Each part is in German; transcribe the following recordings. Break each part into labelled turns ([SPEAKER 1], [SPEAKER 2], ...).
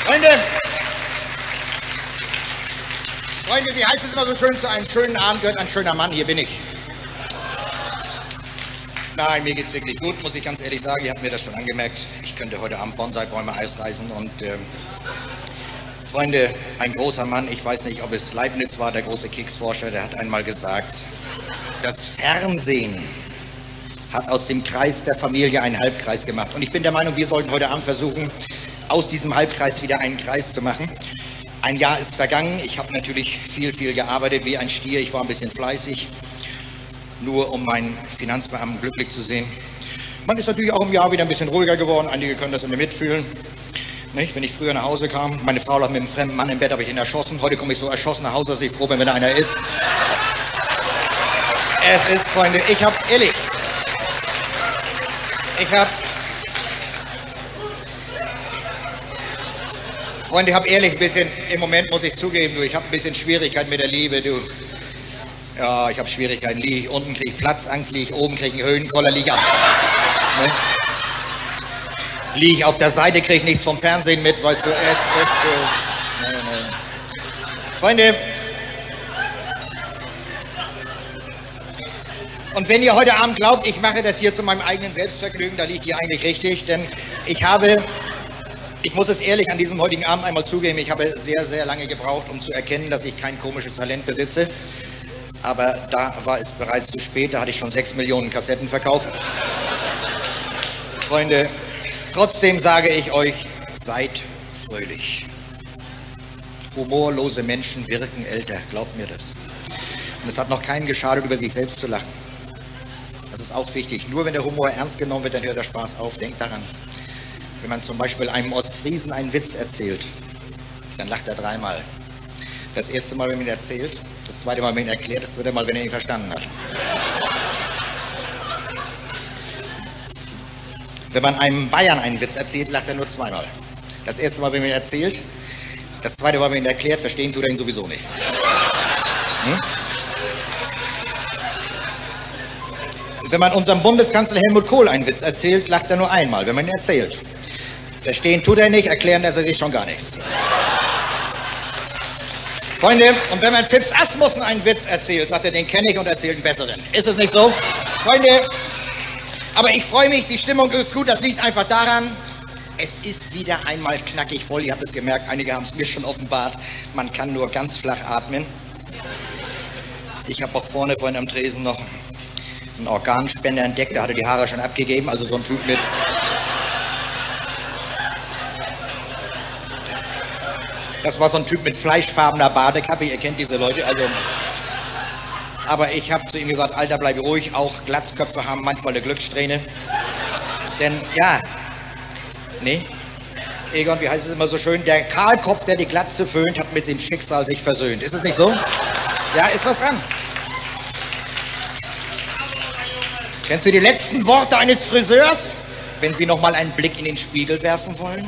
[SPEAKER 1] Freunde, wie heißt es immer so schön, zu einem schönen Abend gehört ein schöner Mann, hier bin ich. Nein, mir geht's wirklich gut, muss ich ganz ehrlich sagen, ihr habt mir das schon angemerkt. Ich könnte heute Abend Bonsai-Bäume ausreißen und Freunde, ein großer Mann, ich weiß nicht, ob es Leibniz war, der große Keksforscher, der hat einmal gesagt, das Fernsehen hat aus dem Kreis der Familie einen Halbkreis gemacht. Und ich bin der Meinung, wir sollten heute Abend versuchen, aus diesem Halbkreis wieder einen Kreis zu machen. Ein Jahr ist vergangen, ich habe natürlich viel gearbeitet wie ein Stier, ich war ein bisschen fleißig, nur um meinen Finanzbeamten glücklich zu sehen. Man ist natürlich auch im Jahr wieder ein bisschen ruhiger geworden, einige können das immer mitfühlen. Nicht? Wenn ich früher nach Hause kam, meine Frau lag mit einem fremden Mann im Bett, habe ich ihn erschossen. Heute komme ich so erschossen nach Hause, dass ich froh bin, wenn da einer ist. Es ist, Freunde, ich habe ehrlich ein bisschen, im Moment muss ich zugeben, ich habe ein bisschen Schwierigkeiten mit der Liebe, du. Ja, ich habe Schwierigkeiten, liege ich unten, kriege ich Platzangst, liege ich oben, kriege ich einen Höhenkoller, liege ich auf der Seite, kriege ich nichts vom Fernsehen mit, weißt du, nee. Freunde, und wenn ihr heute Abend glaubt, ich mache das hier zu meinem eigenen Selbstvergnügen, da liegt ihr eigentlich richtig, denn ich muss es ehrlich an diesem heutigen Abend einmal zugeben, ich habe sehr lange gebraucht, um zu erkennen, dass ich kein komisches Talent besitze. Aber da war es bereits zu spät, da hatte ich schon 6 Millionen Kassetten verkauft. Freunde, trotzdem sage ich euch, seid fröhlich. Humorlose Menschen wirken älter, glaubt mir das. Und es hat noch keinem geschadet, über sich selbst zu lachen. Das ist auch wichtig. Nur wenn der Humor ernst genommen wird, dann hört der Spaß auf. Denkt daran. Wenn man zum Beispiel einem Ostfriesen einen Witz erzählt, dann lacht er 3-mal. Das erste Mal, wenn man ihn erzählt, das zweite Mal, wenn man ihn erklärt, das dritte Mal, wenn er ihn verstanden hat. Wenn man einem Bayern einen Witz erzählt, lacht er nur 2-mal. Das erste Mal, wenn man ihn erzählt, das zweite Mal, wenn man ihn erklärt, verstehen tut er ihn sowieso nicht. Wenn man unserem Bundeskanzler Helmut Kohl einen Witz erzählt, lacht er nur 1-mal, wenn man ihn erzählt. Verstehen tut er nicht, erklären lässt er sich schon gar nichts. Freunde, und wenn man Phipps Asmussen einen Witz erzählt, sagt er, den kenne ich und erzählt einen besseren. Ist es nicht so? Freunde, aber ich freue mich, die Stimmung ist gut, das liegt einfach daran, es ist wieder einmal knackig voll, ihr habt es gemerkt, einige haben es mir schon offenbart, man kann nur ganz flach atmen. Ich habe auch vorne am Tresen noch einen Organspender entdeckt, der hatte die Haare schon abgegeben, also so ein Typ mit... Das war so ein Typ mit fleischfarbener Badekappe, ihr kennt diese Leute, also... Aber ich habe zu ihm gesagt, Alter, bleib ruhig, auch Glatzköpfe haben manchmal eine Glückssträhne. Denn, ja, nee, Egon, wie heißt es immer so schön, der Kahlkopf, der die Glatze föhnt, hat mit dem Schicksal sich versöhnt. Ist es nicht so? Ja, ist was dran. Kennst du die letzten Worte eines Friseurs? Wenn Sie noch mal einen Blick in den Spiegel werfen wollen?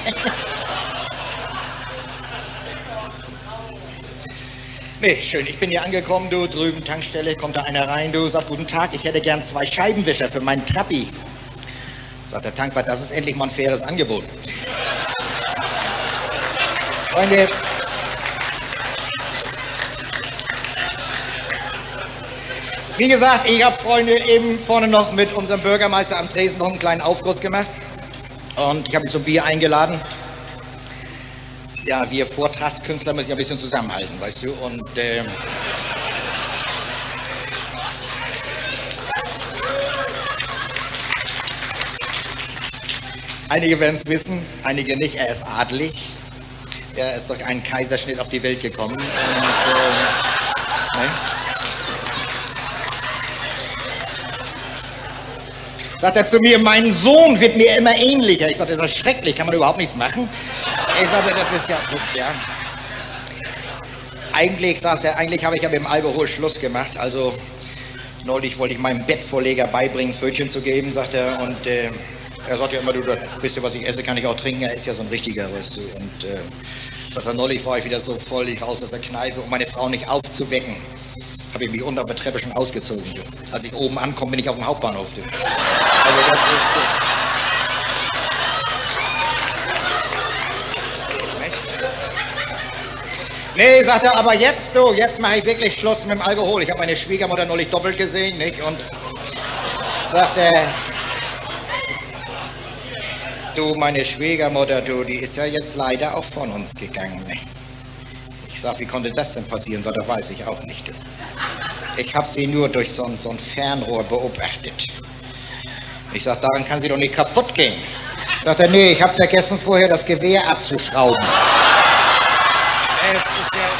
[SPEAKER 1] Nee, schön, ich bin hier angekommen, du, drüben Tankstelle, kommt da einer rein, du, sagt, guten Tag, ich hätte gern 2 Scheibenwischer für meinen Trappi. Sagt der Tankwart, das ist endlich mal ein faires Angebot. Freunde, wie gesagt, ich habe, Freunde, eben vorne noch mit unserem Bürgermeister am Tresen noch einen kleinen Aufguss gemacht und ich habe ihn zum Bier eingeladen. Ja, wir Vortragskünstler müssen ja ein bisschen zusammenhalten, weißt du, und einige werden es wissen, einige nicht, er ist adelig, er ist durch einen Kaiserschnitt auf die Welt gekommen und, ne? Sagt er zu mir, mein Sohn wird mir immer ähnlicher. Ich sagte, das ist schrecklich, kann man überhaupt nichts machen? Ich sagte, das ist ja... Eigentlich, sagt er, eigentlich habe ich ja mit dem Alkohol Schluss gemacht. Also neulich wollte ich meinem Bettvorleger beibringen, Pfötchen zu geben, sagt er. Und er sagt ja immer, du, das bisschen, was ich esse, kann ich auch trinken. Er ist ja so ein richtiger, weißt du. Und sagt er, neulich war ich wieder so voll raus aus der Kneipe, um meine Frau nicht aufzuwecken. Habe ich mich unten auf der Treppe schon ausgezogen. Du. Als ich oben ankomme, bin ich auf dem Hauptbahnhof. Du. Also das ist... Nee, sagt er, aber jetzt mache ich wirklich Schluss mit dem Alkohol. Ich habe meine Schwiegermutter neulich doppelt gesehen, nicht? Und sagt er, du, meine Schwiegermutter, du, die ist ja jetzt leider auch von uns gegangen, nicht? Ich sag, wie konnte das denn passieren? Sagt er, weiß ich auch nicht, du. Ich habe sie nur durch so ein Fernrohr beobachtet. Ich sag, daran kann sie doch nicht kaputt gehen. Sagt er, nee, ich habe vergessen, vorher das Gewehr abzuschrauben. Es ist ja...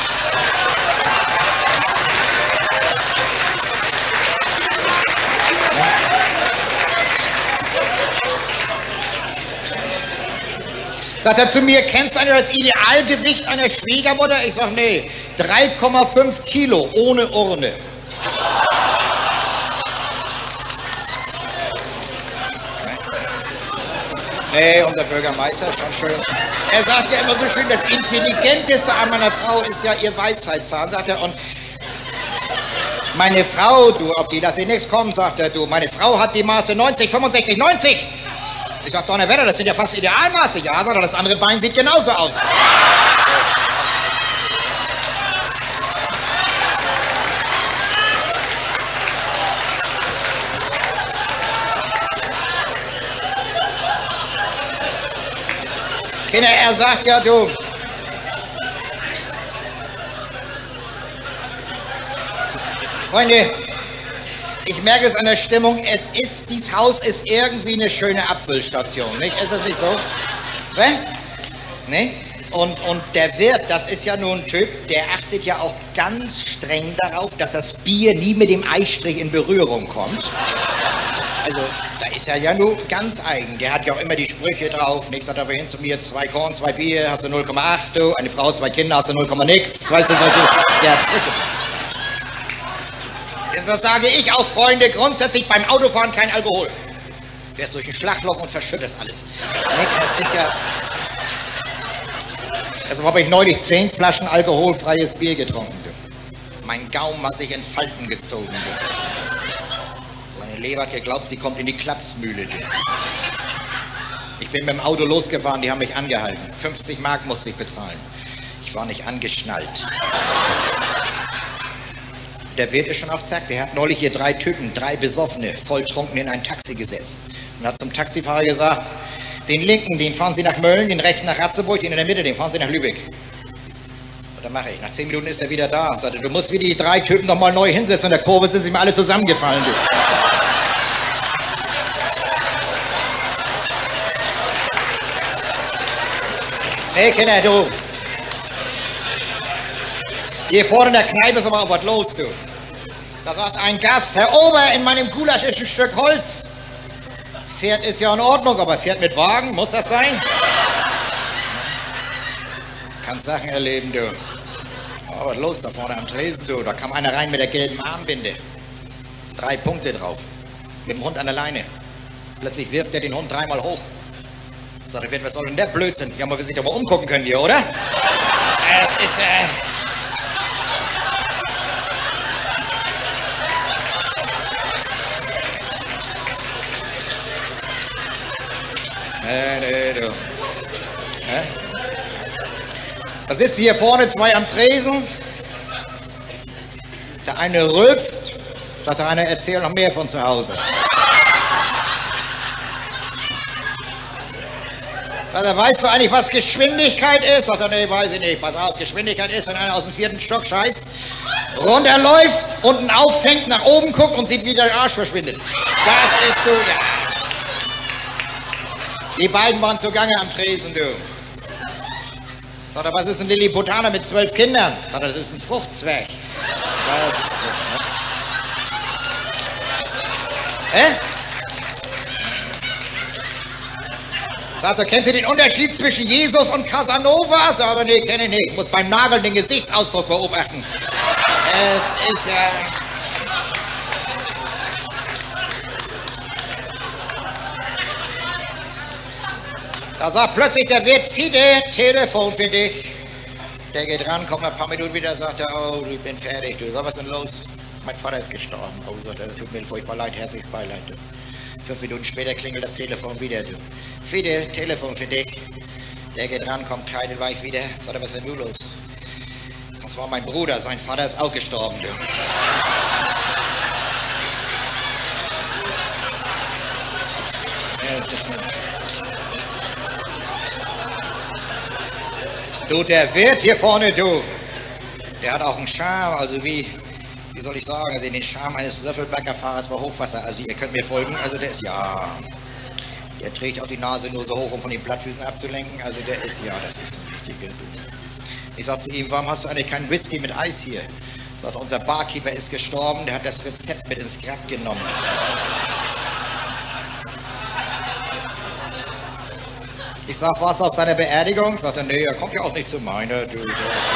[SPEAKER 1] Sagt er zu mir, kennst du das Idealgewicht einer Schwiegermutter? Ich sag, nee, 3,5 Kilo ohne Urne. Nee, unser Bürgermeister ist schon schön. Er sagt ja immer so schön, das Intelligenteste an meiner Frau ist ja ihr Weisheitszahn, sagt er. Und meine Frau, du, auf die lasse ich nichts kommen, sagt er, du, meine Frau hat die Maße 90, 65, 90. Ich sag, Donnerwetter, das sind ja fast Idealmaße. Ja, sagt er, das andere Bein sieht genauso aus. Kinder, er sagt ja, du, Freunde, ich merke es an der Stimmung, dieses Haus ist irgendwie eine schöne Abfüllstation, nicht? Ist das nicht so? Ne? Und der Wirt, das ist ja nun ein Typ, der achtet ja auch ganz streng darauf, dass das Bier nie mit dem Eistrich in Berührung kommt. Also, da ist er ja nur ganz eigen. Der hat ja auch immer die Sprüche drauf. Nichts hat er hin zu mir, 2 Korn, 2 Bier, hast du 0,8, du. Eine Frau, 2 Kinder, hast du 0, nix. Weißt du, der hat Sprüche. Deshalb sage ich auch, Freunde, grundsätzlich beim Autofahren kein Alkohol. Fährst durch ein Schlagloch und verschüttest alles. Es ist ja... Deshalb habe ich neulich 10 Flaschen alkoholfreies Bier getrunken. Du. Mein Gaumen hat sich in Falten gezogen. Du. Meine Leber hat geglaubt, sie kommt in die Klapsmühle. Du. Ich bin mit dem Auto losgefahren, die haben mich angehalten. 50 Mark musste ich bezahlen. Ich war nicht angeschnallt. Der Wirt ist schon auf Zack. Der hat neulich hier 3 Typen, 3 Besoffene, volltrunken in ein Taxi gesetzt. Und hat zum Taxifahrer gesagt, den linken, den fahren Sie nach Mölln, den rechten nach Ratzeburg, den in der Mitte, den fahren Sie nach Lübeck. Und dann mache ich. Nach 10 Minuten ist er wieder da und sagte, du musst wie die 3 Typen nochmal neu hinsetzen. In der Kurve sind sie mir alle zusammengefallen. Du. Hey Kinder, du. Hier vorne in der Kneipe ist aber auch was los, du. Da sagt ein Gast, Herr Ober, in meinem Gulasch ist ein Stück Holz. Pferd ist ja in Ordnung, aber Pferd mit Wagen, muss das sein? Kannst Sachen erleben, du. Oh, was los da vorne am Tresen, du. Da kam einer rein mit der gelben Armbinde. 3 Punkte drauf. Mit dem Hund an der Leine. Plötzlich wirft er den Hund 3-mal hoch. Sagt der Wirt, was soll denn der Blödsinn? Ja, man will sich doch mal umgucken können hier, oder? Es ist, du. Da sitzen hier vorne 2 am Tresen. Der eine rülpst, sagt der eine, erzähl noch mehr von zu Hause. Sagt er, weißt du eigentlich, was Geschwindigkeit ist? Sagt er, nee, weiß ich nicht. Pass auf, Geschwindigkeit ist, wenn einer aus dem 4. Stock scheißt, runterläuft, unten auffängt, nach oben guckt und sieht, wie der Arsch verschwindet. Das ist du, ja. Die beiden waren zugange am Tresen, du. Sagt er, was ist ein Lilliputaner mit 12 Kindern? Sagt er, das ist ein Fruchtzwerg. Das ist so, ne? Sagt er, kennst du den Unterschied zwischen Jesus und Casanova? Sagt er, nee, kenne ich nicht. Ich muss beim Nageln den Gesichtsausdruck beobachten. Es ist ja... Da sagt plötzlich der Wirt, Fide, Telefon für dich. Der geht ran, kommt nach ein paar Minuten wieder, sagt er, oh, ich bin fertig. Du, sag, was ist denn los? Mein Vater ist gestorben. Oh, sagt er, tut mir furchtbar leid, herzliches Beileid. Du. 5 Minuten später klingelt das Telefon wieder. Du. Fide, Telefon für dich. Der geht ran, kommt kreideweicht wieder. Sagt er, was ist denn nun los? Das war mein Bruder, sein Vater ist auch gestorben, du. Du, der Wirt hier vorne, du, der hat auch einen Charme, also wie soll ich sagen, also den Charme eines Löffelbaggerfahrers bei Hochwasser, also ihr könnt mir folgen, also der ist, ja, der trägt auch die Nase nur so hoch, um von den Plattfüßen abzulenken, also der ist, ja, das ist ein richtiger, du. Ich sag zu ihm, warum hast du eigentlich keinen Whisky mit Eis hier? Sagt, unser Barkeeper ist gestorben, der hat das Rezept mit ins Grab genommen. Ich sag, warst du auf seiner Beerdigung? Sagt er, nee, er kommt ja auch nicht zu meiner, du.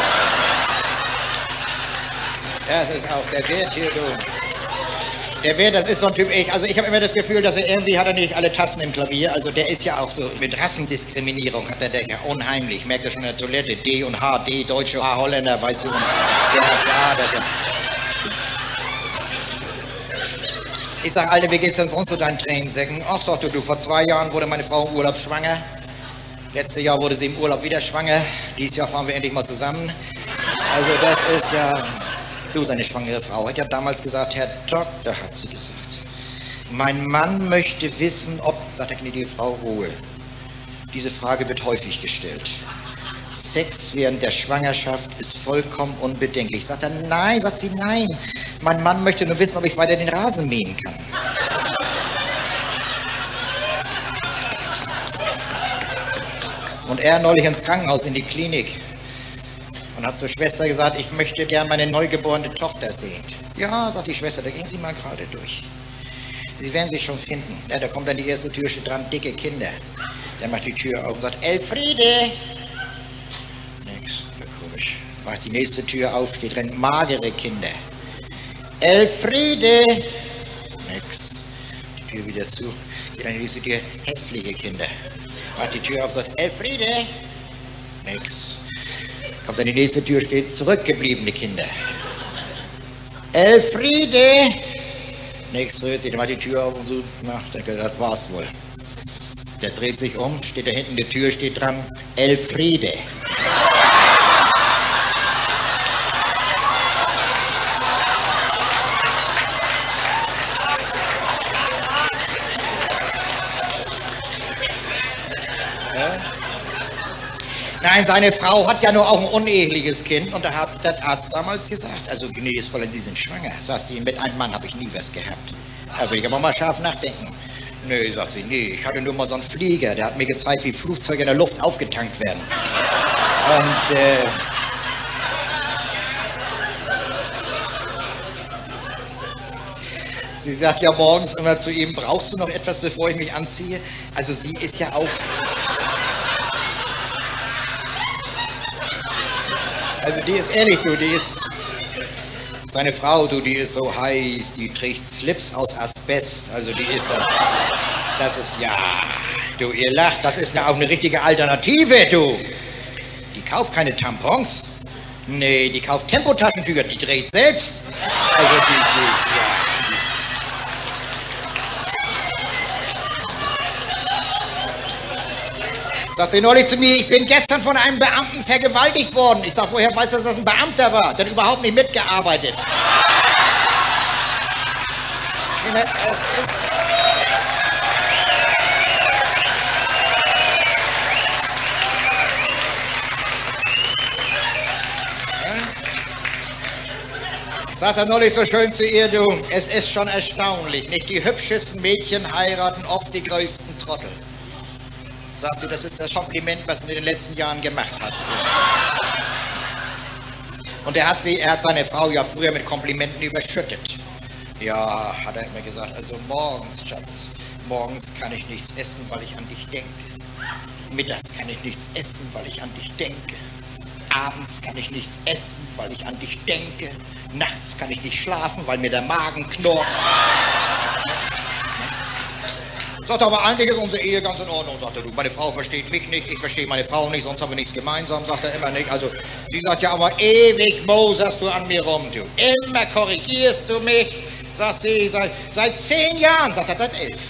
[SPEAKER 1] Das ist auch der Wirt hier, du. Der Wirt, das ist so ein Typ, ich habe immer das Gefühl, dass er irgendwie hat er nicht alle Tasten im Klavier, also der ist ja auch so, mit Rassendiskriminierung hat er der ja unheimlich, merkt er schon in der Toilette, D und H, D, Deutsche, H, Holländer, weißt du, und der hat, ja, das ist. Ich sag, Alter, wie geht's denn sonst zu deinen Tränensäcken? Ach, sagt du, vor 2 Jahren wurde meine Frau im Urlaub schwanger, letztes Jahr wurde sie im Urlaub wieder schwanger, dieses Jahr fahren wir endlich mal zusammen, also das ist ja... Du, seine schwangere Frau hat ja damals gesagt, Herr Doktor, hat sie gesagt, mein Mann möchte wissen, ob, sagt der gnädige Frau, Ruhe. Diese Frage wird häufig gestellt. Sex während der Schwangerschaft ist vollkommen unbedenklich. Sagt er, nein, sagt sie, nein. Mein Mann möchte nur wissen, ob ich weiter den Rasen mähen kann. Und er neulich ins Krankenhaus, in die Klinik. Und hat zur Schwester gesagt, ich möchte gern meine neugeborene Tochter sehen. Ja, sagt die Schwester, da gehen Sie mal gerade durch. Sie werden sich schon finden. Ja, da kommt dann die erste Tür, steht dran, dicke Kinder. Der macht die Tür auf und sagt, Elfriede! Nix, komisch. Macht die nächste Tür auf, steht drin, magere Kinder. Elfriede! Nix. Die Tür wieder zu, geht dann die nächste Tür, hässliche Kinder. Macht die Tür auf und sagt, Elfriede! Nix. Kommt dann die nächste Tür, steht zurückgebliebene Kinder. Elfriede! Nächstes rührt sich, der macht die Tür auf und so, na, denke, das war's wohl. Der dreht sich um, steht da hinten, die Tür steht dran, Elfriede. Nein, seine Frau hat ja nur auch ein uneheliches Kind und da hat der Arzt damals gesagt, also gnädiges Fräulein, Sie sind schwanger. Sagt sie, mit einem Mann habe ich nie was gehabt. Da will ich aber mal scharf nachdenken. Nö, sagt sie, nee, ich hatte nur mal so einen Flieger, der hat mir gezeigt, wie Flugzeuge in der Luft aufgetankt werden. Und sie sagt ja morgens immer zu ihm, brauchst du noch etwas, bevor ich mich anziehe? Also sie ist ja auch... Also die ist ehrlich, du, die ist, seine Frau, du, die ist so heiß, die trägt Slips aus Asbest, also die ist so, das ist, ja, du, ihr lacht, das ist ja auch eine richtige Alternative, du. Die kauft keine Tampons, nee, die kauft Tempotaschentücher, die dreht selbst, also die ja. Sagt sie neulich zu mir, ich bin gestern von einem Beamten vergewaltigt worden. Ich sag, woher weißt du, dass das ein Beamter war? Der hat überhaupt nicht mitgearbeitet. Es ist... Sagt er neulich so schön zu ihr, du, es ist schon erstaunlich, nicht die hübschesten Mädchen heiraten oft die größten Trottel. Sagt sie, das ist das Kompliment, was du in den letzten Jahren gemacht hast. Und er hat seine Frau ja früher mit Komplimenten überschüttet. Ja, hat er immer gesagt, also morgens, Schatz, morgens kann ich nichts essen, weil ich an dich denke. Mittags kann ich nichts essen, weil ich an dich denke. Abends kann ich nichts essen, weil ich an dich denke. Nachts kann ich nicht schlafen, weil mir der Magen knurrt. Sagt aber, eigentlich ist unsere Ehe ganz in Ordnung, sagt er, du. Meine Frau versteht mich nicht, ich verstehe meine Frau nicht, sonst haben wir nichts gemeinsam, sagt er immer nicht. Also, sie sagt ja aber, ewig moserst du an mir rum, du. Immer korrigierst du mich, sagt sie, seit 10 Jahren, sagt er, seit 11.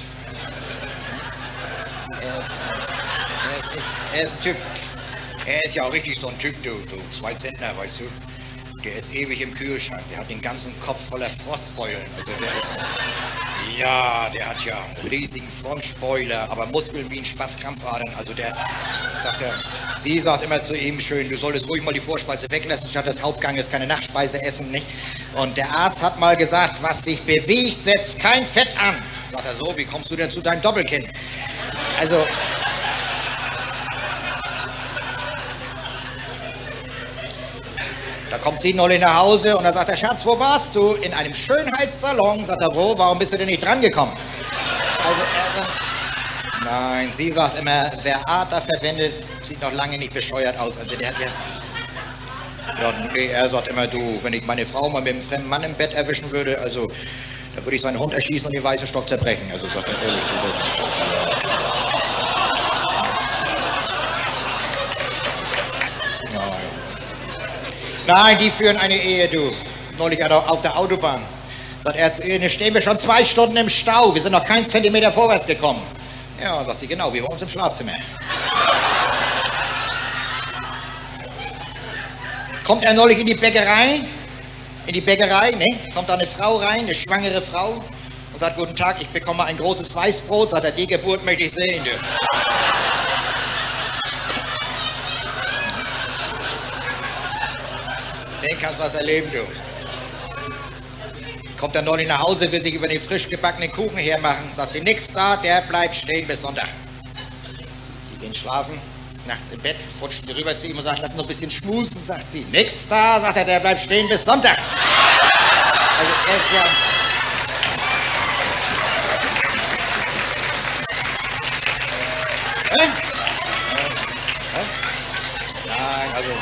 [SPEAKER 1] Er ist ein Typ, er ist ja auch richtig so ein Typ, du, 2 Zentner, weißt du. Der ist ewig im Kühlschrank, der hat den ganzen Kopf voller Frostbeulen. Also der ist, ja, der hat ja einen riesigen Frontspoiler, aber Muskeln wie ein Spatzkrampfadern. Also der, sagt er, sie sagt immer zu ihm schön, du solltest ruhig mal die Vorspeise weglassen, statt des Hauptganges keine Nachspeise essen, nicht? Und der Arzt hat mal gesagt, was sich bewegt, setzt kein Fett an. Sagt er so, wie kommst du denn zu deinem Doppelkinn? Also... Da kommt sie neulich nach Hause und dann sagt der Schatz, wo warst du? In einem Schönheitssalon. Sagt er, wo? Warum bist du denn nicht drangekommen? Also er dann, nein, sie sagt immer, wer Adler verwendet, sieht noch lange nicht bescheuert aus. Also der hat ja, nee, er sagt immer, du, wenn ich meine Frau mal mit einem fremden Mann im Bett erwischen würde, also da würde ich seinen Hund erschießen und den weißen Stock zerbrechen. Also sagt er ehrlich. Nein, die führen eine Ehe, du. Neulich auf der Autobahn. Sagt er zu ihr, stehen wir schon 2 Stunden im Stau. Wir sind noch keinen Zentimeter vorwärts gekommen. Ja, sagt sie, genau, wie bei uns im Schlafzimmer. Kommt er neulich in die Bäckerei? Ne? Kommt da eine Frau rein, eine schwangere Frau. Und sagt, guten Tag, ich bekomme ein großes Weißbrot. Sagt er, die Geburt möchte ich sehen, du. Den kannst was erleben, du. Kommt dann neulich nach Hause, will sich über den frisch gebackenen Kuchen hermachen. Sagt sie, nix da, der bleibt stehen bis Sonntag. Die gehen schlafen, nachts im Bett, rutscht sie rüber zu ihm und sagt, lass noch ein bisschen schmusen. Sagt sie, nix da, sagt er, der bleibt stehen bis Sonntag. Also er ist ja... Nein, also...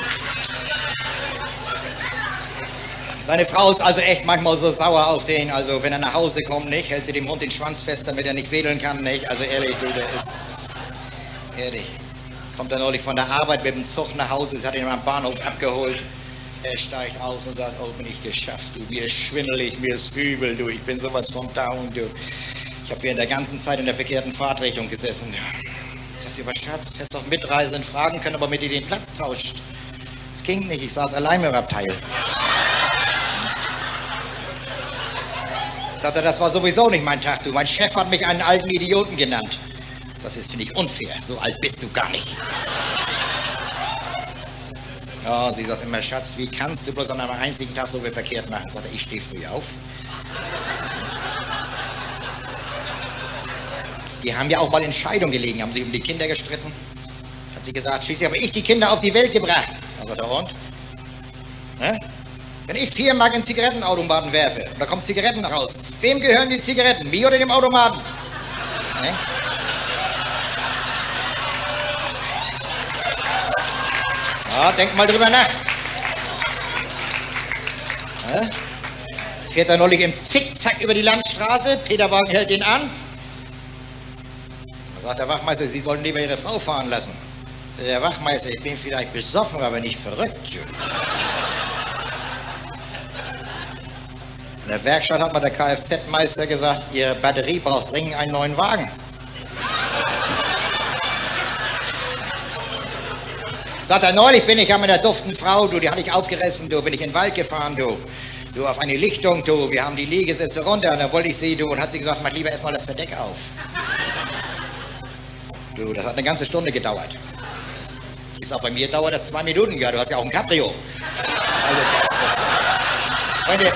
[SPEAKER 1] Seine Frau ist also echt manchmal so sauer auf den, also wenn er nach Hause kommt, nicht, hält sie dem Hund den Schwanz fest, damit er nicht wedeln kann, nicht, also ehrlich, du, der ist, ehrlich, kommt er neulich von der Arbeit mit dem Zug nach Hause, sie hat ihn am Bahnhof abgeholt, er steigt aus und sagt, oh, bin ich geschafft, du, mir ist schwindelig, mir ist übel, du, ich bin sowas von down, du, ich habe während der ganzen Zeit in der verkehrten Fahrtrichtung gesessen, du. Sagt sie, aber Schatz, hättest doch Mitreisenden fragen können, ob er mit dir den Platz tauscht, das ging nicht, ich saß allein im Abteil. Sagt er, das war sowieso nicht mein Tag, du. Mein Chef hat mich einen alten Idioten genannt. Das finde ich unfair, so alt bist du gar nicht. Oh, sie sagt immer, Schatz, wie kannst du bloß an einem einzigen Tag so viel verkehrt machen? Sagt er, ich stehe früh auf. Die haben ja auch mal in Scheidung gelegen, haben sie um die Kinder gestritten. Hat sie gesagt, schließlich habe ich die Kinder auf die Welt gebracht. Sagt er, und? Ne? Wenn ich 4 Mark in Zigarettenautomaten werfe, und da kommen Zigaretten raus, wem gehören die Zigaretten? Mir oder dem Automaten? Ne? Ja, denk mal drüber nach. Ja? Fährt er neulich im Zickzack über die Landstraße, Peterwagen hält ihn an. Da sagt der Wachmeister, Sie sollten lieber Ihre Frau fahren lassen. Der Wachmeister, ich bin vielleicht besoffen, aber nicht verrückt. In der Werkstatt hat mal der Kfz-Meister gesagt, Ihre Batterie braucht dringend einen neuen Wagen. Sagt er, neulich bin ich ja mit einer duften Frau, du, die hatte ich aufgerissen, du, bin ich in den Wald gefahren, du, auf eine Lichtung, du, wir haben die Liegesätze runter, und dann wollte ich sie, du, und hat sie gesagt, mach lieber erstmal das Verdeck auf. Du, das hat eine ganze Stunde gedauert. Ist auch bei mir dauert das 2 Minuten, ja, du hast ja auch ein Cabrio. Also das ist, Freunde,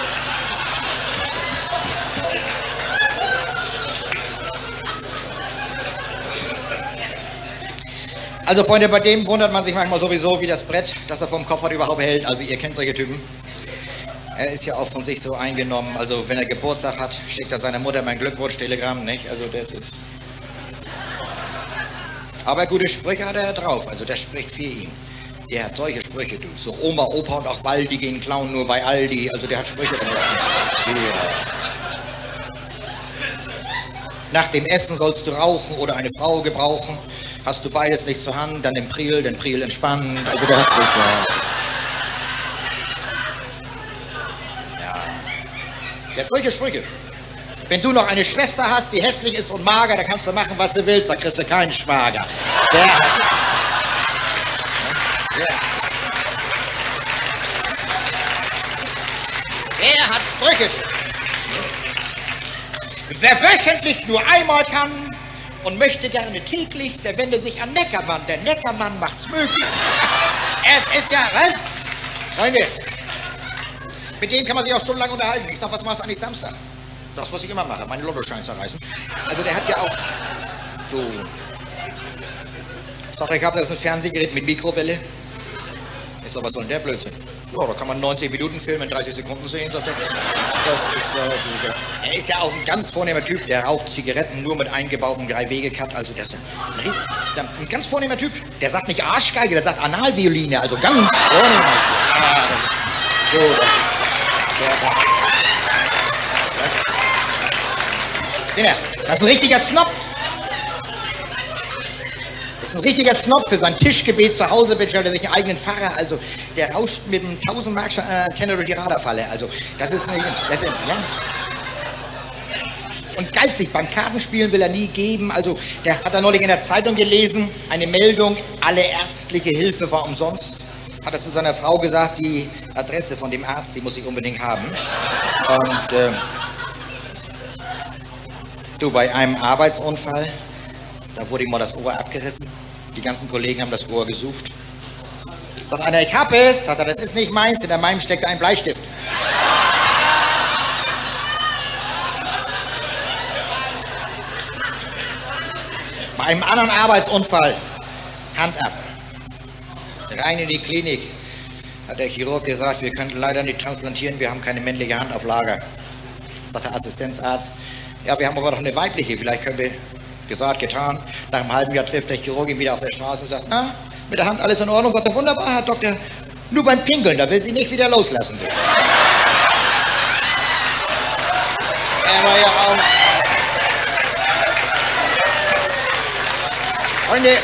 [SPEAKER 1] also Freunde, bei dem wundert man sich manchmal sowieso, wie das Brett, das er vom Kopf hat, überhaupt hält. Also ihr kennt solche Typen. Er ist ja auch von sich so eingenommen. Also wenn er Geburtstag hat, schickt er seiner Mutter mein Glückwunsch-Telegramm, nicht? Also das ist... Aber gute Sprüche hat er drauf, also das spricht für ihn. Der hat solche Sprüche, du. So Oma, Opa und auch Waldi gehen klauen nur bei Aldi. Also der hat Sprüche drauf. Ja. Nach dem Essen sollst du rauchen oder eine Frau gebrauchen. Hast du beides nicht zur Hand, dann den Priel entspannen. Also der hat Sprüche. Ja. Der hat solche Sprüche. Wenn du noch eine Schwester hast, die hässlich ist und mager, dann kannst du machen, was du willst, da kriegst du keinen Schwager. Der hat... Ja. Entschuldige. Wer wöchentlich nur einmal kann und möchte gerne täglich, der wende sich an Neckermann. Der Neckermann macht's möglich. Es ist ja, was? Freunde, mit dem kann man sich auch stundenlang unterhalten. Ich sag, was machst du eigentlich Samstag? Das, was ich immer mache, meine Lottoschein zerreißen. Also der hat ja auch... Du... Sagt er, ich habe das ist ein Fernsehgerät mit Mikrowelle. Ich sag, was soll denn der Blödsinn? Ja, da kann man 90 Minuten Film in 30 Sekunden sehen, sagt er. Das ist, er ist ja auch ein ganz vornehmer Typ, der raucht Zigaretten nur mit eingebautem 3-Wege-Cut. Also das ist ein ganz vornehmer Typ. Der sagt nicht Arschgeige, der sagt Analvioline, also ganz vornehmer. Ja, das ist, so, das ist... Ja, das ist ein richtiger Snob. Das ist ein richtiger Snob. Für sein Tischgebet zu Hause bestellt er sich einen eigenen Pfarrer. Also der rauscht mit einem 1000 Mark Antenne durch die Radarfalle. Also das ist nicht... ja. Und geizig, beim Kartenspielen will er nie geben. Also der hat er neulich in der Zeitung gelesen, eine Meldung, alle ärztliche Hilfe war umsonst. Hat er zu seiner Frau gesagt, die Adresse von dem Arzt, die muss ich unbedingt haben. Und du, bei einem Arbeitsunfall, da wurde ihm mal das Ohr abgerissen. Die ganzen Kollegen haben das Ohr gesucht. Sagt einer, ich hab es. Sagt er, das ist nicht meins, hinter meinem steckt ein Bleistift. Bei einem anderen Arbeitsunfall, Hand ab. Rein in die Klinik. Hat der Chirurg gesagt, wir könnten leider nicht transplantieren, wir haben keine männliche Hand auf Lager. Sagt der Assistenzarzt, ja, wir haben aber doch eine weibliche, vielleicht können wir... Gesagt, getan. Nach einem halben Jahr trifft der Chirurg ihn wieder auf der Straße und sagt, na, mit der Hand alles in Ordnung? Sagt er, wunderbar, Herr Doktor, nur beim Pinkeln, da will sie nicht wieder loslassen. Er war ja auch... Freunde,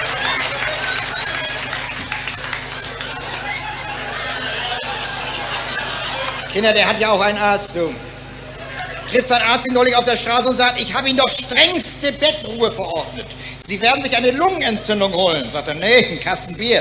[SPEAKER 1] Kinder, der hat ja auch einen Arzt, du. Trifft sein Arzt ihn neulich auf der Straße und sagt, ich habe Ihnen doch strengste Bettruhe verordnet. Sie werden sich eine Lungenentzündung holen. Sagt er, nee, ein Kasten Bier.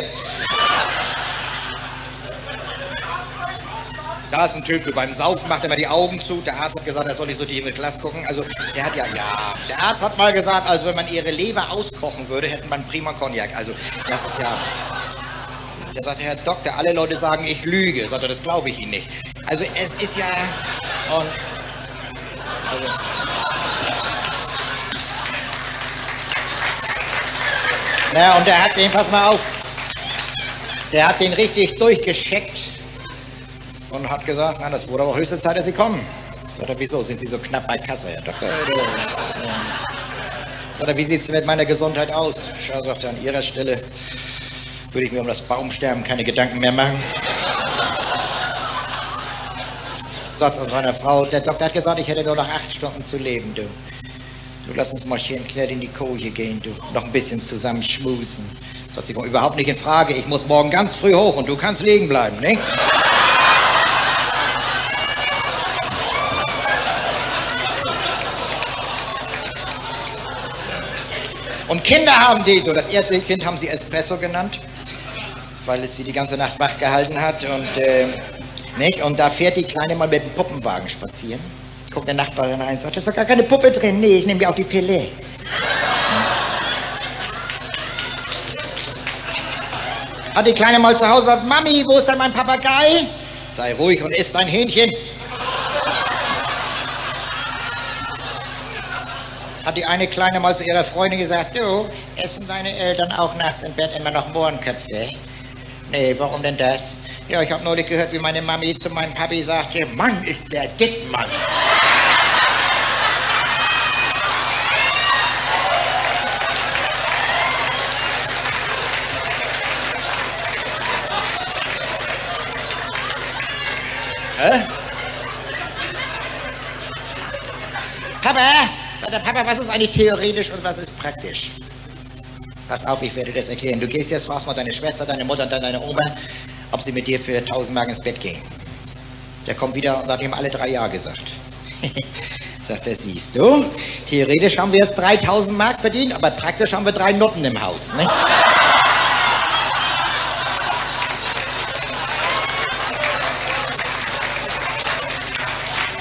[SPEAKER 1] Da ist ein Typ, beim Saufen macht er mal die Augen zu. Der Arzt hat gesagt, er soll nicht so tief in das Glas gucken. Also, der hat ja, der Arzt hat mal gesagt, also wenn man ihre Leber auskochen würde, hätten man prima Cognac. Also, das ist ja... Der sagte, Herr Doktor, alle Leute sagen, ich lüge. Sagt er, das glaube ich Ihnen nicht. Also, es ist ja... Und also. Ja, und der hat den, pass mal auf, der hat den richtig durchgescheckt und hat gesagt, na, das wurde aber höchste Zeit, dass Sie kommen. Sagt er, wieso, sind Sie so knapp bei Kasse, Herr Doktor? Sagt er, wie sieht es mit meiner Gesundheit aus? Schau, sagt er, an Ihrer Stelle würde ich mir um das Baumsterben keine Gedanken mehr machen. Sagt zu seiner Frau, der Doktor hat gesagt, ich hätte nur noch 8 Stunden zu leben, du. Du, lass uns mal schön klärt in die Koje gehen, du. Noch ein bisschen zusammen schmusen. Sagt sie, kommt überhaupt nicht in Frage, ich muss morgen ganz früh hoch und du kannst liegen bleiben, ne? Und Kinder haben die, du. Das erste Kind haben sie Espresso genannt, weil es sie die ganze Nacht wach gehalten hat und... Nicht? Und da fährt die Kleine mal mit dem Puppenwagen spazieren. Guckt der Nachbarin rein und sagt, da ist doch gar keine Puppe drin. Nee, ich nehme ja auch die Pille. Hat die Kleine mal zu Hause gesagt, Mami, wo ist denn mein Papagei? Sei ruhig und isst dein Hähnchen. Hat die eine Kleine mal zu ihrer Freundin gesagt, du, essen deine Eltern auch nachts im Bett immer noch Mohrenköpfe? Nee, warum denn das? Ja, ich habe neulich gehört, wie meine Mami zu meinem Papi sagte, Mann, ist der dick, Mann. Hä? Papa, sagt der Papa, was ist eigentlich theoretisch und was ist praktisch? Pass auf, ich werde das erklären. Du gehst jetzt, fragst mal deine Schwester, deine Mutter und dann deine Oma, ob sie mit dir für 1000 Mark ins Bett gehen. Der kommt wieder und hat ihm alle 3 Jahre gesagt. Sagt er, siehst du, theoretisch haben wir jetzt 3000 Mark verdient, aber praktisch haben wir 3 Nutten im Haus. Ne?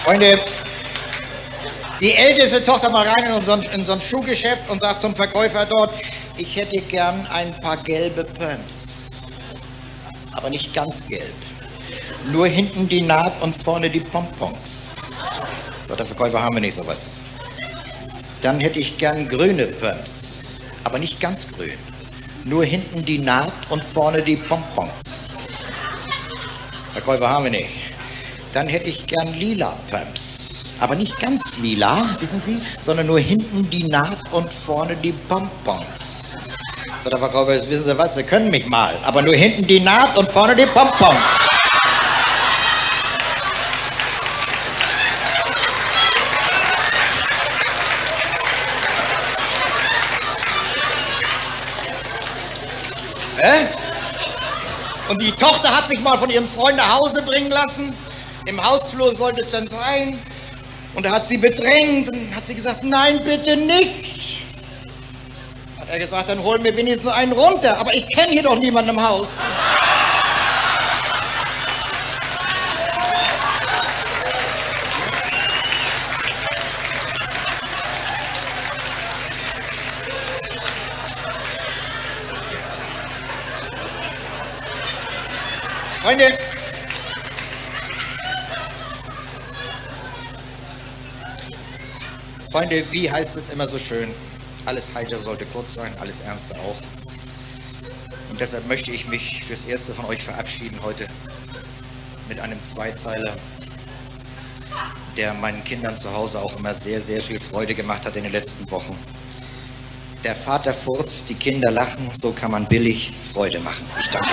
[SPEAKER 1] Freunde, die älteste Tochter mal rein in so ein Schuhgeschäft und sagt zum Verkäufer dort, ich hätte gern ein paar gelbe Pumps. Aber nicht ganz gelb. Nur hinten die Naht und vorne die Pompons. So, der Verkäufer, haben wir nicht sowas. Dann hätte ich gern grüne Pumps. Aber nicht ganz grün. Nur hinten die Naht und vorne die Pompons. Verkäufer, haben wir nicht. Dann hätte ich gern lila Pumps. Aber nicht ganz lila, wissen Sie, sondern nur hinten die Naht und vorne die Pompons. So, der Verkäufer, wissen Sie was, Sie können mich mal, aber nur hinten die Naht und vorne die Pompons. Und die Tochter hat sich mal von ihrem Freund nach Hause bringen lassen. Im Hausflur sollte es dann sein. Und er hat sie bedrängt und hat sie gesagt, nein, bitte nicht. Hat er gesagt, dann hol mir wenigstens einen runter. Aber ich kenne hier doch niemanden im Haus. Freunde, wie heißt es immer so schön? Alles Heitere sollte kurz sein, alles Ernste auch. Und deshalb möchte ich mich fürs Erste von euch verabschieden heute mit einem Zweizeiler, der meinen Kindern zu Hause auch immer sehr, sehr viel Freude gemacht hat in den letzten Wochen. Der Vater furzt, die Kinder lachen, so kann man billig Freude machen. Ich danke.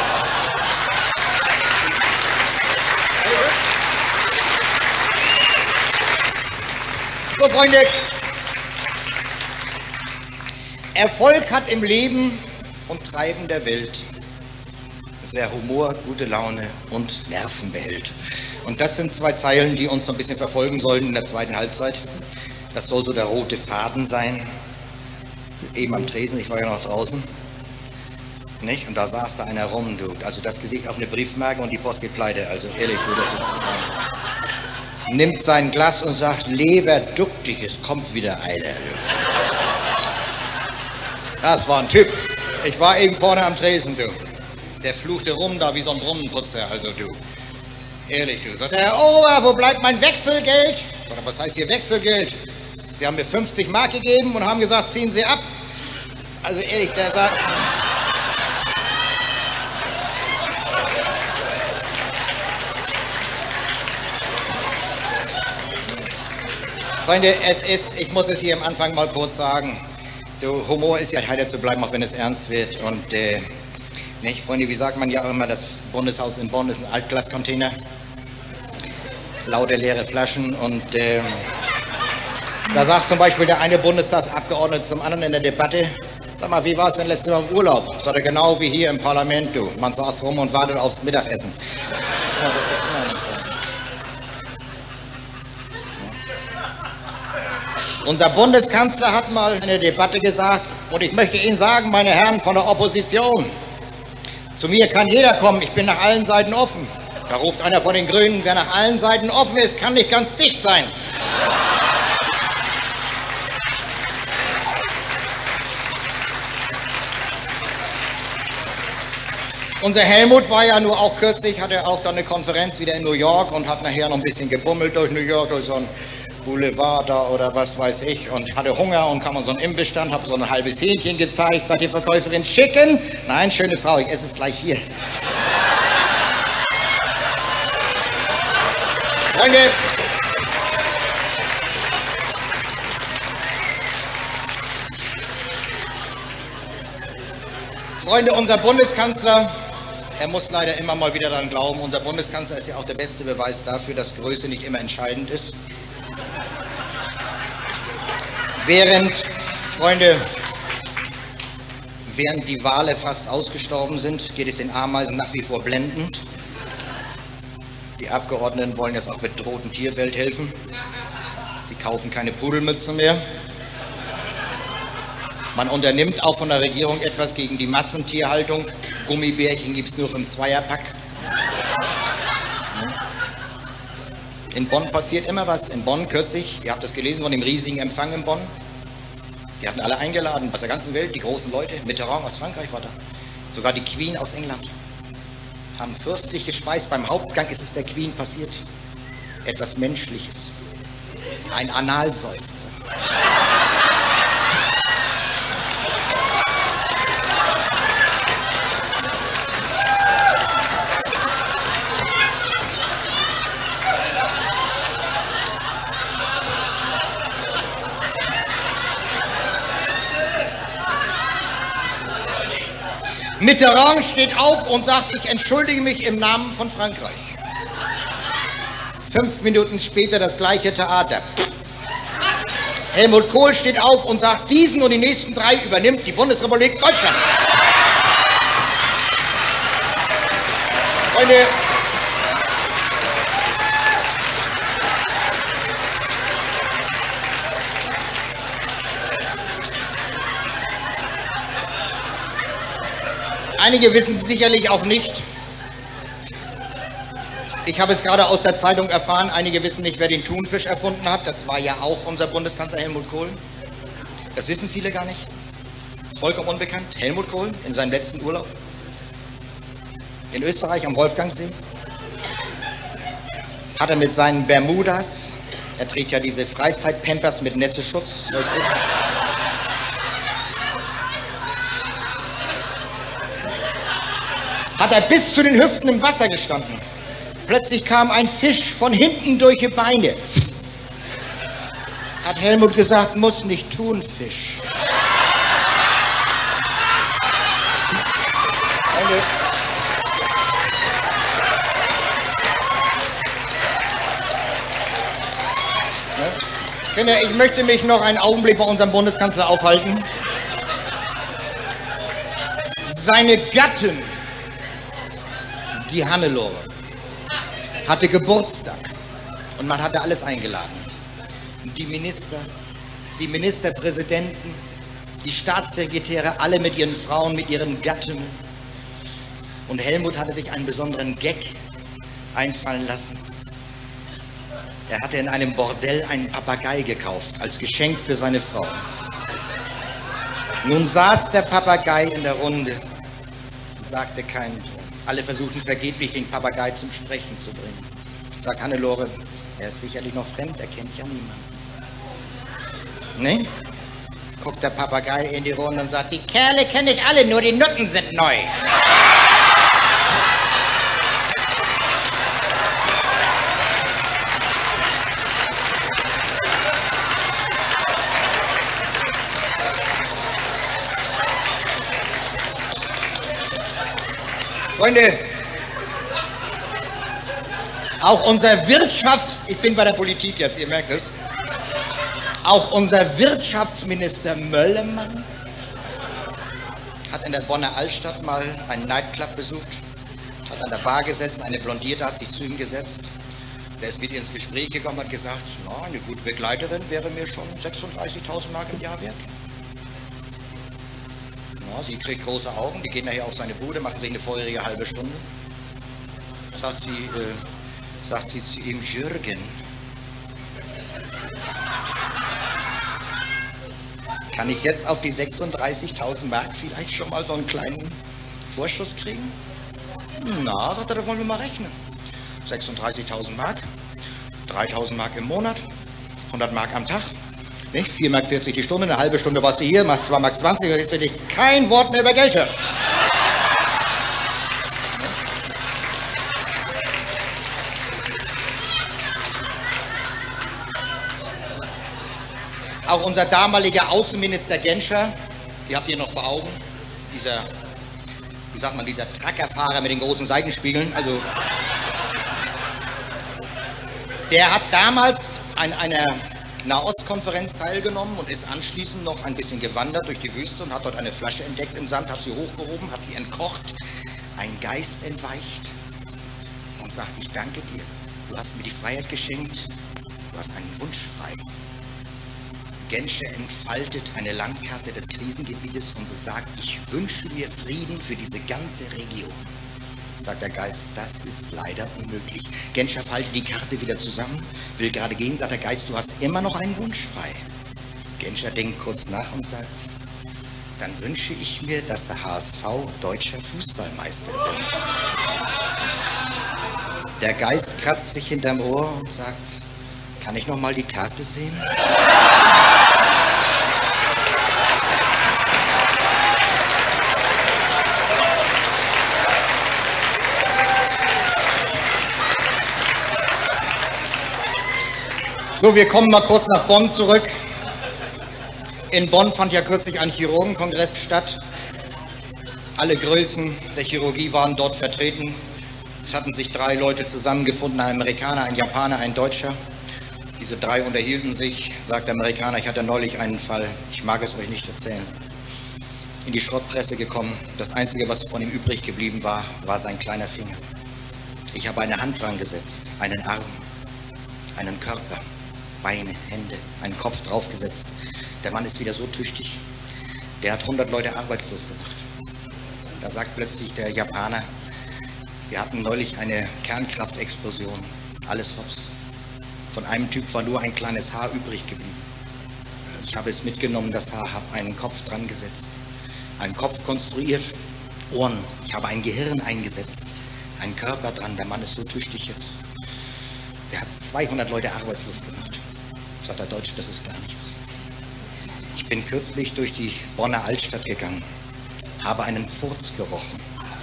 [SPEAKER 1] So, Freunde, Erfolg hat im Leben und Treiben der Welt, wer Humor, gute Laune und Nerven behält. Und das sind zwei Zeilen, die uns noch ein bisschen verfolgen sollten in der zweiten Halbzeit. Das soll so der rote Faden sein. Eben am Tresen, ich war ja noch draußen. Nicht? Und da saß da einer rum, du. Also das Gesicht auf eine Briefmarke und die Post geht pleite. Also ehrlich, du, das ist... nimmt sein Glas und sagt, Leber, duck dich, es kommt wieder einer. Das war ein Typ. Ich war eben vorne am Tresen, du. Der fluchte rum da wie so ein Brunnenputzer, also du. Ehrlich, du. Sagt der Herr Ober, wo bleibt mein Wechselgeld? Sagt er, was heißt hier Wechselgeld? Sie haben mir 50 Mark gegeben und haben gesagt, ziehen Sie ab. Also ehrlich, der sagt... Freunde, ich muss es hier am Anfang mal kurz sagen, du, Humor ist ja heiter zu bleiben, auch wenn es ernst wird. Und, nicht, Freunde, wie sagt man ja auch immer, das Bundeshaus in Bonn ist ein Altglascontainer, lauter leere Flaschen und da sagt zum Beispiel der eine Bundestagsabgeordnete zum anderen in der Debatte, sag mal, wie war es denn letztes Mal im Urlaub? Sagt er, genau wie hier im Parlament, du, man saß rum und wartet aufs Mittagessen. Ja, das ist immer nicht so. Unser Bundeskanzler hat mal in der Debatte gesagt, und ich möchte Ihnen sagen, meine Herren von der Opposition, zu mir kann jeder kommen, ich bin nach allen Seiten offen. Da ruft einer von den Grünen, wer nach allen Seiten offen ist, kann nicht ganz dicht sein. Unser Helmut war ja nur auch kürzlich, hatte auch dann eine Konferenz wieder in New York und hat nachher noch ein bisschen gebummelt durch New York, durch so ein Boulevard da oder was weiß ich und hatte Hunger und kam an so einen Imbissstand, habe so ein halbes Hähnchen gezeigt, sagt die Verkäuferin, Chicken? Nein, schöne Frau, ich esse es gleich hier. Freunde, unser Bundeskanzler, er muss leider immer mal wieder daran glauben, unser Bundeskanzler ist ja auch der beste Beweis dafür, dass Größe nicht immer entscheidend ist. Freunde, während die Wale fast ausgestorben sind, geht es den Ameisen nach wie vor blendend. Die Abgeordneten wollen jetzt auch bedrohten Tierwelt helfen. Sie kaufen keine Pudelmützen mehr. Man unternimmt auch von der Regierung etwas gegen die Massentierhaltung. Gummibärchen gibt es nur im Zweierpack. In Bonn passiert immer was. In Bonn kürzlich, ihr habt das gelesen von dem riesigen Empfang in Bonn. Die hatten alle eingeladen aus der ganzen Welt, die großen Leute. Mitterrand aus Frankreich war da. Sogar die Queen aus England. Haben fürstlich gespeist. Beim Hauptgang ist es der Queen passiert. Etwas Menschliches. Ein Analseufzer. Mitterrand steht auf und sagt, ich entschuldige mich im Namen von Frankreich. 5 Minuten später das gleiche Theater. Helmut Kohl steht auf und sagt, diesen und die nächsten 3 übernimmt die Bundesrepublik Deutschland. Freunde, einige wissen es sicherlich auch nicht. Ich habe es gerade aus der Zeitung erfahren, einige wissen nicht, wer den Thunfisch erfunden hat. Das war ja auch unser Bundeskanzler Helmut Kohl. Das wissen viele gar nicht. Vollkommen unbekannt. Helmut Kohl in seinem letzten Urlaub in Österreich am Wolfgangsee hat er mit seinen Bermudas, er trägt ja diese Freizeitpampers mit Nässeschutz, weißt du? Hat er bis zu den Hüften im Wasser gestanden. Plötzlich kam ein Fisch von hinten durch die Beine. Hat Helmut gesagt, muss nicht tun, Fisch. Ich möchte mich noch einen Augenblick bei unserem Bundeskanzler aufhalten. Seine Gattin, die Hannelore, hatte Geburtstag und man hatte alles eingeladen. Die Minister, die Ministerpräsidenten, die Staatssekretäre, alle mit ihren Frauen, mit ihren Gattinnen. Und Helmut hatte sich einen besonderen Gag einfallen lassen. Er hatte in einem Bordell einen Papagei gekauft, als Geschenk für seine Frau. Nun saß der Papagei in der Runde und sagte keinen Ton. Alle versuchten vergeblich, den Papagei zum Sprechen zu bringen. Sagt Hannelore, er ist sicherlich noch fremd, er kennt ja niemanden. Ne? Guckt der Papagei in die Runde und sagt, die Kerle kenne ich alle, nur die Nutten sind neu. Freunde, auch unser ich bin bei der Politik jetzt, ihr merkt es, auch unser Wirtschaftsminister Möllemann hat in der Bonner Altstadt mal einen Nightclub besucht, hat an der Bar gesessen, eine Blondierte hat sich zu ihm gesetzt, der ist mit ihr ins Gespräch gekommen, hat gesagt, na, eine gute Begleiterin wäre mir schon 36.000 Mark im Jahr wert. Ja, sie kriegt große Augen, die gehen nachher auf seine Bude, machen sich eine feurige halbe Stunde. Sagt sie zu ihm, Jürgen, kann ich jetzt auf die 36.000 Mark vielleicht schon mal so einen kleinen Vorschuss kriegen? Na, sagt er, da wollen wir mal rechnen. 36.000 Mark, 3.000 Mark im Monat, 100 Mark am Tag. Nicht? 4,40 Mark die Stunde, eine halbe Stunde warst du hier, machst 2,20 Mark und jetzt will ich kein Wort mehr über Geld hören. Auch unser damaliger Außenminister Genscher, die habt ihr noch vor Augen, dieser, wie sagt man, dieser Truckerfahrer mit den großen Seitenspiegeln, also der hat damals an einer Nahostkonferenz teilgenommen und ist anschließend noch ein bisschen gewandert durch die Wüste und hat dort eine Flasche entdeckt im Sand, hat sie hochgehoben, hat sie entkocht, ein Geist entweicht und sagt, ich danke dir, du hast mir die Freiheit geschenkt, du hast einen Wunsch frei. Genscher entfaltet eine Landkarte des Krisengebietes und sagt, ich wünsche mir Frieden für diese ganze Region. Sagt der Geist, das ist leider unmöglich. Genscher faltet die Karte wieder zusammen, will gerade gehen, sagt der Geist, du hast immer noch einen Wunsch frei. Genscher denkt kurz nach und sagt, dann wünsche ich mir, dass der HSV deutscher Fußballmeister wird. Der Geist kratzt sich hinterm Ohr und sagt, kann ich noch mal die Karte sehen? So, wir kommen mal kurz nach Bonn zurück. In Bonn fand ja kürzlich ein Chirurgenkongress statt. Alle Größen der Chirurgie waren dort vertreten. Es hatten sich 3 Leute zusammengefunden, ein Amerikaner, ein Japaner, ein Deutscher. Diese 3 unterhielten sich, sagt der Amerikaner, ich hatte neulich einen Fall, ich mag es euch nicht erzählen. In die Schrottpresse gekommen, das Einzige, was von ihm übrig geblieben war, war sein kleiner Finger. Ich habe eine Hand dran gesetzt, einen Arm, einen Körper, Beine, Hände, einen Kopf draufgesetzt. Der Mann ist wieder so tüchtig, der hat 100 Leute arbeitslos gemacht. Da sagt plötzlich der Japaner, wir hatten neulich eine Kernkraftexplosion, alles hops. Von einem Typ war nur ein kleines Haar übrig geblieben. Ich habe es mitgenommen, das Haar, habe einen Kopf dran gesetzt, einen Kopf konstruiert, Ohren, ich habe ein Gehirn eingesetzt, einen Körper dran, der Mann ist so tüchtig jetzt. Der hat 200 Leute arbeitslos gemacht. Sagt der Deutsche, das ist gar nichts. Ich bin kürzlich durch die Bonner Altstadt gegangen, habe einen Furz gerochen.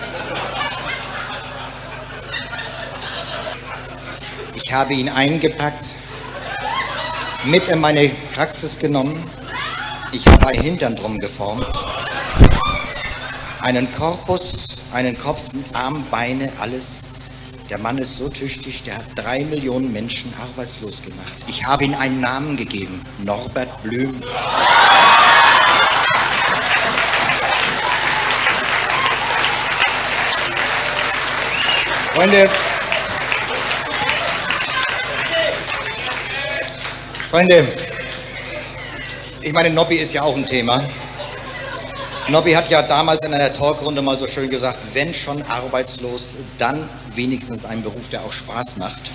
[SPEAKER 1] Ich habe ihn eingepackt, mit in meine Praxis genommen. Ich habe einen Hintern drum geformt, einen Korpus, einen Kopf, Arm, Beine, alles. Der Mann ist so tüchtig, der hat 3 Millionen Menschen arbeitslos gemacht. Ich habe ihm einen Namen gegeben, Norbert Blüm. Freunde, ich meine, Nobby ist ja auch ein Thema. Nobby hat ja damals in einer Talkrunde mal so schön gesagt, wenn schon arbeitslos, dann wenigstens einen Beruf, der auch Spaß macht.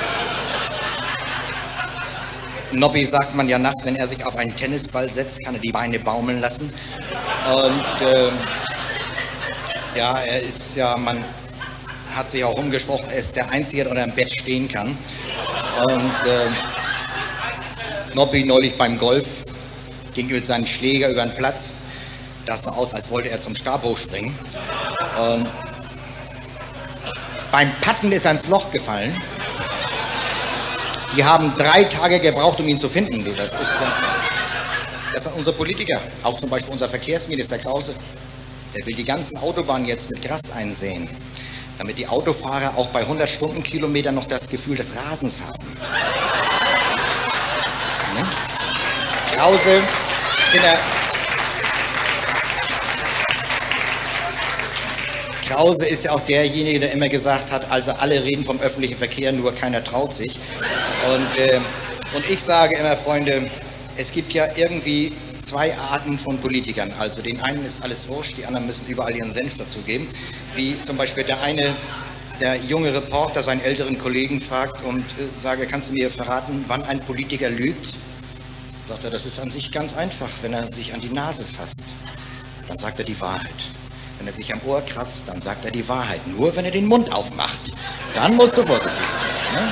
[SPEAKER 1] Nobby sagt man ja nachts, wenn er sich auf einen Tennisball setzt, kann er die Beine baumeln lassen. Und ja, er ist ja, man hat sich auch rumgesprochen, er ist der Einzige, der unter dem Bett stehen kann. Und Nobby neulich beim Golf ging mit seinem Schläger über den Platz. Das sah aus, als wollte er zum Stab hochspringen. Beim Patten ist er ins Loch gefallen. Die haben 3 Tage gebraucht, um ihn zu finden. Das sind unsere Politiker. Auch zum Beispiel unser Verkehrsminister Krause. Der will die ganzen Autobahnen jetzt mit Gras einsehen, damit die Autofahrer auch bei 100 Stundenkilometern noch das Gefühl des Rasens haben. Krause, Krause ist ja auch derjenige, der immer gesagt hat, also alle reden vom öffentlichen Verkehr, nur keiner traut sich. Und ich sage immer, Freunde, es gibt ja irgendwie 2 Arten von Politikern. Also den einen ist alles wurscht, die anderen müssen überall ihren Senf dazugeben. Wie zum Beispiel der junge Reporter seinen älteren Kollegen fragt und sage, kannst du mir verraten, wann ein Politiker lügt? Sagt er, das ist an sich ganz einfach, wenn er sich an die Nase fasst, dann sagt er die Wahrheit. Wenn er sich am Ohr kratzt, dann sagt er die Wahrheit. Nur wenn er den Mund aufmacht, dann musst du vorsichtig sein.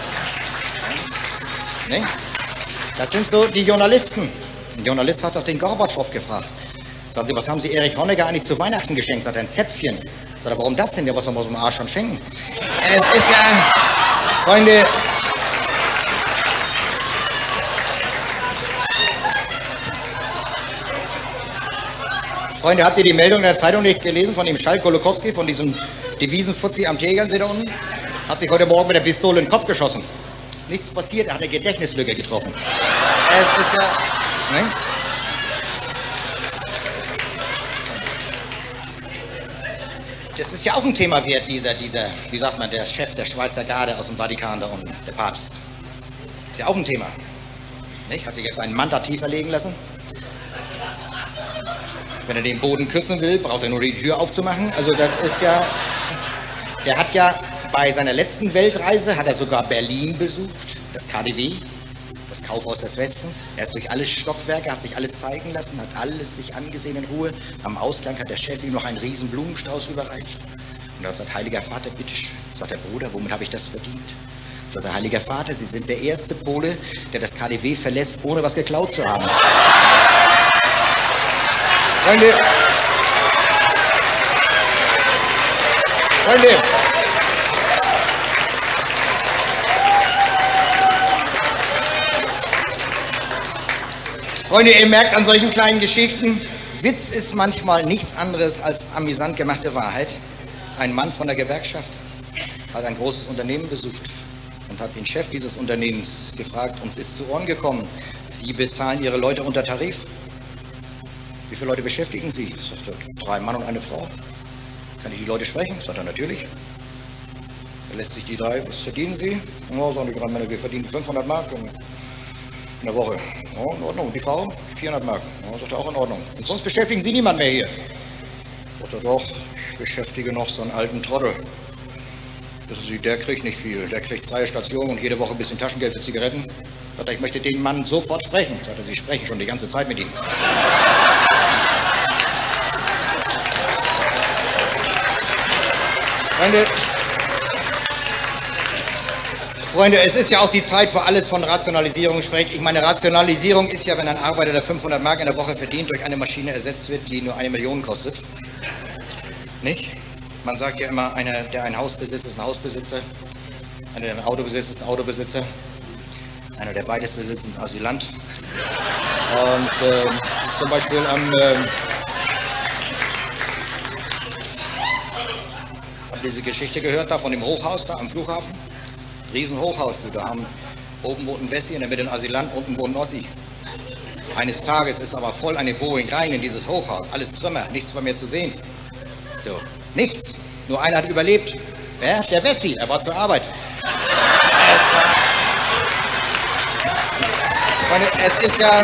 [SPEAKER 1] Ne? Das sind so die Journalisten. Ein Journalist hat doch den Gorbatschow gefragt. Sagen Sie, was haben Sie Erich Honecker eigentlich zu Weihnachten geschenkt? Sagt er, ein Zäpfchen. Sagt er, warum das denn? Ja, was soll man so einem Arsch schon schenken? Es ist ja, Freunde, habt ihr die Meldung in der Zeitung nicht gelesen von dem Schall Kolokowski, von diesem Devisenfuzzi am Tegernsee da unten? Hat sich heute Morgen mit der Pistole in den Kopf geschossen. Ist nichts passiert, er hat eine Gedächtnislücke getroffen. Es ist ja, ne? Das ist ja auch ein Thema wert, dieser, wie sagt man, der Chef der Schweizer Garde aus dem Vatikan da unten, der Papst. Ist ja auch ein Thema. Nicht? Hat sich jetzt einen Manta tiefer legen lassen. Wenn er den Boden küssen will, braucht er nur die Tür aufzumachen. Also das ist ja, der hat ja bei seiner letzten Weltreise, hat er sogar Berlin besucht, das KaDeWe, das Kaufhaus des Westens. Er ist durch alle Stockwerke, hat sich alles zeigen lassen, hat alles sich angesehen in Ruhe. Am Ausgang hat der Chef ihm noch einen riesen Blumenstrauß überreicht. Und er hat gesagt, Heiliger Vater, bitteschön. Sagt der Bruder, womit habe ich das verdient? Sagt der Heiliger Vater, Sie sind der erste Pole, der das KaDeWe verlässt, ohne was geklaut zu haben. Freunde, Freunde, ihr merkt an solchen kleinen Geschichten, Witz ist manchmal nichts anderes als amüsant gemachte Wahrheit. Ein Mann von der Gewerkschaft hat ein großes Unternehmen besucht und hat den Chef dieses Unternehmens gefragt, uns ist zu Ohren gekommen, Sie bezahlen Ihre Leute unter Tarif. Wie viele Leute beschäftigen Sie? Sagt er, 3 Mann und eine Frau. Kann ich die Leute sprechen? Sagt er, natürlich. Er lässt sich die 3, was verdienen Sie? Ja, sagen die 3 Männer, wir verdienen 500 Mark in der Woche. Ja, in Ordnung. Und die Frau? 400 Mark. Ja, sagt er, auch in Ordnung. Und sonst beschäftigen Sie niemand mehr hier. Sagt er, doch, ich beschäftige noch so einen alten Trottel. Wissen Sie, der kriegt nicht viel. Der kriegt freie Station und jede Woche ein bisschen Taschengeld für Zigaretten. Sagt er, ich möchte den Mann sofort sprechen. Sagt er, Sie sprechen schon die ganze Zeit mit ihm. Freunde, es ist ja auch die Zeit, wo alles von Rationalisierung spricht. Ich meine, Rationalisierung ist ja, wenn ein Arbeiter, der 500 Mark in der Woche verdient, durch eine Maschine ersetzt wird, die nur 1 Million kostet. Nicht? Man sagt ja immer, einer, der ein Haus besitzt, ist ein Hausbesitzer. Einer, der ein Auto besitzt, ist ein Autobesitzer. Einer, der beides besitzt, ist ein Asylant. Und zum Beispiel diese Geschichte gehört da von dem Hochhaus da am Flughafen? Riesenhochhaus, da haben oben wohnt ein Wessi, in der Mitte ein Asylant, unten wohnt ein Ossi. Eines Tages ist aber voll eine Boeing rein in dieses Hochhaus, alles Trümmer, nichts von mir zu sehen. So, nichts, nur einer hat überlebt. Ja, der Wessi, er war zur Arbeit. Es ist ja...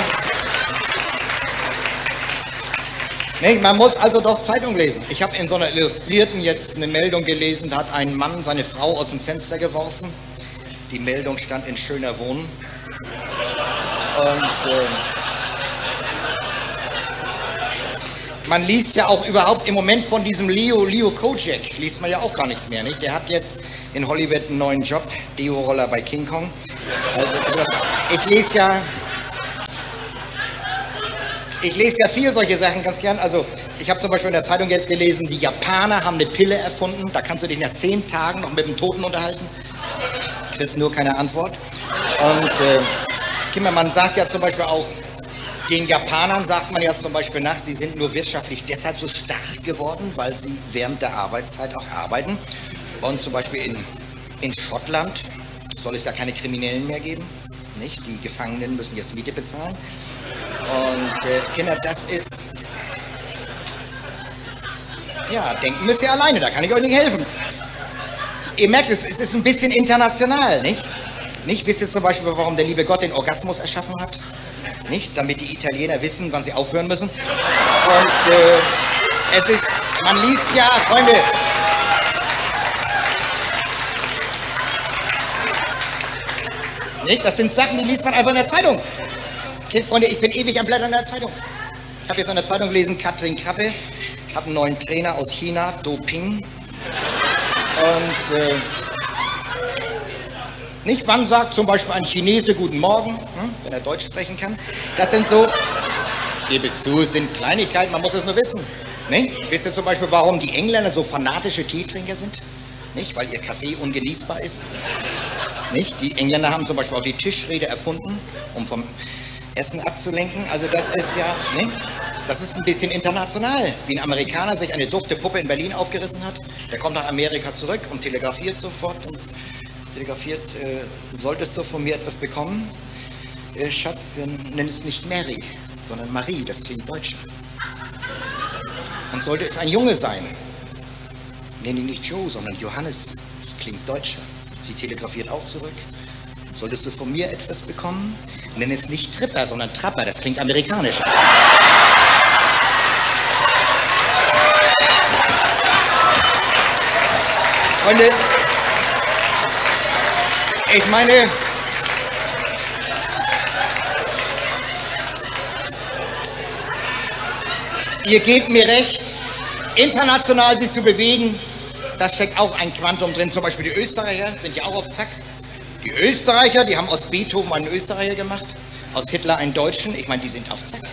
[SPEAKER 1] Nee, man muss also doch Zeitung lesen. Ich habe in so einer Illustrierten jetzt eine Meldung gelesen, da hat ein Mann seine Frau aus dem Fenster geworfen. Die Meldung stand in schöner Wohnen. Und man liest ja auch überhaupt im Moment von diesem Leo Kojak, liest man ja auch gar nichts mehr, nicht? Der hat jetzt in Hollywood einen neuen Job, Deo-Roller bei King Kong. Also ich lese ja viel solche Sachen ganz gern. Also ich habe zum Beispiel in der Zeitung jetzt gelesen, die Japaner haben eine Pille erfunden, da kannst du dich nach 10 Tagen noch mit dem Toten unterhalten. Kriegst nur keine Antwort. Und man sagt ja zum Beispiel auch, den Japanern sagt man ja zum Beispiel nach, sie sind nur wirtschaftlich deshalb so stark geworden, weil sie während der Arbeitszeit auch arbeiten. Und zum Beispiel in Schottland soll es ja keine Kriminellen mehr geben. Nicht? Die Gefangenen müssen jetzt Miete bezahlen. Und Kinder, das ist... Ja, denken müsst ihr alleine, da kann ich euch nicht helfen. Ihr merkt, es ist ein bisschen international, nicht? Nicht? Wisst ihr zum Beispiel, warum der liebe Gott den Orgasmus erschaffen hat? Nicht? Damit die Italiener wissen, wann sie aufhören müssen. Und es ist... Man liest ja, Freunde... Nicht? Das sind Sachen, die liest man einfach in der Zeitung. Freunde, ich bin ewig am Blättern in der Zeitung. Ich habe jetzt in der Zeitung gelesen, Katrin Krappe hat einen neuen Trainer aus China, Doping. Und nicht, wann sagt zum Beispiel ein Chinese Guten Morgen, wenn er Deutsch sprechen kann. Das sind so, ich gebe es zu, es sind Kleinigkeiten, man muss es nur wissen. Nicht? Wisst ihr zum Beispiel, warum die Engländer so fanatische Teetrinker sind? Nicht? Weil ihr Kaffee ungenießbar ist. Nicht? Die Engländer haben zum Beispiel auch die Tischrede erfunden, um vom Essen abzulenken. Also das ist ja, ne? Das ist ein bisschen international. Wie ein Amerikaner sich eine dufte Puppe in Berlin aufgerissen hat, der kommt nach Amerika zurück und telegrafiert sofort und telegrafiert, solltest du von mir etwas bekommen? Schatz, nenn es nicht Mary, sondern Marie, das klingt deutscher. Und sollte es ein Junge sein, nenn ihn nicht Joe, sondern Johannes, das klingt deutscher. Sie telegrafiert auch zurück. Solltest du von mir etwas bekommen? Nenn es nicht Tripper, sondern Trapper, das klingt amerikanischer. Freunde, ich meine, ihr gebt mir recht, international sich zu bewegen, da steckt auch ein Quantum drin. Zum Beispiel die Österreicher sind ja auch auf Zack. Die Österreicher, die haben aus Beethoven einen Österreicher gemacht, aus Hitler einen Deutschen. Ich meine, die sind auf Zack.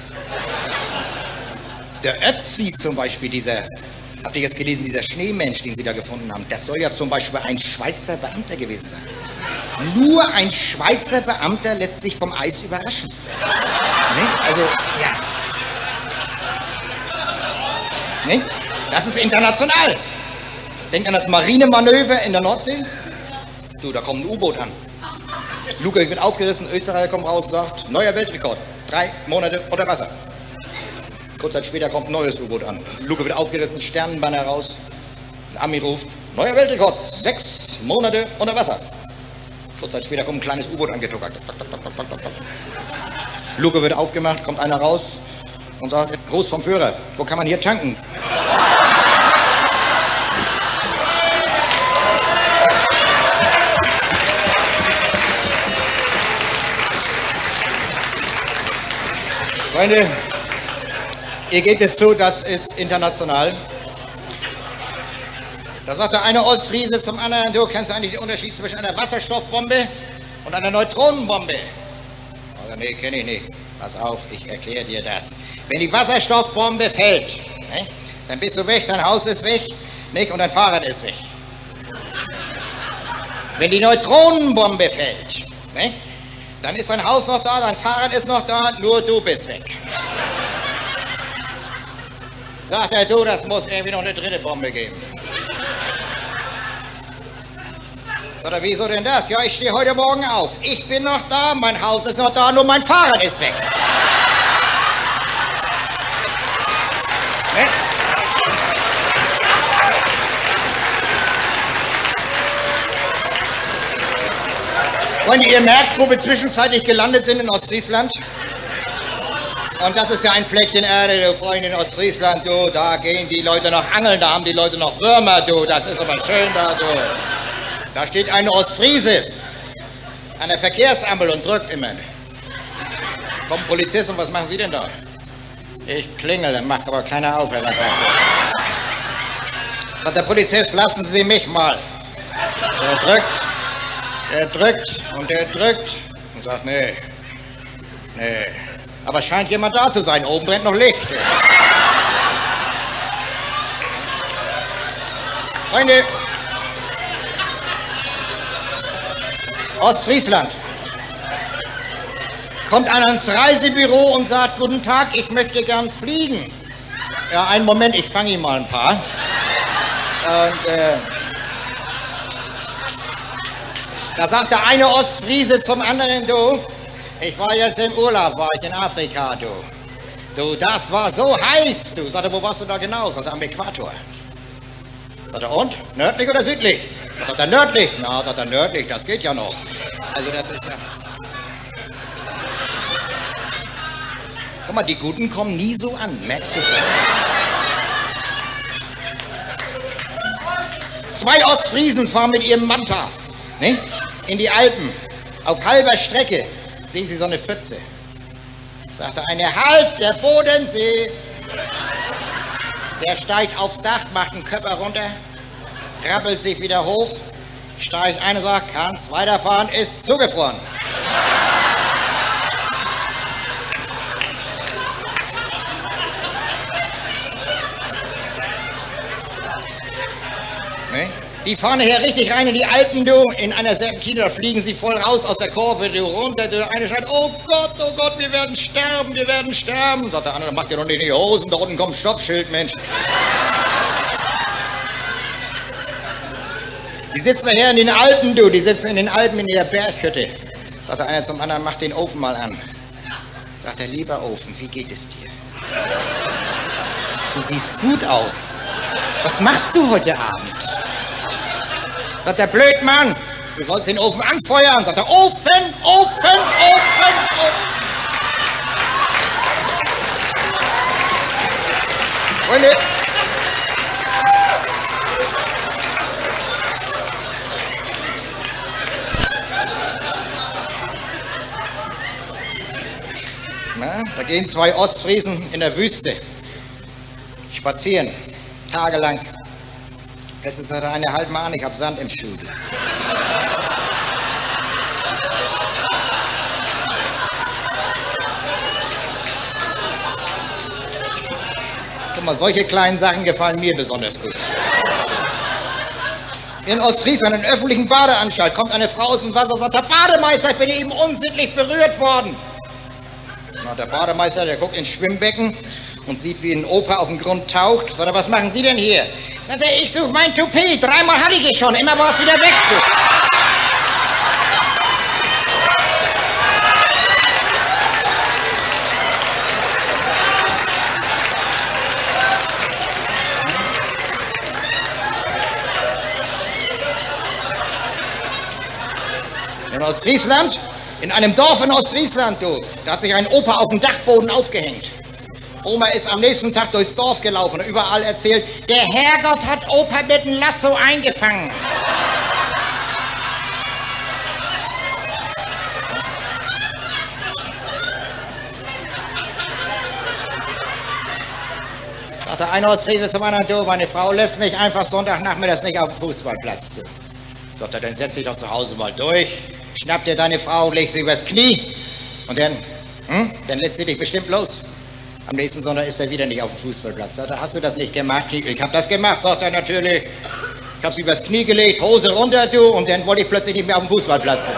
[SPEAKER 1] Der Ötzi zum Beispiel, habt ihr jetzt gelesen, dieser Schneemensch, den sie da gefunden haben, das soll ja zum Beispiel ein Schweizer Beamter gewesen sein. Nur ein Schweizer Beamter lässt sich vom Eis überraschen. Ne? Also, ja. Ne? Das ist international. Denkt an das Marinemanöver in der Nordsee. Du, da kommt ein U-Boot an. Luke wird aufgerissen, Österreicher kommt raus und sagt, neuer Weltrekord, 3 Monate unter Wasser. Kurz Zeit später kommt ein neues U-Boot an. Luke wird aufgerissen, Sternenbanner raus. Ein Ami ruft, neuer Weltrekord, 6 Monate unter Wasser. Kurz Zeit später kommt ein kleines U-Boot angetuckert. Luke wird aufgemacht, kommt einer raus und sagt, Gruß vom Führer, wo kann man hier tanken? Freunde, ihr gebt es zu, das ist international. Da sagt der eine Ostfriese zum anderen, du kennst eigentlich den Unterschied zwischen einer Wasserstoffbombe und einer Neutronenbombe? Also, nee, kenne ich nicht. Pass auf, ich erkläre dir das. Wenn die Wasserstoffbombe fällt, ne, dann bist du weg, dein Haus ist weg, nicht, und dein Fahrrad ist weg. Wenn die Neutronenbombe fällt, ne, dann ist dein Haus noch da, dein Fahrrad ist noch da, nur du bist weg. Sagt er, du, das muss irgendwie noch eine dritte Bombe geben. Sagt er, wieso denn das? Ja, ich stehe heute Morgen auf. Ich bin noch da, mein Haus ist noch da, nur mein Fahrrad ist weg. Ne? Freunde, ihr merkt, wo wir zwischenzeitlich gelandet sind in Ostfriesland. Und das ist ja ein Fleckchen Erde, du Freunde, in Ostfriesland, du, da gehen die Leute noch angeln, da haben die Leute noch Würmer, du, das ist aber schön da, du. Da steht ein Ostfriese an der Verkehrsampel und drückt immer. Kommt ein Polizist und was machen Sie denn da? Ich klingel, dann macht aber keiner auf, Herr Landrat. Sagt der Polizist, lassen Sie mich mal. Der drückt und sagt, nee. Aber scheint jemand da zu sein, oben brennt noch Licht. Freunde, Ostfriesland. Kommt einer ins Reisebüro und sagt, guten Tag, ich möchte gern fliegen. Ja, einen Moment, ich fange ihm mal ein paar. Und, da sagt der eine Ostfriese zum anderen, du, ich war jetzt im Urlaub, war ich in Afrika, du. Du, das war so heiß, du. Sagt er, wo warst du da genau? Sagt er, am Äquator. Sagt er, und? Nördlich oder südlich? Sagt er, nördlich. Na, sagt er, nördlich, das geht ja noch. Also das ist ja... Guck mal, die Guten kommen nie so an, merkst du schon. 2 Ostfriesen fahren mit ihrem Manta, ne, in die Alpen. Auf halber Strecke sehen sie so eine Pfütze. Sagt der eine, halt, der Bodensee. Der steigt aufs Dach, macht einen Köpper runter, rappelt sich wieder hoch, steigt ein und sagt, kannst weiterfahren, ist zugefroren. Ne? Die fahren hier richtig rein in die Alpen, du, in einer Serpentine, da fliegen sie voll raus aus der Kurve, du, runter, der eine schreit, oh Gott, wir werden sterben, wir werden sterben. Sagt der andere, mach dir doch nicht in die Hosen, da unten kommt Stoppschild, Mensch. Die sitzen nachher in den Alpen, du, die sitzen in den Alpen in der Berghütte. Sagt der eine zum anderen, mach den Ofen mal an. Sagt der, lieber Ofen, wie geht es dir? Du siehst gut aus. Was machst du heute Abend? Sagt der Blödmann, du sollst den Ofen anfeuern. Sagt der, Ofen. Freunde, Ja, da gehen zwei Ostfriesen in der Wüste spazieren, tagelang. Es ist eine halbe Mann, ich habe Sand im Schuh. Guck mal, solche kleinen Sachen gefallen mir besonders gut. In Ostfriesland, in öffentlichen Badeanstalt, kommt eine Frau aus dem Wasser und sagt, Herr Bademeister, ich bin eben unsittlich berührt worden. Na, der Bademeister, der guckt ins Schwimmbecken und sieht, wie ein Opa auf dem Grund taucht. Sagt er, was machen Sie denn hier? Sagt er, ich suche mein Toupet, 3-mal hatte ich es schon, immer war es wieder weg. In Ostfriesland, in einem Dorf in Ostfriesland, du, da hat sich ein Opa auf dem Dachboden aufgehängt. Oma ist am nächsten Tag durchs Dorf gelaufen und überall erzählt, der Herrgott hat Opa mit dem Lasso eingefangen. Sagt der eine Ostfriese zum anderen, du, meine Frau lässt mich einfach Sonntagnachmittags nicht auf dem Fußballplatz. Du. Sagt er, dann setz dich doch zu Hause mal durch, schnapp dir deine Frau, leg sie übers Knie und dann lässt sie dich bestimmt los. Am nächsten Sonntag ist er wieder nicht auf dem Fußballplatz. Sagt er, hast du das nicht gemacht? Ich habe das gemacht, sagt er natürlich. Ich habe sie übers Knie gelegt, Hose runter, du, und dann wollte ich plötzlich nicht mehr auf dem Fußballplatz.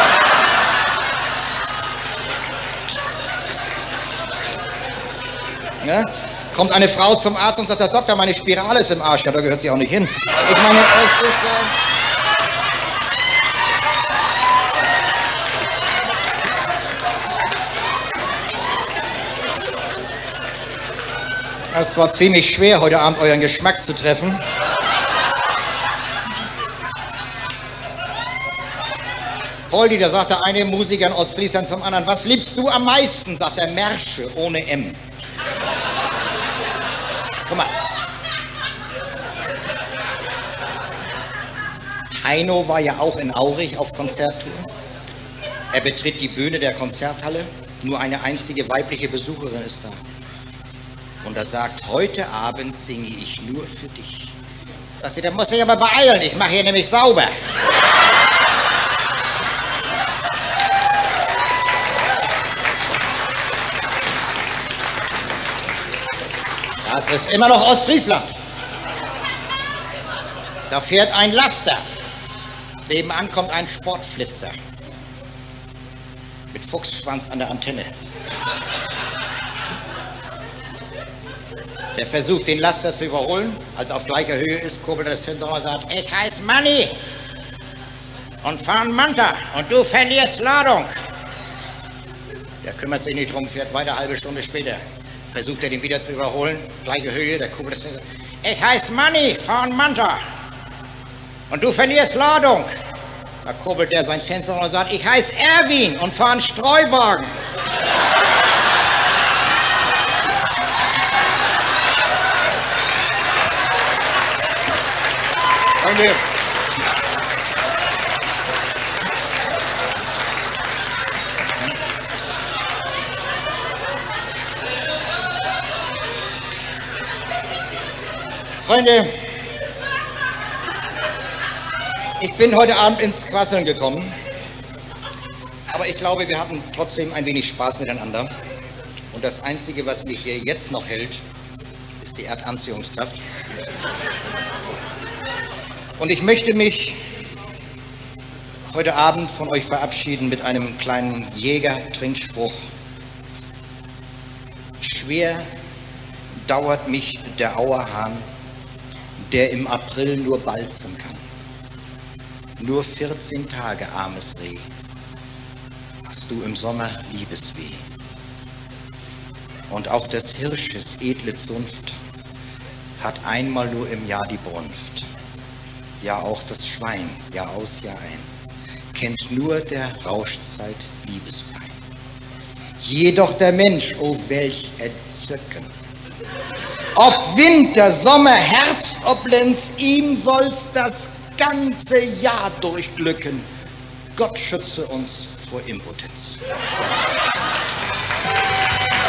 [SPEAKER 1] Ja? Kommt eine Frau zum Arzt und sagt, Herr Doktor, meine Spirale ist im Arsch. Ja, da gehört sie auch nicht hin. Ich meine, es ist... Es war ziemlich schwer, heute Abend euren Geschmack zu treffen. Poldi, da sagt der eine Musiker in Ostfriesland zum anderen, was liebst du am meisten? Sagt der Märsche ohne M. Guck mal. Heino war ja auch in Aurich auf Konzerttour. Er betritt die Bühne der Konzerthalle. Nur eine einzige weibliche Besucherin ist da. Und er sagt, heute Abend singe ich nur für dich. Sagt sie, da muss ich aber beeilen, ich mache hier nämlich sauber. Das ist immer noch Ostfriesland. Da fährt ein Laster. Nebenan kommt ein Sportflitzer. Mit Fuchsschwanz an der Antenne. Der versucht, den Laster zu überholen. Als er auf gleicher Höhe ist, kurbelt er das Fenster und sagt, ich heiße Manni und fahre einen Manta und du verlierst Ladung. Der kümmert sich nicht drum, fährt weiter, halbe Stunde später. Versucht er, den wieder zu überholen. Gleiche Höhe, der kurbelt das Fenster. Ich heiße Manni, fahre einen Manta und du verlierst Ladung. Da kurbelt er sein Fenster und sagt, ich heiße Erwin und fahre einen Streuwagen. Freunde, ich bin heute Abend ins Quasseln gekommen, aber ich glaube, wir hatten trotzdem ein wenig Spaß miteinander. Und das Einzige, was mich hier jetzt noch hält, ist die Erdanziehungskraft. Und ich möchte mich heute Abend von euch verabschieden mit einem kleinen Jäger-Trinkspruch. Schwer dauert mich der Auerhahn, der im April nur balzen kann. Nur 14 Tage, armes Reh, hast du im Sommer Liebesweh. Und auch des Hirsches edle Zunft hat einmal nur im Jahr die Brunft. Ja, auch das Schwein, Jahr aus, Jahr ein, kennt nur der Rauschzeit Liebespein. Jedoch der Mensch, oh welch Entzücken! Ob Winter, Sommer, Herbst, ob Lenz, ihm soll's das ganze Jahr durchglücken. Gott schütze uns vor Impotenz.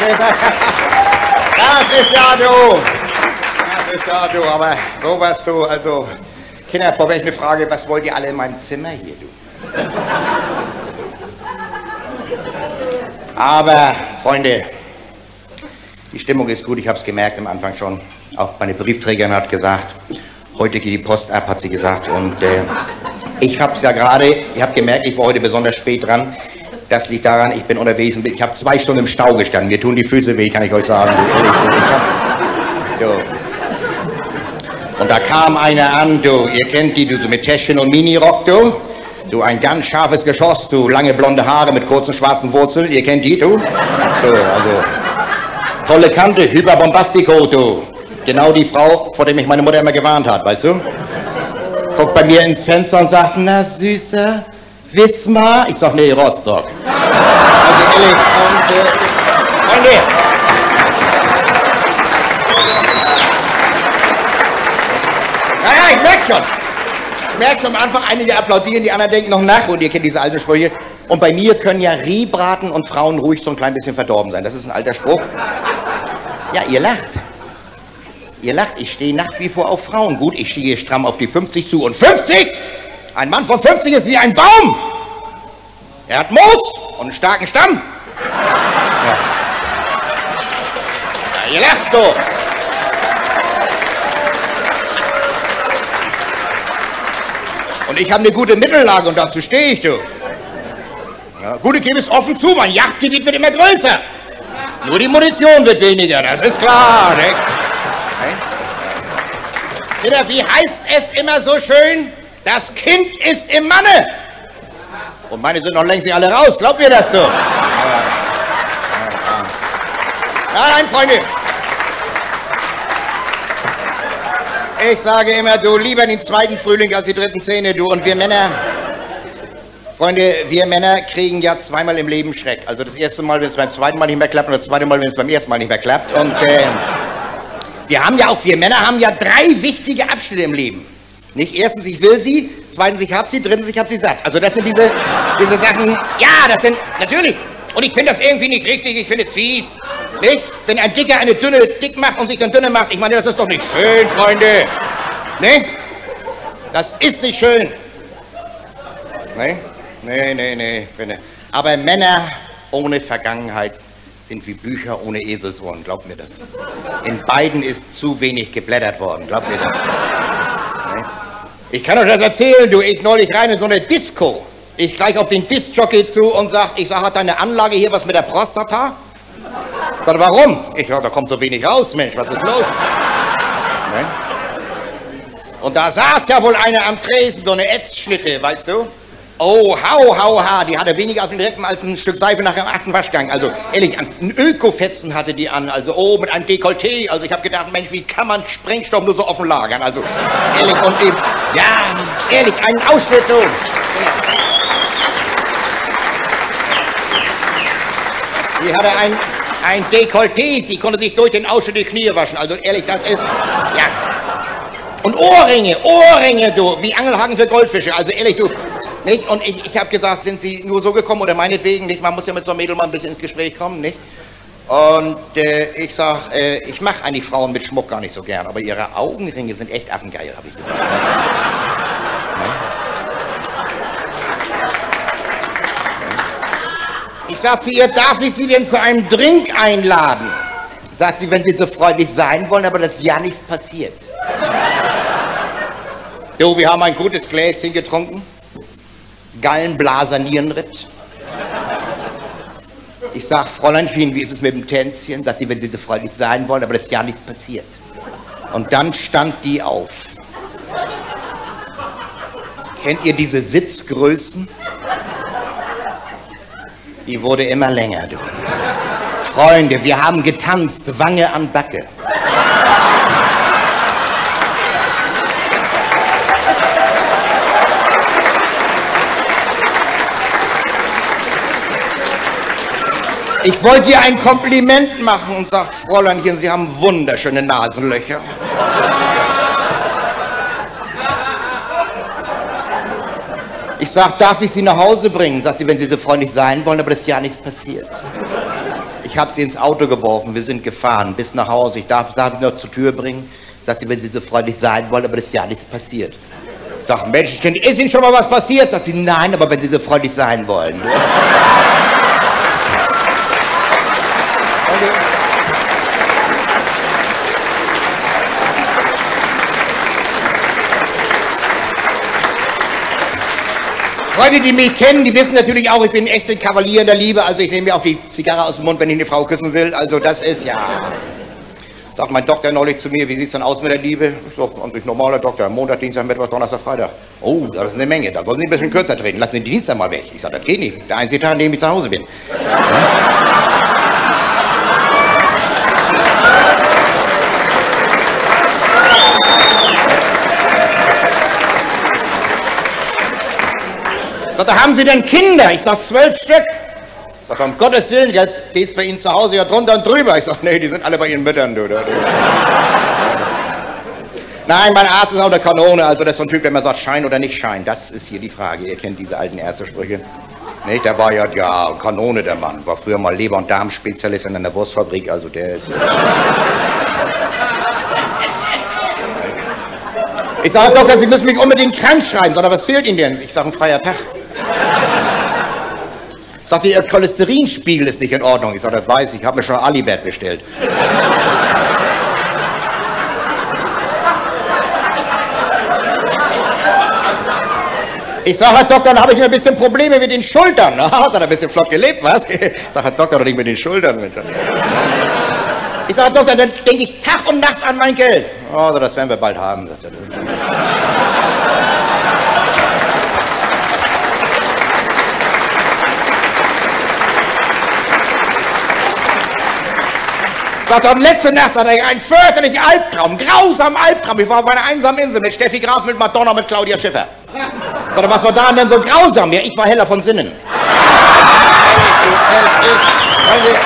[SPEAKER 2] Das ist ja du. Das ist ja du, aber sowas du, also... Kinder, vor welche Frage, was wollt ihr alle in meinem Zimmer hier, du? Aber, Freunde, die Stimmung ist gut, ich habe es gemerkt am Anfang schon. Auch meine Briefträgerin hat gesagt, heute geht die Post ab, hat sie gesagt. Und ich habe es ja gerade, ihr habt gemerkt, ich war heute besonders spät dran. Das liegt daran, ich bin unterwegs und ich habe 2 Stunden im Stau gestanden. Mir tun die Füße weh, kann ich euch sagen. So. Und da kam einer an, du, ihr kennt die, du, so mit Täschchen und Minirock, du. Du, ein ganz scharfes Geschoss, du, lange blonde Haare mit kurzen schwarzen Wurzeln, ihr kennt die, du. So, also, tolle Kante, Hyperbombastico, du. Genau die Frau, vor der mich meine Mutter immer gewarnt hat, weißt du. Guckt bei mir ins Fenster und sagt, na Süßer, Wismar? Ich sag, nee, Rostock. Also ehrlich, und, Freunde. Ja, ich merke schon. Ich merke schon am Anfang, einige applaudieren, die anderen denken noch nach und ihr kennt diese alten Sprüche. Und bei mir können ja Rehbraten und Frauen ruhig so ein klein bisschen verdorben sein. Das ist ein alter Spruch. Ja, ihr lacht. Ihr lacht, ich stehe nach wie vor auf Frauen. Gut, ich stehe stramm auf die 50 zu. Und 50? Ein Mann von 50 ist wie ein Baum. Er hat Moos und einen starken Stamm. Ja. Ja, ihr lacht so. Und ich habe eine gute Mittellage und dazu stehe ich, du. Ja, gut, ich gebe es offen zu, mein Jagdgebiet wird immer größer. Nur die Munition wird weniger, das ist klar, ne? Wie heißt es immer so schön? Das Kind ist im Manne. Und meine sind noch längst nicht alle raus, glaubt ihr das, du? Ja, nein, Freunde. Ich sage immer, du, lieber den 2. Frühling als die 3. Zähne, du. Und wir Männer, Freunde, wir Männer kriegen ja zweimal im Leben Schreck. Also das erste Mal, wenn es beim 2. Mal nicht mehr klappt und das 2. Mal, wenn es beim 1. Mal nicht mehr klappt. Und wir haben ja auch, wir Männer haben ja 3 wichtige Abschnitte im Leben. Nicht erstens, ich will sie, zweitens, ich hab sie, drittens, ich hab sie satt. Also das sind diese Sachen, ja, das sind, natürlich. Und ich finde das irgendwie nicht richtig, ich finde es fies. Nicht? Wenn ein Dicker eine Dünne dick macht und sich dann dünne macht, ich meine, das ist doch nicht schön, Freunde. Ne? Das ist nicht schön. Ne? Nee. Aber Männer ohne Vergangenheit sind wie Bücher ohne Eselsohren, glaubt mir das. In beiden ist zu wenig geblättert worden, glaubt mir das. Ne? Ich kann euch das erzählen, du, ich neulich rein in so eine Disco. Ich gleich auf den Disc-Jockey zu und sag, hat deine Anlage hier was mit der Prostata? Sag, warum? Ich sag, da kommt so wenig raus, Mensch, was ist los? Ne? Und da saß ja wohl einer am Tresen, so eine Ätzschnitte, weißt du? Oh, ha, die hatte weniger auf den Rippen als ein Stück Seife nach dem 8. Waschgang. Also, ehrlich, ein Öko-Fetzen hatte die an, also, oh, mit einem Dekolleté. Also, ich habe gedacht, Mensch, wie kann man Sprengstoff nur so offen lagern? Also, ehrlich, und eben, ja, ehrlich, einen Ausschnitt so. Die hatte ein Dekolleté, die konnte sich durch den Ausschnitt die Knie waschen. Also, ehrlich, das ist, ja. Und Ohrringe, du, wie Angelhaken für Goldfische. Also, ehrlich, du. Nicht? Und ich habe gesagt, sind Sie nur so gekommen oder meinetwegen, nicht? Man muss ja mit so einem Mädel mal ein bisschen ins Gespräch kommen, nicht? Und ich sag, ich mache eigentlich Frauen mit Schmuck gar nicht so gern, aber ihre Augenringe sind echt affengeil, habe ich gesagt. Ich sag zu ihr, darf ich Sie denn zu einem Drink einladen? Sagt sie, wenn Sie so freundlich sein wollen, aber das ist ja nichts passiert. Jo, wir haben ein gutes Gläschen getrunken. Gallenblaser Nierenritt. Ich sag, Fräuleinchen, wie ist es mit dem Tänzchen? Sagt sie, wenn Sie so freundlich sein wollen, aber das ist ja nichts passiert. Und dann stand die auf. Kennt ihr diese Sitzgrößen? Die wurde immer länger, du. Freunde, wir haben getanzt, Wange an Backe. Ich wollte ihr ein Kompliment machen und sagt, Fräuleinchen, Sie haben wunderschöne Nasenlöcher. Ich sag, darf ich Sie nach Hause bringen? Sagt sie, wenn Sie so freundlich sein wollen, aber das ist ja nichts passiert. Ich ich habe sie ins Auto geworfen, wir sind gefahren bis nach Hause. Ich darf sie noch zur Tür bringen. Sagt sie, wenn Sie so freundlich sein wollen, aber das ist ja nichts passiert. Ich sage, Menschenskind, ist Ihnen schon mal was passiert? Sagt sie, nein, aber wenn Sie so freundlich sein wollen. Freunde, die mich kennen, die wissen natürlich auch, ich bin echt ein Kavalier in der Liebe, also ich nehme mir auch die Zigarre aus dem Mund, wenn ich eine Frau küssen will, also das ist ja... Sagt mein Doktor neulich zu mir, wie sieht's dann aus mit der Liebe? Ich sag, an sich normaler Doktor, Montag, Dienstag, Mittwoch, Donnerstag, Freitag. Oh, das ist eine Menge, da wollen Sie ein bisschen kürzer treten, lassen Sie die Dienstag mal weg. Ich sag, das geht nicht, der einzige Tag, an dem ich zu Hause bin. Sagt er, haben Sie denn Kinder? Ich sag, 12 Stück. Sagt er, um Gottes Willen, geht's bei Ihnen zu Hause ja drunter und drüber? Ich sag, nee, die sind alle bei Ihren Müttern, du. Nein, mein Arzt ist auch eine Kanone, also das ist so ein Typ, der immer sagt, Schein oder nicht Schein. Das ist hier die Frage, ihr kennt diese alten Ärztesprüche. Nee, der war ja Kanone, der Mann. War früher mal Leber- und Darmspezialist in einer Wurstfabrik, also der ist... Ich sage, Herr Doktor, Sie müssen mich unbedingt krank schreiben. Sagt er, was fehlt Ihnen denn? Ich sage, ein freier Tag. Sagt ihr, Ihr Cholesterinspiegel ist nicht in Ordnung. Ich sage, das weiß ich, habe mir schon Alibert bestellt. Ich sage, Herr Doktor, dann habe ich mir ein bisschen Probleme mit den Schultern. Na, hat er ein bisschen flott gelebt, was? Ich sage, Herr Doktor, doch nicht mit den Schultern. Ich sage, Herr Doktor, dann denke ich Tag und Nacht an mein Geld. Oh, das werden wir bald haben, sagt er. Sagt er, und letzte Nacht hat er einen fürchterlichen Albtraum, grausamen Albtraum. Ich war auf einer einsamen Insel mit Steffi Graf, mit Madonna, mit Claudia Schiffer. Sagt er, was war daran denn so grausam? Ja, ich war heller von Sinnen. Es ist...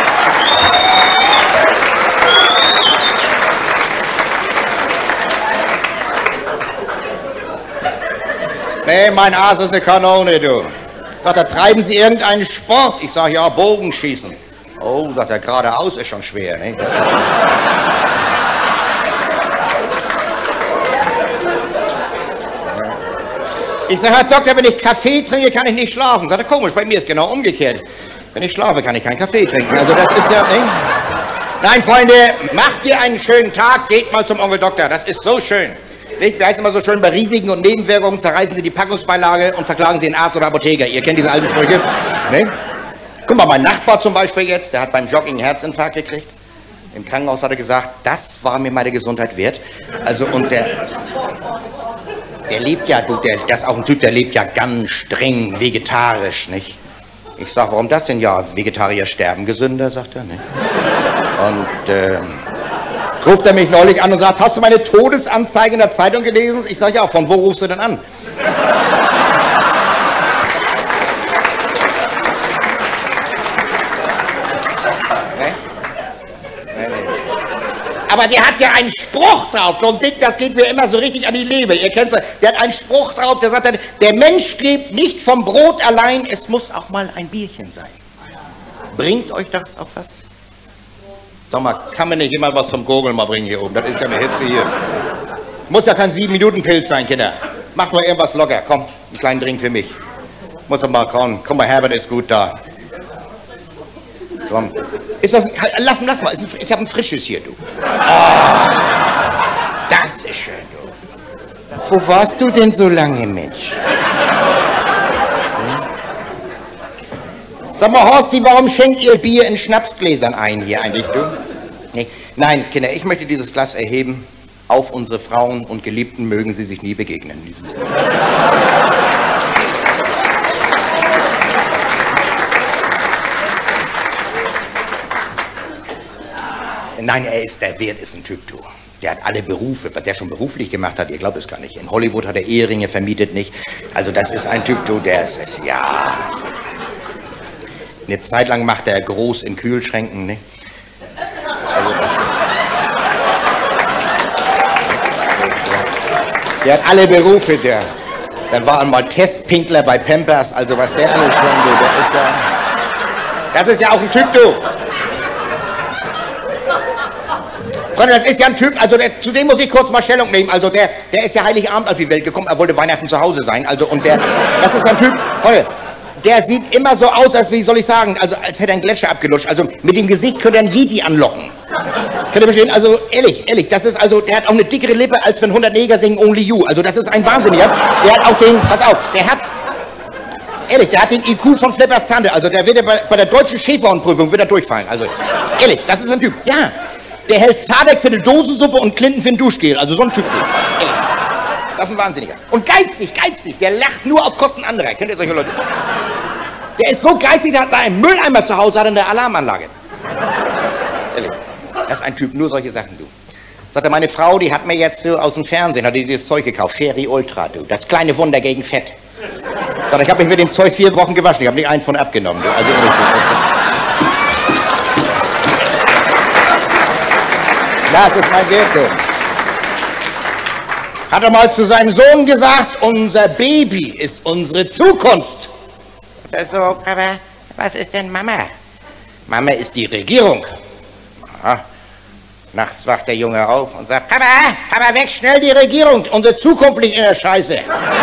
[SPEAKER 2] Nee, mein Arzt ist eine Kanone, du. Sagt er, treiben Sie irgendeinen Sport? Ich sage, ja, Bogenschießen. Oh, sagt er, geradeaus ist schon schwer, ne? Ich sage, Herr Doktor, wenn ich Kaffee trinke, kann ich nicht schlafen. Sagt er, komisch, bei mir ist genau umgekehrt. Wenn ich schlafe, kann ich keinen Kaffee trinken. Also das ist ja... Ne? Nein, Freunde, macht ihr einen schönen Tag, geht mal zum Onkel Doktor. Das ist so schön. Nicht? Wie heißt immer so schön, bei Risiken und Nebenwirkungen zerreißen Sie die Packungsbeilage und verklagen Sie den Arzt oder Apotheker. Ihr kennt diese alten Sprüche. Ne? Guck mal, mein Nachbar zum Beispiel jetzt, der hat beim Jogging einen Herzinfarkt gekriegt. Im Krankenhaus hat er gesagt, das war mir meine Gesundheit wert. Also, und der lebt ja, das ist auch ein Typ, der lebt ja ganz streng vegetarisch, nicht? Ich sag, warum das denn? Ja, Vegetarier sterben gesünder, sagt er, nicht? Und, ruft er mich neulich an und sagt, hast du meine Todesanzeige in der Zeitung gelesen? Ich sag, ja, von wo rufst du denn an? Aber der hat ja einen Spruch drauf, so ein Ding, das geht mir immer so richtig an die Leber. Ihr kennt's ja, der hat einen Spruch drauf, der sagt, der Mensch lebt nicht vom Brot allein, es muss auch mal ein Bierchen sein. Bringt euch das auch was? Sag mal, kann mir nicht jemand was zum Gurgeln mal bringen hier oben? Das ist ja eine Hitze hier. Muss ja kein 7-Minuten-Pilz sein, Kinder. Macht mal irgendwas locker. Komm, einen kleinen Drink für mich. Muss doch mal kommen. Komm mal, Herbert ist gut da. Komm. Ist das... Lass mal. Ich habe ein frisches hier, du. Oh, das ist schön, du. Wo warst du denn so lange, Mensch? Sag mal, Horsti, warum schenkt ihr Bier in Schnapsgläsern ein hier eigentlich, du? Nee. Nein, Kinder, ich möchte dieses Glas erheben. Auf unsere Frauen und Geliebten mögen sie sich nie begegnen. In diesem Sinne. Nein, der Wert ist ein Typ, du. Der hat alle Berufe, was der schon beruflich gemacht hat, ihr glaubt es gar nicht. In Hollywood hat er Eheringe vermietet, nicht? Also das ist ein Typ, du, der ist, ja... Eine Zeit lang macht er groß in Kühlschränken, ne? Also, der hat alle Berufe, der. Dann war er mal Testpinkler bei Pampers, also was der alles schon will, der ist ja... Das ist ja auch ein Typ, du. Das ist ja ein Typ, also zu dem muss ich kurz mal Stellung nehmen. Also der ist ja Heiligabend auf die Welt gekommen, er wollte Weihnachten zu Hause sein. Also das ist ein Typ, Freunde, der sieht immer so aus, als wie soll ich sagen, also als hätte er einen Gletscher abgelutscht. Also mit dem Gesicht könnte er einen Yeti anlocken. Könnt ihr verstehen? Also ehrlich, das ist also, der hat auch eine dickere Lippe, als wenn 100 Neger singen Only You. Also das ist ein Wahnsinniger. Der hat auch den, pass auf, der hat den IQ von Flippers Tante. Also der wird bei der deutschen Schäferhundprüfung wird er durchfallen. Also ehrlich, das ist ein Typ. Ja, der hält Zadek für eine Dosensuppe und Clinton für ein Duschgel. Also so ein Typ. Ehrlich. Das ist ein Wahnsinniger. Und geizig. Der lacht nur auf Kosten anderer. Kennt ihr solche Leute? Der ist so geizig, der hat da einen Mülleimer zu Hause, hat eine Alarmanlage. Ehrlich. Das ist ein Typ, nur solche Sachen, du. Sagte meine Frau, die hat mir jetzt so aus dem Fernsehen, hat die dieses Zeug gekauft, Feri Ultra, du. Das kleine Wunder gegen Fett. Sagte, ich habe mich mit dem Zeug 4 Wochen gewaschen, ich habe nicht einen von abgenommen, du. Also ehrlich, das ist mein Wert, du. Hat er mal zu seinem Sohn gesagt, unser Baby ist unsere Zukunft. So, Papa, was ist denn Mama? Mama ist die Regierung. Aha. Nachts wacht der Junge auf und sagt, Papa, weg, schnell die Regierung, unsere Zukunft liegt in der Scheiße.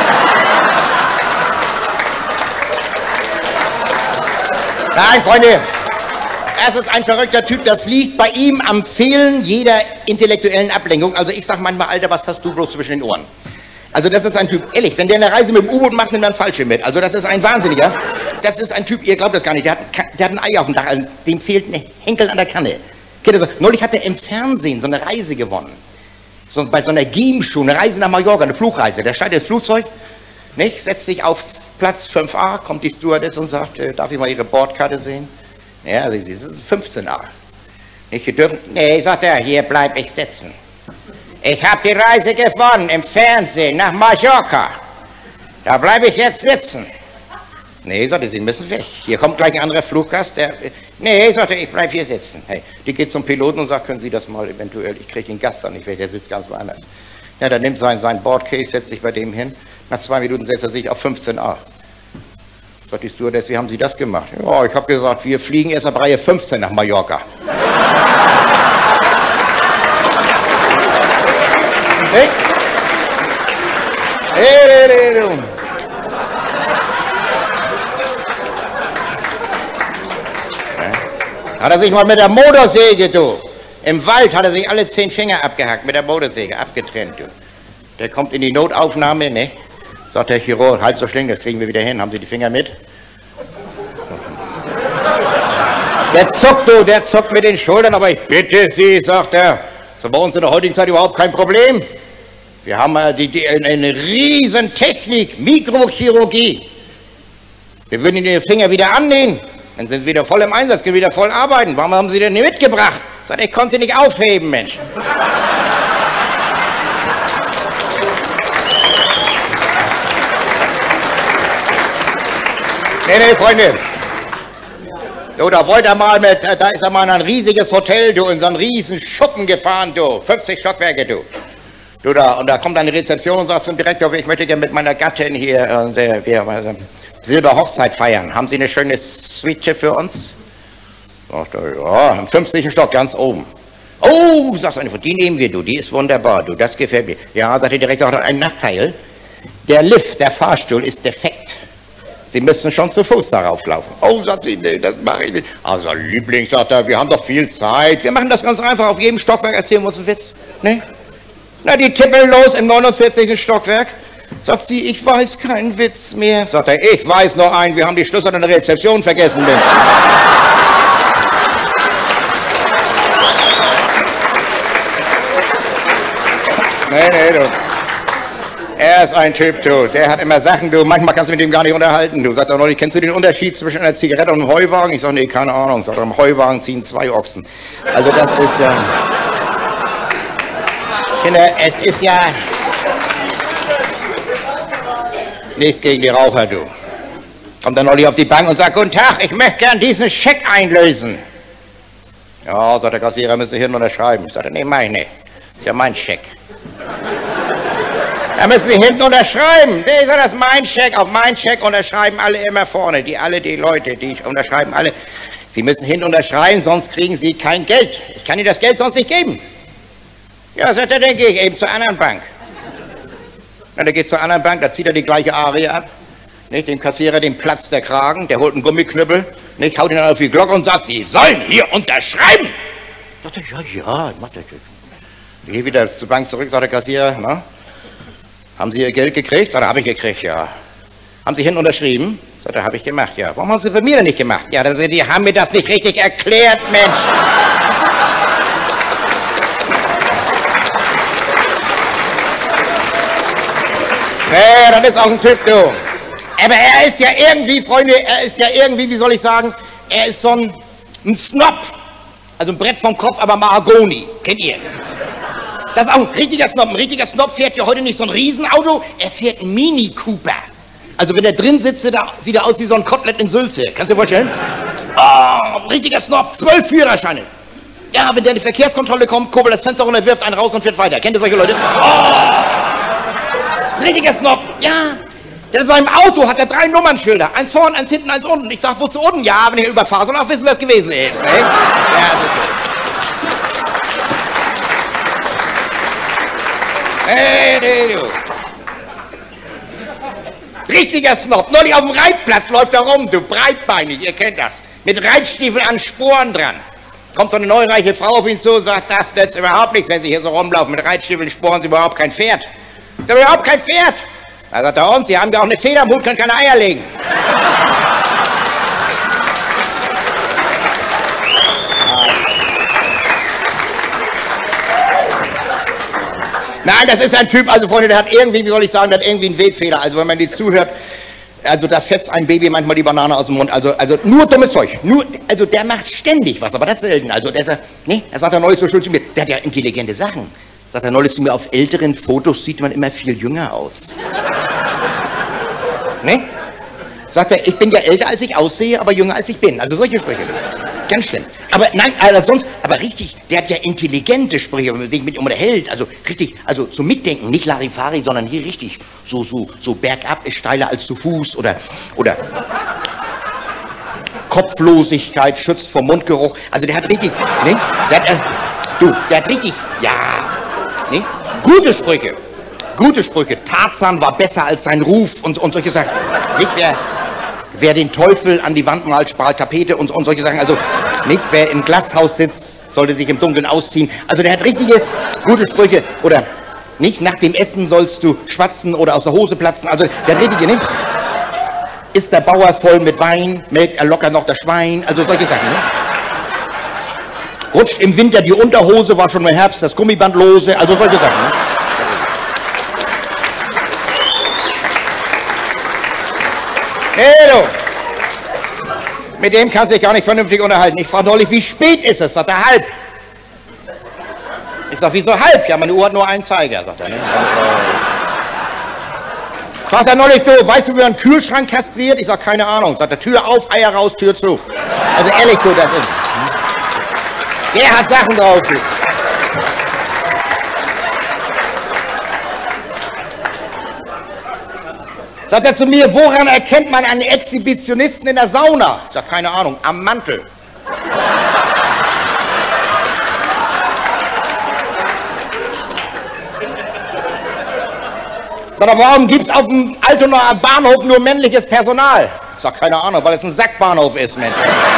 [SPEAKER 2] Nein, Freunde, das ist ein verrückter Typ, das liegt bei ihm am Fehlen jeder intellektuellen Ablenkung. Also ich sag manchmal, Alter, was hast du bloß zwischen den Ohren? Also das ist ein Typ, ehrlich, wenn der eine Reise mit dem U-Boot macht, nimmt er einen Fallschirm mit. Also das ist ein Wahnsinniger. Das ist ein Typ, ihr glaubt das gar nicht, der hat ein Ei auf dem Dach, also dem fehlt ein Henkel an der Kanne. Neulich hat er im Fernsehen so eine Reise gewonnen. Bei so einer Game-Show, eine Reise nach Mallorca, eine Flugreise. Der steigt ins Flugzeug, nicht, setzt sich auf Platz 5a, kommt die Stewardess und sagt, darf ich mal Ihre Bordkarte sehen? Ja, sie sind 15a. Nicht gedürfen? Nee, sagt er, hier bleib ich sitzen. Ich habe die Reise gewonnen im Fernsehen nach Mallorca. Da bleibe ich jetzt sitzen. Nee, sagt er, Sie müssen weg. Hier kommt gleich ein anderer Fluggast, nee, sagt er, ich bleib hier sitzen. Hey, die geht zum Piloten und sagt, können Sie das mal eventuell, ich kriege den Gast dann nicht weg, der sitzt ganz woanders. Ja, der nimmt sein Bordcase, setzt sich bei dem hin. Nach 2 Minuten setzt er sich auf 15a. Sagt die Stewardess, wie haben Sie das gemacht? Ja, ich habe gesagt, wir fliegen erst ab Reihe 15 nach Mallorca. Hey. Hat er sich mal mit der Motorsäge, du. Im Wald hat er sich alle 10 Finger abgehackt, mit der Motorsäge, abgetrennt, du. Der kommt in die Notaufnahme, ne? Sagt der Chirurg, halb so schlimm, das kriegen wir wieder hin. Haben Sie die Finger mit? Der zuckt mit den Schultern, aber ich bitte Sie, sagt er. So bei uns in der heutigen Zeit überhaupt kein Problem. Wir haben eine riesen Technik, Mikrochirurgie. Wir würden Ihnen den Finger wieder annähen. Dann sind Sie wieder voll im Einsatz, können wieder voll arbeiten. Warum haben Sie denn nicht mitgebracht? Sagt, ich konnte Sie nicht aufheben, Mensch. Nee, Freunde. Du, da wollte er mal da ist er mal in ein riesiges Hotel, du, in so einen riesen Schuppen gefahren, du. 50 Stockwerke, du. Du, und da kommt eine Rezeption und sagt zum Direktor, ich möchte gerne mit meiner Gattin hier Silberhochzeit feiern. Haben Sie eine schöne Suite für uns? Sagt er, ja, im 50. Stock, ganz oben. Oh, sagst du, die nehmen wir, du, die ist wunderbar, du, das gefällt mir. Ja, sagt der Direktor, hat einen Nachteil. Der Lift, der Fahrstuhl ist defekt. Sie müssen schon zu Fuß darauf laufen. Oh, sagt sie, nee, das mache ich nicht. Also, Liebling, sagt er, wir haben doch viel Zeit. Wir machen das ganz einfach. Auf jedem Stockwerk erzählen wir uns einen Witz. Ne? Na, die tippeln los im 49. Stockwerk. Sagt sie, ich weiß keinen Witz mehr. Sagt er, ich weiß noch einen. Wir haben die Schlüssel an der Rezeption vergessen. Nee, du. Er ist ein Typ, du. Der hat immer Sachen, du. Manchmal kannst du mit ihm gar nicht unterhalten. Du sagst auch noch, kennst du den Unterschied zwischen einer Zigarette und einem Heuwagen? Ich sage, nee, keine Ahnung. Sagt er, am Heuwagen ziehen 2 Ochsen. Also das ist ja... Kinder, es ist ja... Nichts gegen die Raucher, du. Kommt dann neulich auf die Bank und sagt, guten Tag, ich möchte gern diesen Scheck einlösen. Ja, sagt der Kassierer, müssen Sie hier unterschreiben. Sagt er, nee, meine. Ist ja mein Scheck. Da müssen Sie hinten unterschreiben. Nee, sagt, das ist mein Scheck. Auf mein Scheck unterschreiben alle immer vorne. Die Leute, die unterschreiben alle. Sie müssen hinten unterschreiben, sonst kriegen Sie kein Geld. Ich kann Ihnen das Geld sonst nicht geben. Ja, sagt er, dann gehe ich eben zur anderen Bank. Na, der geht zur anderen Bank, da zieht er die gleiche Arie ab. Nicht? Dem Kassierer, dem platzt der Kragen, der holt einen Gummiknüppel, nicht? Haut ihn dann auf die Glocke und sagt, Sie sollen hier unterschreiben. Sagt er, ja, ich mach das. Ich gehe wieder zur Bank zurück, sagt der Kassierer, na? Haben Sie Ihr Geld gekriegt? Sagt er, habe ich gekriegt, ja. Haben Sie hinten unterschrieben? Sagt er, habe ich gemacht, ja. Warum haben Sie bei mir denn nicht gemacht? Ja, die haben mir das nicht richtig erklärt, Mensch. Nee, das ist auch ein Typ, du. Aber er ist ja irgendwie, Freunde, wie soll ich sagen, er ist so ein Snob. Also ein Brett vom Kopf, aber Mahagoni. Kennt ihr? Das ist auch ein richtiger Snob. Ein richtiger Snob fährt ja heute nicht so ein Riesenauto, er fährt einen Mini Cooper. Also wenn er drin sitzt, sieht er aus wie so ein Kotelett in Sülze. Kannst du dir vorstellen? Oh, richtiger Snob, 12 Führerscheine. Ja, wenn der in die Verkehrskontrolle kommt, kurbelt das Fenster runter, wirft einen raus und fährt weiter. Kennt ihr solche Leute? Oh, richtiger Snob, ja. In seinem Auto hat er 3 Nummernschilder. Eins vorn, eins hinten, eins unten. Ich sag, wozu unten? Ja, wenn ich überfahre, soll auch wissen, wer es gewesen ist. Ne? Ja, das ist so. Hey, du. Richtiger Snob. Neulich auf dem Reitplatz läuft er rum, du, breitbeinig, ihr kennt das. Mit Reitstiefeln an Sporen dran. Kommt so eine neureiche Frau auf ihn zu und sagt, das nützt überhaupt nichts, wenn Sie hier so rumlaufen. Mit Reitstiefeln sporen Sie überhaupt kein Pferd. Sie haben überhaupt kein Pferd. Da sagt er, und Sie haben ja auch eine Feder am Hut, können keine Eier legen. Nein, das ist ein Typ, also Freunde, der hat irgendwie, wie soll ich sagen, der hat irgendwie einen Webfehler. Also wenn man die zuhört, also da fetzt ein Baby manchmal die Banane aus dem Mund. Also nur dummes Zeug. Also der macht ständig was, aber das selten. Also der sagt, nee, er sagt er neulich so schön zu mir, der hat ja intelligente Sachen. Sagt er neulich zu mir, auf älteren Fotos sieht man immer viel jünger aus. Ne? Sagt er, ich bin ja älter als ich aussehe, aber jünger als ich bin. Also solche Sprüche. Ganz schlimm. Aber nein, sonst, aber richtig, der hat ja intelligente Sprüche, wenn man sich mit ihm unterhält. Also richtig, also zum Mitdenken, nicht Larifari, sondern hier richtig. So bergab ist steiler als zu Fuß oder Kopflosigkeit schützt vor Mundgeruch. Also der hat richtig, ne? Der hat richtig, ja, ne? Gute Sprüche. Gute Sprüche. Tarzan war besser als sein Ruf und solche Sachen. Nicht wer den Teufel an die Wand malt, spart Tapete und solche Sachen. Also nicht wer im Glashaus sitzt, sollte sich im Dunkeln ausziehen. Also der hat richtige gute Sprüche. Oder nicht nach dem Essen sollst du schwatzen oder aus der Hose platzen. Also der hat richtige, ne? Ist der Bauer voll mit Wein, melkt er locker noch das Schwein. Also solche Sachen, ne? Rutscht im Winter die Unterhose, war schon im Herbst das Gummiband lose. Also solche Sachen, ne? Hey, du. Mit dem kannst du dich gar nicht vernünftig unterhalten. Ich frage neulich, wie spät ist es? Sagt er, halb. Ich sag, wieso halb? Ja, meine Uhr hat nur einen Zeiger, sagt er. Ne? Fragt er neulich, du, weißt du, wie man einen Kühlschrank kastriert? Ich sag, keine Ahnung. Sagt er, Tür auf, Eier raus, Tür zu. Also ehrlich, du, das ist. Der hat Sachen drauf. Du. Sagt er zu mir, woran erkennt man einen Exhibitionisten in der Sauna? Ich sag, keine Ahnung, am Mantel. Sagt er, warum gibt's auf dem Altonaer Bahnhof nur männliches Personal? Ich sag, keine Ahnung, weil es ein Sackbahnhof ist, Mensch.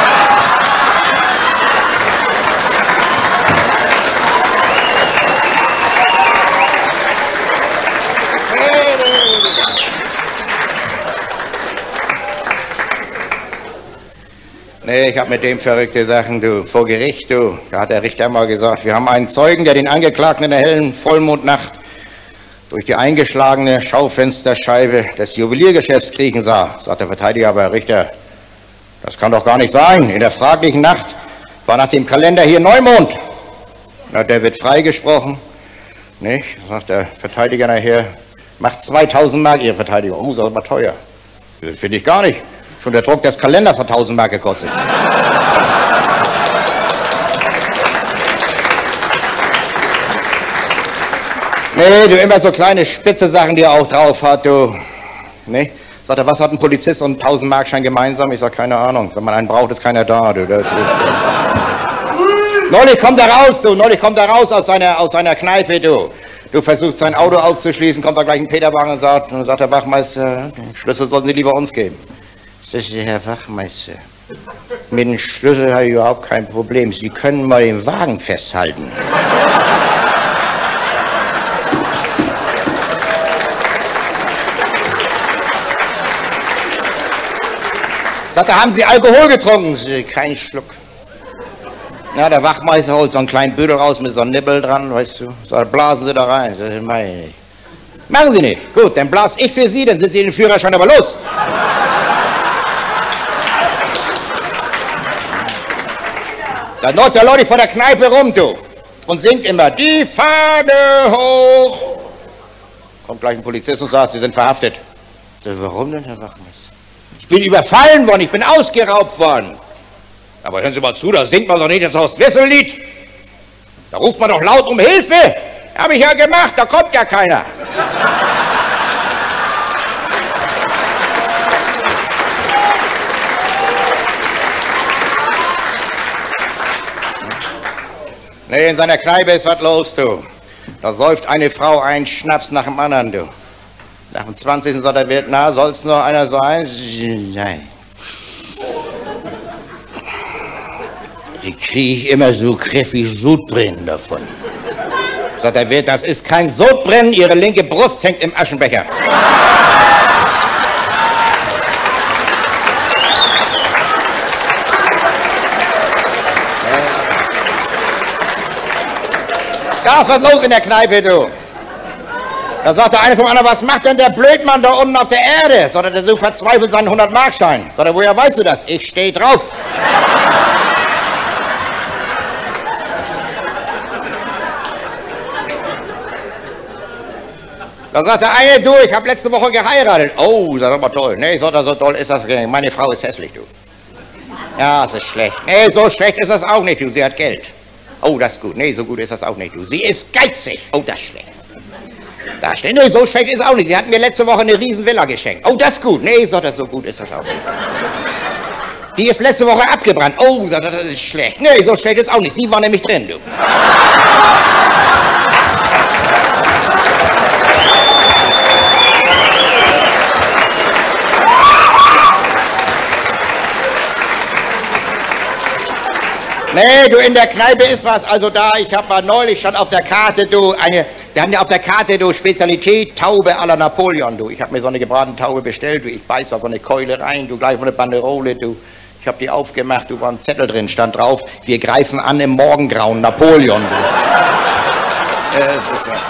[SPEAKER 2] Nee, ich habe mit dem verrückte Sachen, du, vor Gericht, du. Da hat der Richter mal gesagt, wir haben einen Zeugen, der den Angeklagten in der hellen Vollmondnacht durch die eingeschlagene Schaufensterscheibe des Juweliergeschäfts kriechen sah. Sagt der Verteidiger, aber Herr Richter, das kann doch gar nicht sein. In der fraglichen Nacht war nach dem Kalender hier Neumond. Na, der wird freigesprochen. Nicht? Sagt der Verteidiger nachher, macht 2000 Mark Ihre Verteidigung. Oh, das ist aber teuer. Das finde ich gar nicht. Schon der Druck des Kalenders hat 1000 Mark gekostet. Nee, du, immer so kleine spitze Sachen, die er auch drauf hat, du. Nee? Sagt er, was hat ein Polizist und 1000 Markschein gemeinsam? Ich sag, keine Ahnung. Wenn man einen braucht, ist keiner da, du. Das ist, Neulich kommt er raus, du. Neulich kommt er raus aus seiner Kneipe, du. Du versuchst sein Auto auszuschließen, kommt da gleich ein Peterwagen und sagt der Wachmeister, Schlüssel sollten Sie lieber uns geben. Das ist der Herr Wachmeister. Mit dem Schlüssel habe ich überhaupt kein Problem. Sie können mal den Wagen festhalten. Sagt er, haben Sie Alkohol getrunken? Kein Schluck. Na, der Wachmeister holt so einen kleinen Büdel raus mit so einem Nibbel dran, weißt du. Sagt, blasen Sie da rein. Das meine ich nicht. Machen Sie nicht. Gut, dann blas ich für Sie, dann sind Sie den Führerschein aber los. Dann läuft der Leute vor der Kneipe rum, du. Und singt immer, die Fahne hoch. Kommt gleich ein Polizist und sagt, Sie sind verhaftet. Warum denn, Herr Wachmeister? Ich bin überfallen worden, ich bin ausgeraubt worden. Aber hören Sie mal zu, da singt man doch nicht das Horst-Wessel-Lied. Da ruft man doch laut um Hilfe. Habe ich ja gemacht, da kommt ja keiner. Nee, in seiner Kneipe ist was los, du. Da säuft eine Frau einen Schnaps nach dem anderen, du. Nach dem 20. sagt der Wirt, na, soll's noch einer sein? Nein. Die kriege ich immer so kräftig Sodbrennen davon. Sagt der Wirt, das ist kein Sodbrennen, Ihre linke Brust hängt im Aschenbecher. Da ist was los in der Kneipe, du. Da sagt der eine zum anderen, was macht denn der Blödmann da unten auf der Erde? Sagt er, so verzweifelt seinen 100-Markschein. Sagt er, woher weißt du das? Ich stehe drauf. Da sagt der eine, du, ich habe letzte Woche geheiratet. Oh, das ist aber toll. Nee, so toll ist das nicht. Meine Frau ist hässlich, du. Ja, das ist schlecht. Nee, so schlecht ist das auch nicht, du. Sie hat Geld. Oh, das ist gut. Nee, so gut ist das auch nicht, du. Sie ist geizig. Oh, das ist schlecht. Da steht, nee, so schlecht ist auch nicht. Sie hat mir letzte Woche eine riesen Villa geschenkt. Oh, das ist gut. Nee, sagt er, so gut ist das auch nicht. Die ist letzte Woche abgebrannt. Oh, sagt er, das ist schlecht. Nee, so schlecht ist auch nicht. Sie war nämlich drin, du. Nee, du, in der Kneipe ist was, also da, ich hab mal neulich schon auf der Karte, du, wir haben ja auf der Karte, du, Spezialität, Taube à la Napoleon, du. Ich hab mir so eine gebratene Taube bestellt, du, ich beiß auf so eine Keule rein, du, gleich von der Banderole, du. Ich hab die aufgemacht, du, war ein Zettel drin, stand drauf, wir greifen an im Morgengrauen, Napoleon, du. Es ist ja.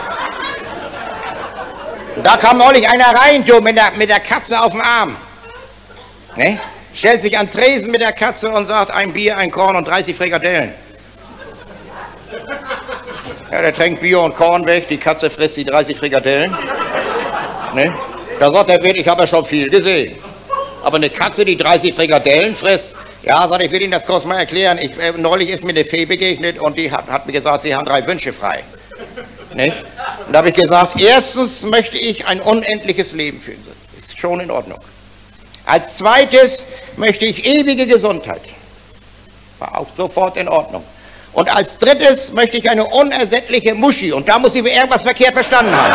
[SPEAKER 2] Und da kam neulich einer rein, du, mit der Katze auf dem Arm. Ne? Stellt sich an Tresen mit der Katze und sagt, ein Bier, ein Korn und 30 Frikadellen. Ja, der tränkt Bier und Korn weg, die Katze frisst die 30 Frikadellen. Ne? Da sagt der Wirt, ich habe ja schon viel gesehen. Aber eine Katze, die 30 Frikadellen frisst, ja, sagt, ich will Ihnen das kurz mal erklären. Neulich ist mir eine Fee begegnet und die hat mir gesagt, Sie haben 3 Wünsche frei. Ne? Und da habe ich gesagt, erstens möchte ich ein unendliches Leben führen. Ist schon in Ordnung. Als zweites möchte ich ewige Gesundheit. War auch sofort in Ordnung. Und als drittes möchte ich eine unersättliche Muschi. Und da muss sie irgendwas verkehrt verstanden haben.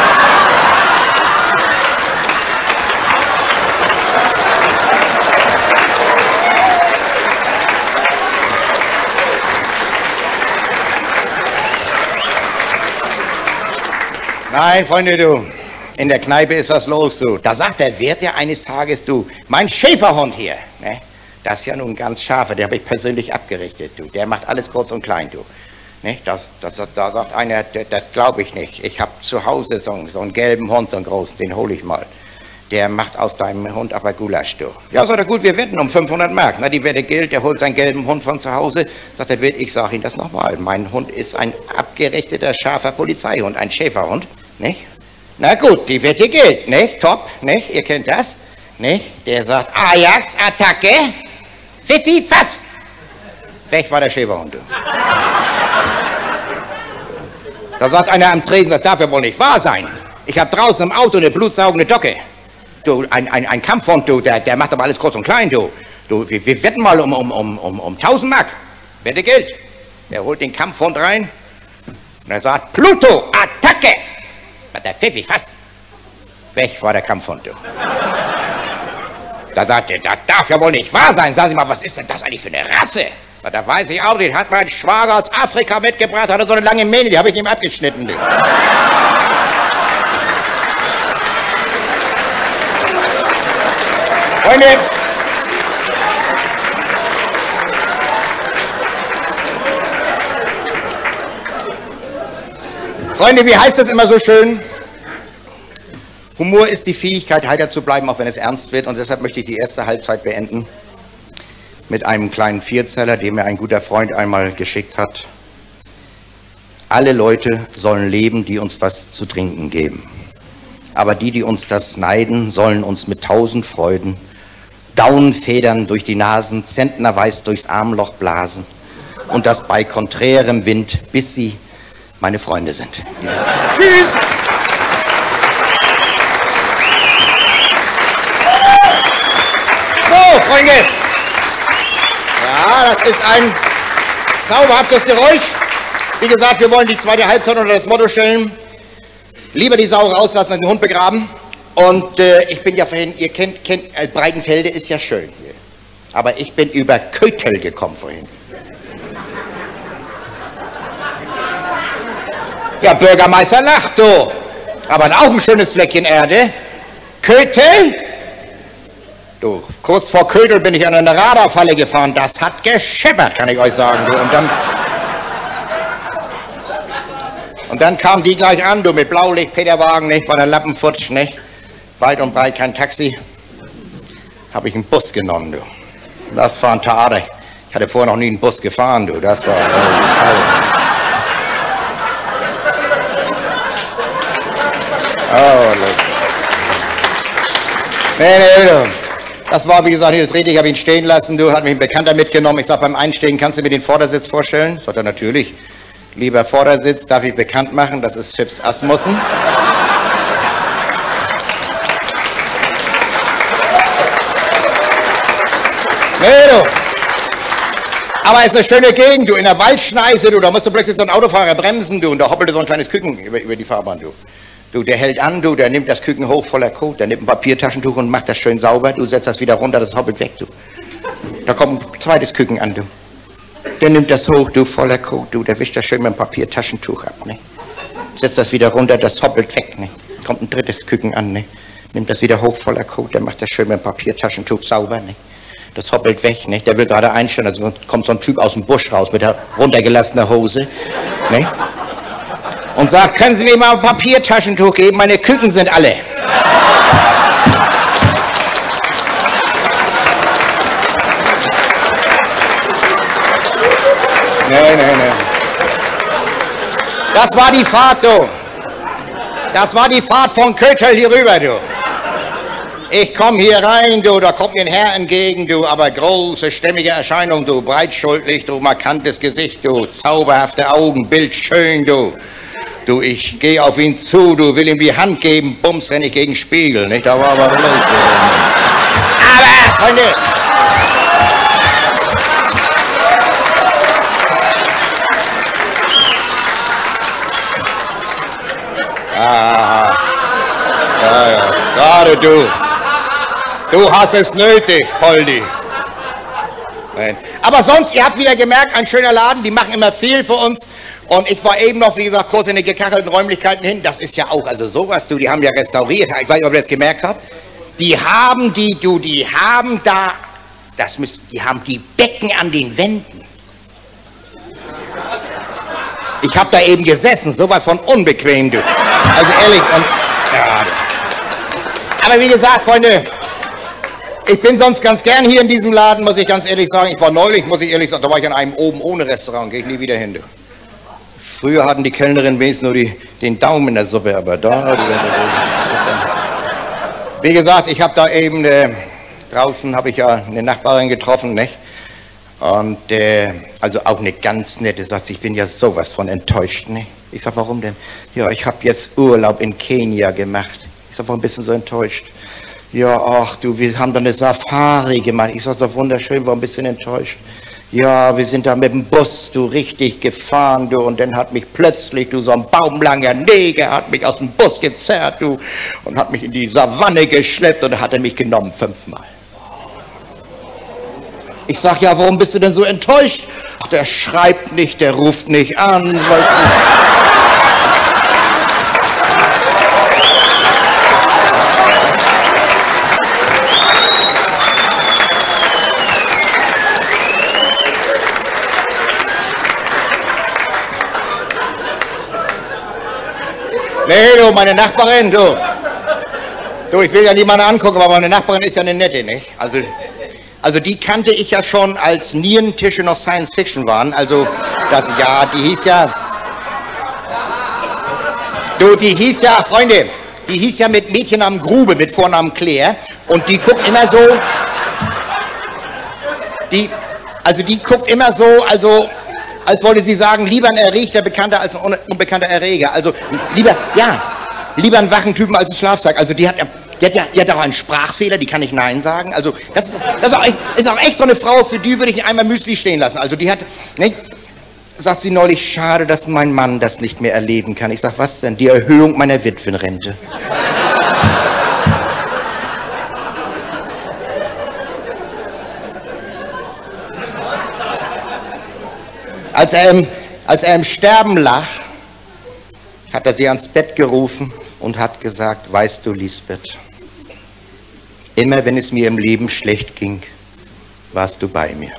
[SPEAKER 2] Nein, Freunde, du. In der Kneipe ist was los, du. Da sagt der Wirt ja eines Tages, du, mein Schäferhund hier, ne? Das ist ja nun ganz scharfer, den habe ich persönlich abgerichtet, du. Der macht alles kurz und klein, du. Ne? Da sagt einer, das glaube ich nicht. Ich habe zu Hause so einen gelben Hund, so einen großen, den hole ich mal. Der macht aus deinem Hund aber Gulasch, du. Ja, sagt er, gut, wir wetten um 500 Mark. Na, die Wette gilt, der holt seinen gelben Hund von zu Hause. Sagt der Wirt, ich sage Ihnen das nochmal. Mein Hund ist ein abgerichteter, scharfer Polizeihund, ein Schäferhund, nicht? Na gut, die Wette gilt, nicht? Top, nicht? Ihr kennt das, nicht? Der sagt, Ajax, Attacke, Pfiffi, Fass. Weg war der Schäferhund, du. Da sagt einer am Tresen, das darf ja wohl nicht wahr sein. Ich habe draußen im Auto eine blutsaugende Docke. Du, ein Kampfhund, du, der macht aber alles kurz und klein, du. Wir wetten mal um 1000 Mark. Wette gilt. Der holt den Kampfhund rein und er sagt, Pluto, Attacke! Hat der Pfiffi fast. Weg war der Kampfhund, du. Da sagt er, das darf ja wohl nicht wahr sein. Sagen Sie mal, was ist denn das eigentlich für eine Rasse? Da weiß ich auch nicht. Hat mein Schwager aus Afrika mitgebracht, hat er so eine lange Mähne, die habe ich ihm abgeschnitten, du. Freunde, wie heißt das immer so schön? Humor ist die Fähigkeit, heiter zu bleiben, auch wenn es ernst wird. Und deshalb möchte ich die erste Halbzeit beenden mit einem kleinen Vierzeller, den mir ein guter Freund einmal geschickt hat. Alle Leute sollen leben, die uns was zu trinken geben. Aber die uns das neiden, sollen uns mit 1000 Freuden Daunenfedern durch die Nasen, zentnerweiß durchs Armloch blasen und das bei konträrem Wind, bis sie meine Freunde sind. Tschüss! So, Freunde! Ja, das ist ein zauberhaftes Geräusch. Wie gesagt, wir wollen die zweite Halbzeit unter das Motto stellen: lieber die Sau rauslassen als den Hund begraben. Und ich bin ja vorhin, ihr kennt Breitenfelde ist ja schön hier. Aber ich bin über Kötel gekommen vorhin. Ja, Bürgermeister lacht, du. Aber auch ein schönes Fleckchen Erde. Kötel? Du, kurz vor Kötel bin ich an eine Radarfalle gefahren. Das hat gescheppert, kann ich euch sagen. Du. Und dann kam die gleich an, du, mit Blaulicht, Peterwagen, nicht, war der Lappenfutsch, nicht. Weit und breit kein Taxi. Habe ich einen Bus genommen, du. Das war ein Theater. Ich hatte vorher noch nie einen Bus gefahren, du. Das war... Oh, lustig. Nee, du. Das war, wie gesagt, nicht das Richtige. Ich habe ihn stehen lassen, du. Hat mich ein Bekannter mitgenommen. Ich sag, beim Einsteigen, kannst du mir den Vordersitz vorstellen? Sagt er, natürlich. Lieber Vordersitz, darf ich bekannt machen, das ist Phipps Asmussen. Nee, du. Aber es ist eine schöne Gegend, du, in der Waldschneise, du, da musst du plötzlich so ein Autofahrer bremsen, du, und da hoppelte so ein kleines Küken über die Fahrbahn, du. Du, der hält an, du, der nimmt das Küken hoch voller Kot, der nimmt ein Papiertaschentuch und macht das schön sauber, du, setzt das wieder runter, das hoppelt weg, du. Da kommt ein zweites Küken an, du. Der nimmt das hoch, du, voller Kot, du, der wischt das schön mit dem Papiertaschentuch ab, ne. Setzt das wieder runter, das hoppelt weg, ne. Kommt ein drittes Küken an, ne. Nimmt das wieder hoch, voller Kot, der macht das schön mit dem Papiertaschentuch sauber, ne. Das hoppelt weg, nicht? Der will gerade einstellen, also kommt so ein Typ aus dem Busch raus mit der runtergelassenen Hose, nicht? Und sagt, können Sie mir mal ein Papiertaschentuch geben, meine Küken sind alle. Nee. Das war die Fahrt, du. Das war die Fahrt von Kötel hier rüber, du. Ich komme hier rein, du, da kommt mir ein Herr entgegen, du, aber große, stämmige Erscheinung, du, breitschultrig, du, markantes Gesicht, du, zauberhafte Augen, bildschön, du. Du, ich gehe auf ihn zu, du, will ihm die Hand geben, bums, renn ich gegen den Spiegel, nicht? Da war aber los. Aber, Freunde! Ah, ja, gerade du. Du hast es nötig, Poldi. Nein. Aber sonst, ihr habt wieder gemerkt, ein schöner Laden, die machen immer viel für uns. Und ich war eben noch, wie gesagt, kurz in den gekachelten Räumlichkeiten hin. Das ist ja auch, also sowas, du, die haben ja restauriert. Ich weiß nicht, ob ihr das gemerkt habt. Die haben die haben die Becken an den Wänden. Ich habe da eben gesessen, sowas von unbequem, du. Also ehrlich, und, ja. Aber wie gesagt, Freunde, ich bin sonst ganz gern hier in diesem Laden, muss ich ganz ehrlich sagen. Ich war neulich, muss ich ehrlich sagen, da war ich an einem oben ohne Restaurant, gehe ich nie wieder hin, du. Früher hatten die Kellnerinnen wenigstens nur den Daumen in der Suppe, aber da... Wie gesagt, ich habe da eben, draußen habe ich ja eine Nachbarin getroffen, nicht? Und, also auch eine ganz nette, sagt sie, ich bin ja sowas von enttäuscht, ne? Ich sag, warum denn? Ja, ich habe jetzt Urlaub in Kenia gemacht. Ich sag, warum bist du so enttäuscht? Ja, ach du, wir haben da eine Safari gemacht. Ich sag, so wunderschön, war ein bisschen enttäuscht. Ja, wir sind da mit dem Bus, du, richtig gefahren, du, und dann hat mich plötzlich, du, so ein baumlanger Neger hat mich aus dem Bus gezerrt, du, und hat mich in die Savanne geschleppt und hat er mich genommen 5-mal. Ich sag, ja, warum bist du denn so enttäuscht? Ach, der schreibt nicht, der ruft nicht an, weißt du. Nee, du, meine Nachbarin, du. Du, ich will ja niemanden angucken, aber meine Nachbarin ist ja eine nette, nicht? Also die kannte ich ja schon, als Nierentische noch Science Fiction waren. Also, ja, die hieß ja... Du, die hieß ja, Freunde, die hieß ja mit Mädchennamen Grube, mit Vornamen Claire. Und die guckt immer so... Die guckt immer so, als wollte sie sagen, lieber ein erregter Bekannter als ein unbekannter Erreger. Also lieber einen wachen Typen als ein Schlafsack. Also die hat auch einen Sprachfehler, die kann nicht Nein sagen. Also das ist auch echt so eine Frau, für die würde ich einmal Müsli stehen lassen. Also die hat, ne, sagt sie neulich, schade, dass mein Mann das nicht mehr erleben kann. Ich sag, was denn? Die Erhöhung meiner Witwenrente. Als er im Sterben lag, hat er sie ans Bett gerufen und hat gesagt, weißt du, Lisbeth, immer wenn es mir im Leben schlecht ging, warst du bei mir.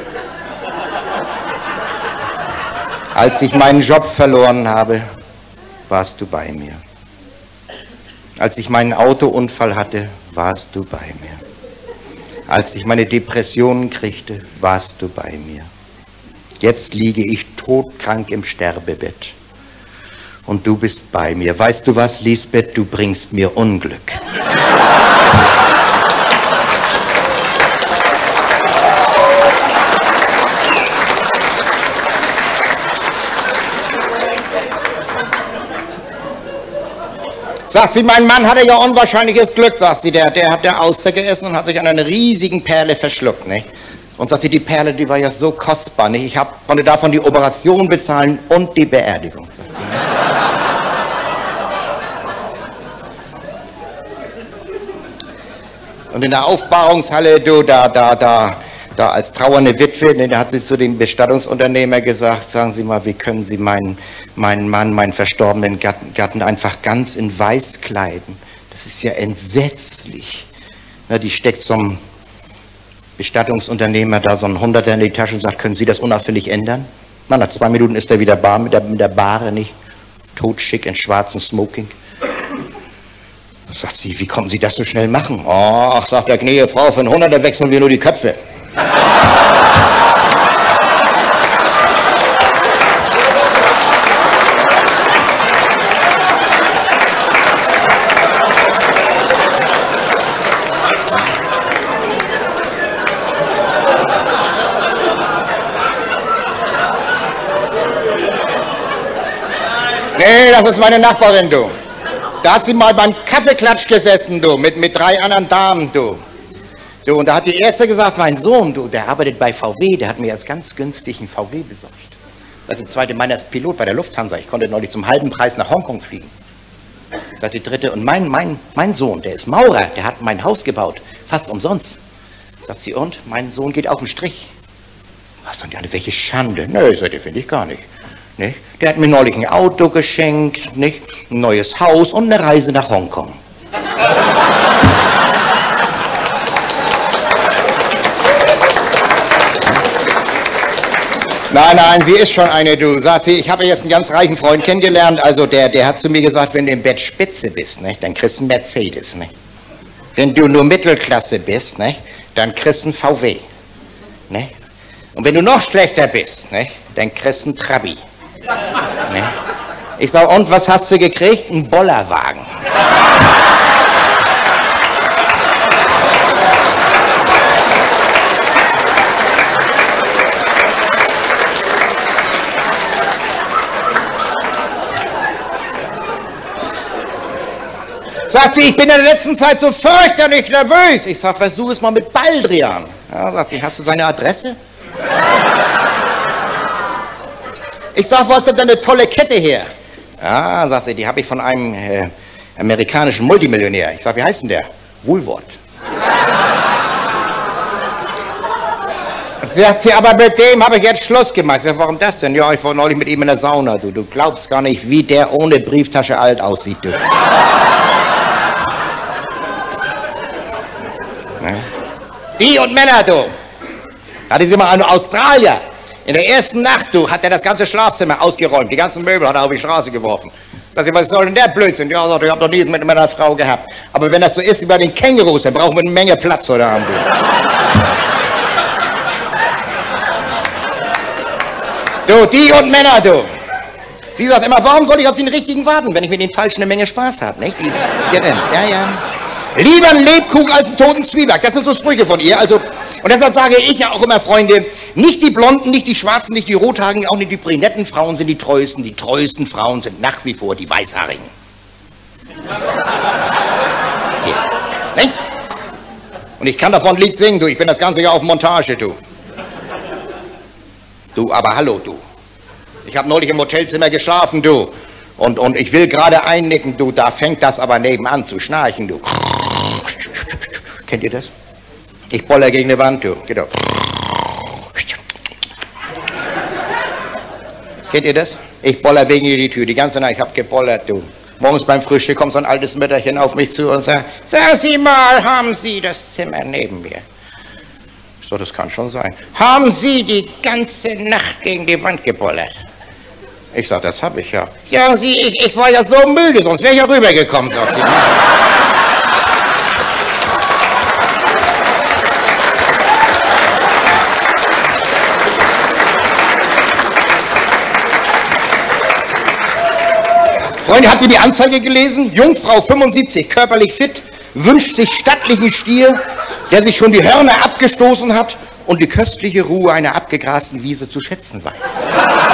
[SPEAKER 2] Als ich meinen Job verloren habe, warst du bei mir. Als ich meinen Autounfall hatte, warst du bei mir. Als ich meine Depressionen kriegte, warst du bei mir. Jetzt liege ich todkrank im Sterbebett und du bist bei mir. Weißt du was, Lisbeth, du bringst mir Unglück. Sagt sie, mein Mann hatte ja unwahrscheinliches Glück, sagt sie, der hat der Auster gegessen und hat sich an einer riesigen Perle verschluckt, nicht? Und sagt sie, die Perle, die war ja so kostbar, nicht? Ich konnte davon die Operation bezahlen und die Beerdigung, sagt sie. Und in der Aufbahrungshalle, du, da als trauernde Witwe, ne, da hat sie zu dem Bestattungsunternehmer gesagt, sagen Sie mal, wie können Sie meinen Mann, meinen verstorbenen Gatten einfach ganz in weiß kleiden? Das ist ja entsetzlich. Na, die steckt zum Bestattungsunternehmer da so ein Hunderter in die Tasche und sagt, können Sie das unauffällig ändern? Na, nach 2 Minuten ist er wieder bar mit der Bahre, nicht? Totschick in schwarzem Smoking. Sagt sie, wie kommen Sie das so schnell machen? Ach, sagt der gnädige Frau, für einen Hunderter wechseln wir nur die Köpfe. Nee, das ist meine Nachbarin, du. Da hat sie mal beim Kaffeeklatsch gesessen, du, mit 3 anderen Damen, du. Und da hat die erste gesagt, mein Sohn, du, der arbeitet bei VW, der hat mir jetzt ganz günstig einen VW besorgt. Sagt die zweite, meiner ist Pilot bei der Lufthansa, ich konnte neulich zum halben Preis nach Hongkong fliegen. Sagt die dritte, und mein Sohn, der ist Maurer, der hat mein Haus gebaut, fast umsonst. Sagt sie, und? Mein Sohn geht auf den Strich. Was denn, welche Schande? Nö, die finde ich gar nicht. Nicht? Der hat mir neulich ein Auto geschenkt, nicht? Ein neues Haus und eine Reise nach Hongkong. Nein, sie ist schon eine, du. Sagt sie, ich habe jetzt einen ganz reichen Freund kennengelernt, also der hat zu mir gesagt, wenn du im Bett Spitze bist, nicht, dann kriegst du einen Mercedes, nicht? Wenn du nur Mittelklasse bist, nicht, dann kriegst du einen VW, nicht? Und wenn du noch schlechter bist, nicht, dann kriegst du einen Trabi. Ne? Ich sag, und was hast du gekriegt? Ein Bollerwagen. Sagt sie, ich bin in der letzten Zeit so fürchterlich nervös. Ich sag, versuch es mal mit Baldrian. Ja, sagt sie, hast du seine Adresse? Ich sag, wo hast du denn eine tolle Kette her? Ja, sagt sie, die habe ich von einem amerikanischen Multimillionär. Ich sag, wie heißt denn der? Woolworth. Sagt sie, aber mit dem habe ich jetzt Schluss gemacht. Ich sag, warum das denn? Ja, ich war neulich mit ihm in der Sauna, du. Du glaubst gar nicht, wie der ohne Brieftasche alt aussieht, du. Die und Männer, du. Hatte sie mal einen Australier. In der ersten Nacht, du, hat er das ganze Schlafzimmer ausgeräumt. Die ganzen Möbel hat er auf die Straße geworfen. Sag ich, was soll denn der Blödsinn? Ja, sagt, ich hab doch nie mit meiner Frau gehabt. Aber wenn das so ist wie bei den Kängurus, dann brauchen wir eine Menge Platz heute Abend. Du, die und Männer, du. Sie sagt immer, warum soll ich auf den richtigen warten, wenn ich mit den Falschen eine Menge Spaß habe, nicht? Ja, denn, ja. Lieber ein Lebkuchen als einen toten Zwieback. Das sind so Sprüche von ihr. Also, und deshalb sage ich ja auch immer, Freunde, nicht die Blonden, nicht die Schwarzen, nicht die Rothaarigen, auch nicht die brunetten Frauen sind die treuesten. Die treuesten Frauen sind nach wie vor die Weißhaarigen. Okay. Und ich kann davon ein Lied singen, du. Ich bin das ganze Jahr auf Montage, du. Du, aber hallo, du. Ich habe neulich im Hotelzimmer geschlafen, du. Und ich will gerade einnicken, du. Da fängt das aber nebenan zu schnarchen, du. Kennt ihr das? Ich boller gegen eine Wand, du. Genau. Kennt ihr das? Ich boller wegen die Tür. Die ganze Nacht, ich hab gebollert, du. Morgens beim Frühstück kommt so ein altes Mütterchen auf mich zu und sagt, sagen Sie mal, haben Sie das Zimmer neben mir? So, das kann schon sein. Haben Sie die ganze Nacht gegen die Wand gebollert? Ich sag, das habe ich ja. Ja, Sie, ich war ja so müde, sonst wäre ich ja rübergekommen, sagt sie. Freunde, habt ihr die Anzeige gelesen? Jungfrau 75, körperlich fit, wünscht sich stattlichen Stier, der sich schon die Hörner abgestoßen hat und die köstliche Ruhe einer abgegrasten Wiese zu schätzen weiß.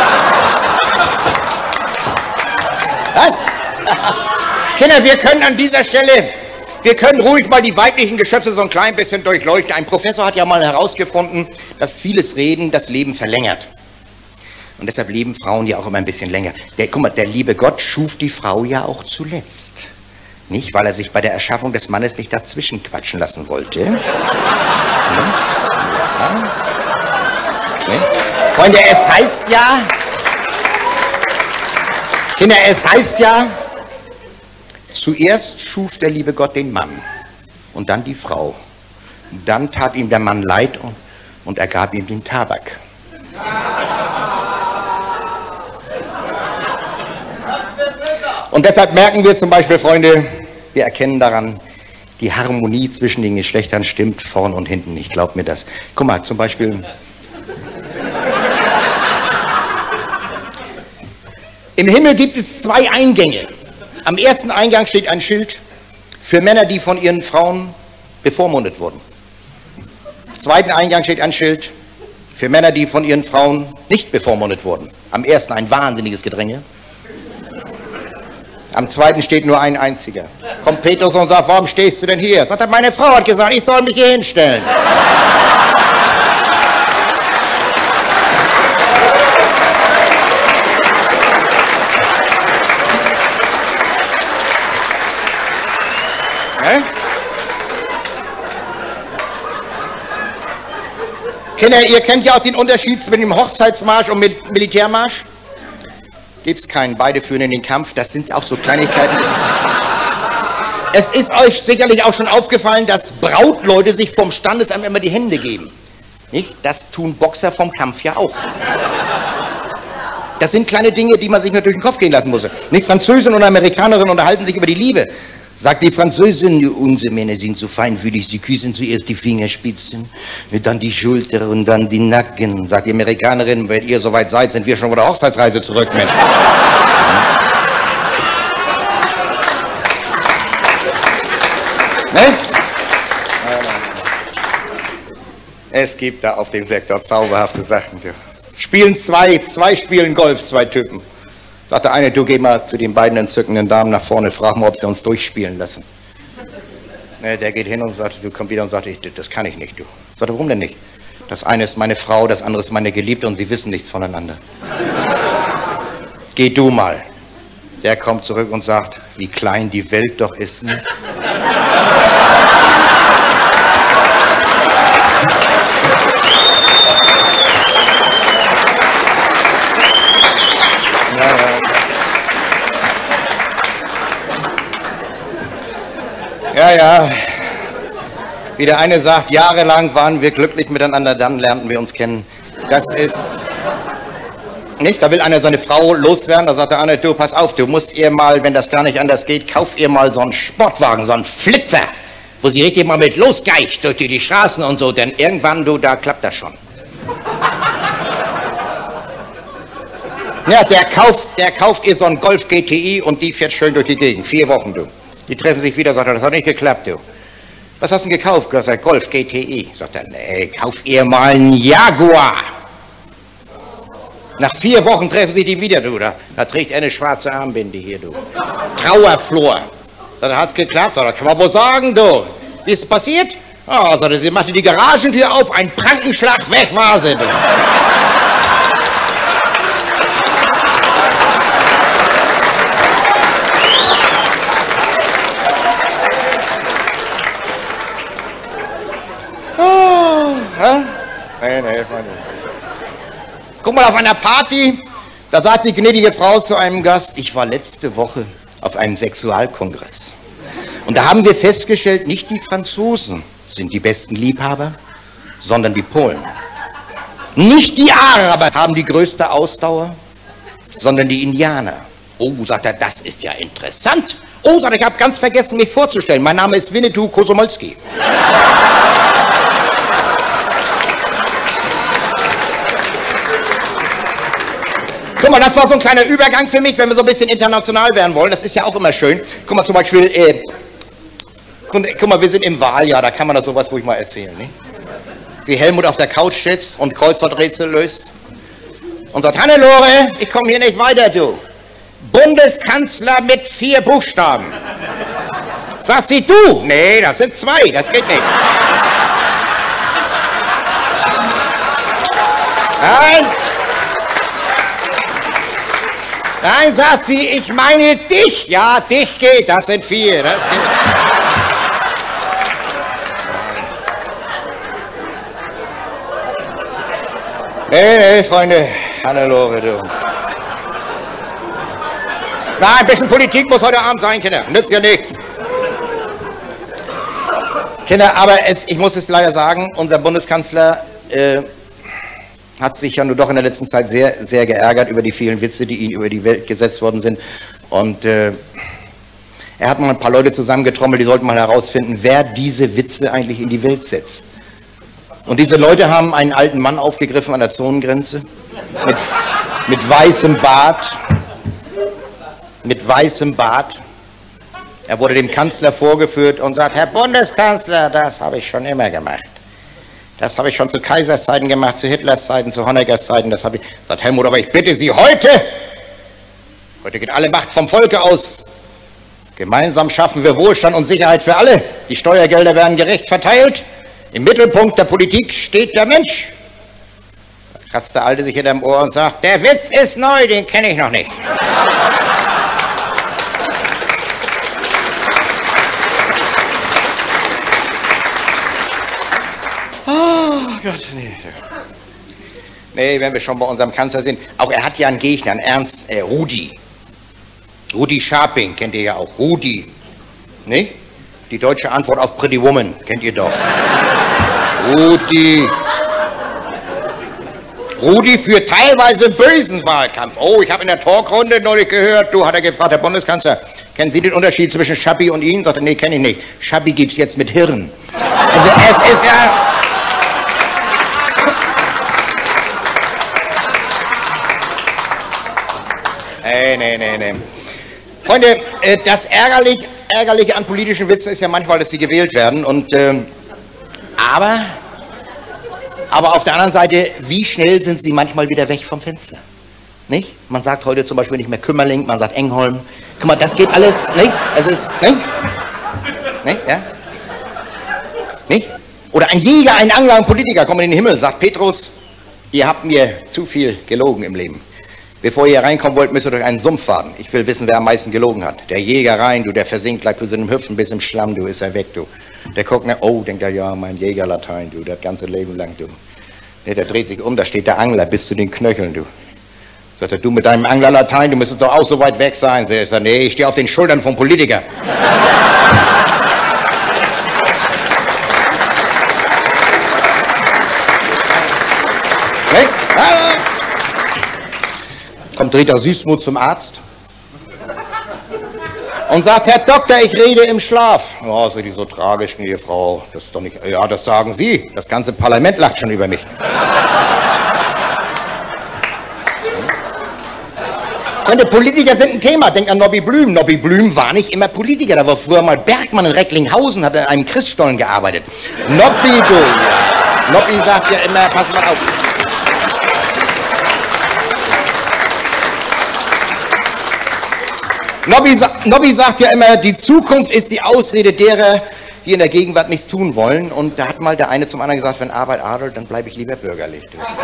[SPEAKER 2] Was? Kinder, wir können an dieser Stelle, wir können ruhig mal die weiblichen Geschöpfe so ein klein bisschen durchleuchten. Ein Professor hat ja mal herausgefunden, dass vieles Reden das Leben verlängert. Und deshalb leben Frauen ja auch immer ein bisschen länger. Guck mal, der liebe Gott schuf die Frau ja auch zuletzt. Nicht, weil er sich bei der Erschaffung des Mannes nicht dazwischen quatschen lassen wollte. Ja. Freunde, es heißt ja, Kinder, es heißt ja, zuerst schuf der liebe Gott den Mann und dann die Frau. Dann tat ihm der Mann leid und er gab ihm den Tabak. Und deshalb merken wir zum Beispiel, Freunde, wir erkennen daran, die Harmonie zwischen den Geschlechtern stimmt vorn und hinten nicht. Glaubt mir das. Guck mal, zum Beispiel. Im Himmel gibt es 2 Eingänge. Am ersten Eingang steht ein Schild für Männer, die von ihren Frauen bevormundet wurden. Am zweiten Eingang steht ein Schild für Männer, die von ihren Frauen nicht bevormundet wurden. Am ersten ein wahnsinniges Gedränge. Am zweiten steht nur ein einziger. Kommt Petrus und sagt, warum stehst du denn hier? Sagt er, meine Frau hat gesagt, ich soll mich hier hinstellen. Kinder, ihr kennt ja auch den Unterschied zwischen dem Hochzeitsmarsch und Militärmarsch. Gibt es keinen, beide führen in den Kampf, das sind auch so Kleinigkeiten. Es ist euch sicherlich auch schon aufgefallen, dass Brautleute sich vom Standesamt immer die Hände geben. Nicht? Das tun Boxer vom Kampf ja auch. Das sind kleine Dinge, die man sich nur durch den Kopf gehen lassen muss. Nicht? Französin und Amerikanerin unterhalten sich über die Liebe. Sagt die Französin, unsere Männer sind so feinfühlig, sie küssen zuerst die Fingerspitzen, dann die Schulter und dann die Nacken. Sagt die Amerikanerin, wenn ihr soweit seid, sind wir schon von der Hochzeitsreise zurück, Mensch. Ne? Es gibt da auf dem Sektor zauberhafte Sachen. Spielen zwei spielen Golf, 2 Typen. Sagt der eine, du geh mal zu den beiden entzückenden Damen nach vorne, frag mal, ob sie uns durchspielen lassen. Ne, der geht hin und sagt, du kommst wieder und sagt, das kann ich nicht, du. Sagt er, warum denn nicht? Das eine ist meine Frau, das andere ist meine Geliebte und sie wissen nichts voneinander. Geh du mal. Der kommt zurück und sagt, wie klein die Welt doch ist. Ne? Ja. Wie der eine sagt, jahrelang waren wir glücklich miteinander, dann lernten wir uns kennen. Das ist... Nicht? Da will einer seine Frau loswerden, da sagt der andere, du, pass auf, du musst ihr mal, wenn das gar nicht anders geht, kauf ihr mal so einen Sportwagen, so einen Flitzer, wo sie richtig mal mit losgeicht durch die Straßen und so, denn irgendwann, du, da klappt das schon. Ja, der kauft ihr so einen Golf GTI und die fährt schön durch die Gegend, 4 Wochen, du. Die treffen sich wieder, sagt er, das hat nicht geklappt, du. Was hast du denn gekauft? Sagt er, Golf GTI. Sagt er, nee, kauf ihr mal einen Jaguar. Nach 4 Wochen treffen sich die wieder, du. Da trägt er eine schwarze Armbinde hier, du. Trauerflor. Dann hat's geklappt, sagt er, kann man wohl sagen, du. Wie ist es passiert? Ah, sagt er, sie machte die Garagentür auf, ein Prankenschlag, weg war sie, du. Nee, Freunde. Guck mal, auf einer Party, da sagt die gnädige Frau zu einem Gast, ich war letzte Woche auf einem Sexualkongress. Und da haben wir festgestellt, nicht die Franzosen sind die besten Liebhaber, sondern die Polen. Nicht die Araber haben die größte Ausdauer, sondern die Indianer. Oh, sagt er, das ist ja interessant. Oh, sagt er, ich habe ganz vergessen, mich vorzustellen. Mein Name ist Winnetou Kosomolski. Guck mal, das war so ein kleiner Übergang für mich, wenn wir so ein bisschen international werden wollen. Das ist ja auch immer schön. Guck mal, zum Beispiel, guck mal, wir sind im Wahljahr, da kann man da sowas ruhig mal erzählen, ne? Wie Helmut auf der Couch sitzt und Kreuzworträtsel löst und sagt, Hannelore, ich komme hier nicht weiter, du. Bundeskanzler mit 4 Buchstaben. Sagt sie, du? Nee, das sind 2, das geht nicht. Nein, sagt sie, ich meine dich. Ja, dich geht, das sind 4, das geht. Nee, Freunde, Hannelore, du. Na, ein bisschen Politik muss heute Abend sein, Kinder. Nützt ja nichts. Kinder, aber ich muss es leider sagen, unser Bundeskanzler hat sich ja nur doch in der letzten Zeit sehr, sehr geärgert über die vielen Witze, die ihm über die Welt gesetzt worden sind. Und er hat mal ein paar Leute zusammengetrommelt, die sollten mal herausfinden, wer diese Witze eigentlich in die Welt setzt. Und diese Leute haben einen alten Mann aufgegriffen an der Zonengrenze, mit weißem Bart. Mit weißem Bart. Er wurde dem Kanzler vorgeführt und sagt, Herr Bundeskanzler, das habe ich schon immer gemacht. Das habe ich schon zu Kaisers Zeiten gemacht, zu Hitlers Zeiten, zu Honeckers Zeiten, das habe ich... Sagt Helmut, aber ich bitte Sie, heute geht alle Macht vom Volke aus. Gemeinsam schaffen wir Wohlstand und Sicherheit für alle. Die Steuergelder werden gerecht verteilt. Im Mittelpunkt der Politik steht der Mensch. Da kratzt der Alte sich hinterm Ohr und sagt, der Witz ist neu, den kenne ich noch nicht. Gott, nee. Nee, wenn wir schon bei unserem Kanzler sind. Auch er hat ja einen Gegner, einen Ernst, Rudi. Rudi Scharping, kennt ihr ja auch. Rudi. Ne? Die deutsche Antwort auf Pretty Woman, kennt ihr doch. Rudi. Rudi führt teilweise einen bösen Wahlkampf. Oh, ich habe in der Talkrunde neulich gehört, hat er gefragt, Herr Bundeskanzler, kennen Sie den Unterschied zwischen Schabbi und Ihnen? Sagte, nee, kenne ich nicht. Schabbi gibt's jetzt mit Hirn. Also es ist ja... Nee. Freunde, das Ärgerliche an politischen Witzen ist ja manchmal, dass sie gewählt werden. Und, aber auf der anderen Seite, wie schnell sind sie manchmal wieder weg vom Fenster? Nicht? Man sagt heute zum Beispiel nicht mehr Kümmerling, man sagt Engholm. Guck mal, das geht alles, nicht? Es ist, nicht? Nicht? Ja? Nicht? Oder ein Jäger, ein Angler, ein Politiker kommen in den Himmel, sagt Petrus, ihr habt mir zu viel gelogen im Leben. Bevor ihr reinkommen wollt, müsst ihr durch einen Sumpf fahren. Ich will wissen, wer am meisten gelogen hat. Der Jäger rein, du, der versinkt gleich bis in den Hüpfen, bis im Schlamm, du, ist er weg, du. Der guckt, ne, oh, denkt er, ja, mein Jägerlatein, du, das ganze Leben lang, du. Ne, der dreht sich um, da steht der Angler bis zu den Knöcheln, du. Sagt er, du mit deinem Anglerlatein, du müsstest doch auch so weit weg sein. Sagt er, nee, ich stehe auf den Schultern vom Politiker. Ne? Kommt Rita Süßmuth zum Arzt und sagt, Herr Doktor, ich rede im Schlaf. Oh, ist die so tragisch, die Frau. Das ist doch nicht. Ja, das sagen Sie. Das ganze Parlament lacht schon über mich. Freunde, Politiker sind ein Thema. Denk an Nobby Blüm. Nobby Blüm war nicht immer Politiker. Da war früher mal Bergmann in Recklinghausen, hat in einem Christstollen gearbeitet. Nobby, du. Ja. Nobby sagt ja immer, pass mal auf. Nobby sagt ja immer, die Zukunft ist die Ausrede derer, die in der Gegenwart nichts tun wollen. Und da hat mal der eine zum anderen gesagt, wenn Arbeit adelt, dann bleibe ich lieber bürgerlich.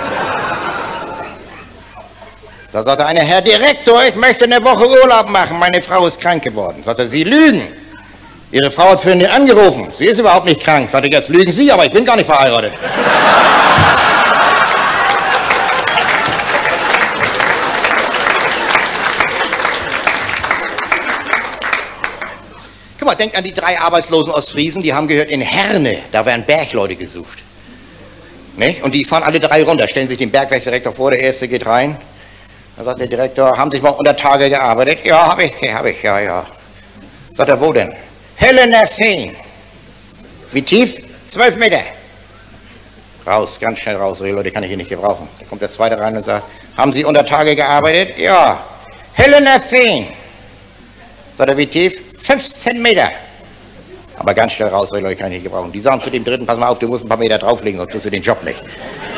[SPEAKER 2] Da sagt der eine, Herr Direktor, ich möchte eine Woche Urlaub machen, meine Frau ist krank geworden. Sagt er, Sie lügen. Ihre Frau hat vorhin angerufen, sie ist überhaupt nicht krank. Sagt er, jetzt lügen Sie, aber ich bin gar nicht verheiratet. Guck mal, denkt an die 3 arbeitslosen Ostfriesen, die haben gehört, in Herne, da werden Bergleute gesucht. Nicht? Und die fahren alle 3 runter, stellen sich den Bergwerksdirektor vor, der erste geht rein. Dann sagt der Direktor, haben Sie mal unter Tage gearbeitet? Ja, hab ich, ja. Sagt er, wo denn? Helena Feen. Wie tief? 12 Meter. Raus, ganz schnell raus, die Leute kann ich hier nicht gebrauchen. Da kommt der zweite rein und sagt, haben Sie unter Tage gearbeitet? Ja. Helena Feen. Sagt er, wie tief? 15 Meter. Aber ganz schnell raus, die Leute kann ich nicht gebrauchen. Die sagen zu dem dritten, pass mal auf, du musst ein paar Meter drauflegen, sonst kriegst du den Job nicht.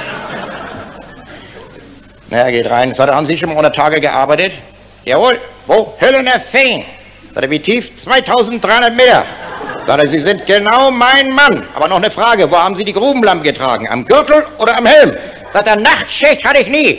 [SPEAKER 2] Na, er geht rein. Sagt er, haben Sie schon mal unter Tage gearbeitet? Jawohl. Wo? Helena Feen. Sagt er, wie tief? 2300 Meter. Sagt er, Sie sind genau mein Mann. Aber noch eine Frage, wo haben Sie die Grubenlampe getragen? Am Gürtel oder am Helm? Sagt er, Nachtschicht hatte ich nie.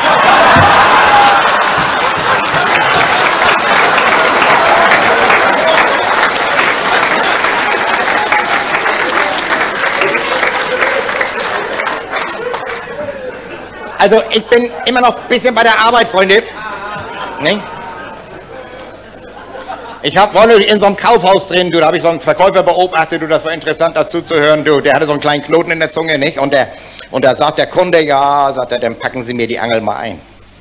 [SPEAKER 2] Also ich bin immer noch ein bisschen bei der Arbeit, Freunde. Ne? Ich war in so einem Kaufhaus drin, du, da habe ich so einen Verkäufer beobachtet, du, das war interessant dazu zu hören, du, der hatte so einen kleinen Knoten in der Zunge, nicht? Und da sagt der Kunde, ja, sagt er, dann packen Sie mir die Angel mal ein.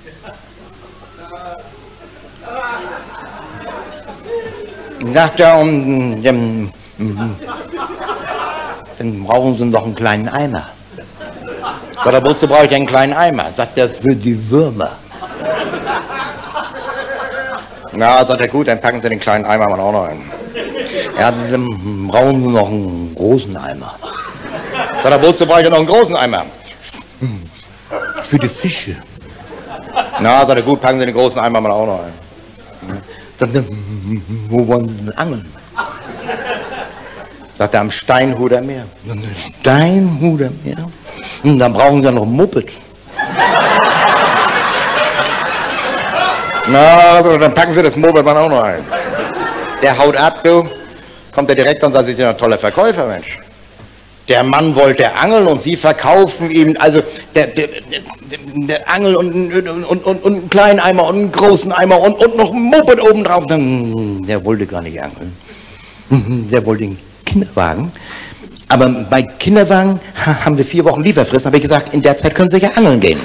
[SPEAKER 2] Sagt er, dann brauchen Sie noch einen kleinen Eimer. Sagt er, wozu brauche ich einen kleinen Eimer? Sagt er, für die Würmer. Na, sagt er, gut, dann packen Sie den kleinen Eimer mal auch noch ein. Ja, dann brauchen Sie noch einen großen Eimer. Sagt er, wozu brauche ich noch einen großen Eimer? Für die Fische. Na, sagt er, gut, packen Sie den großen Eimer mal auch noch ein. Dann, wo wollen Sie denn angeln? Sagt er, am Steinhuder Meer. Steinhuder Meer? Dann brauchen Sie noch ein Moped. Na, so, dann packen Sie das Moped mal auch noch ein. Der haut ab, du. Kommt der Direktor und sagt, Sie sind ein toller Verkäufer, Mensch. Der Mann wollte angeln und Sie verkaufen ihm, also der Angel und einen kleinen Eimer und einen großen Eimer und noch ein Moped obendrauf. Der wollte gar nicht angeln. Der wollte einen Kinderwagen. Aber bei Kinderwagen haben wir 4 Wochen Lieferfrist. Habe ich gesagt, in der Zeit können Sie ja angeln gehen.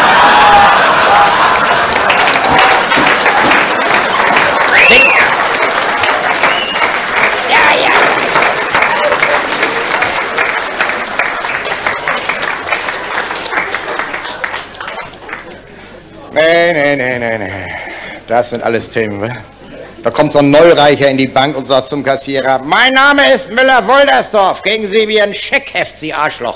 [SPEAKER 2] Nee. Das sind alles Themen, wa? Da kommt so ein Neureicher in die Bank und sagt zum Kassierer, mein Name ist Müller-Woldersdorf, geben Sie mir ein Scheckheft, Sie Arschloch.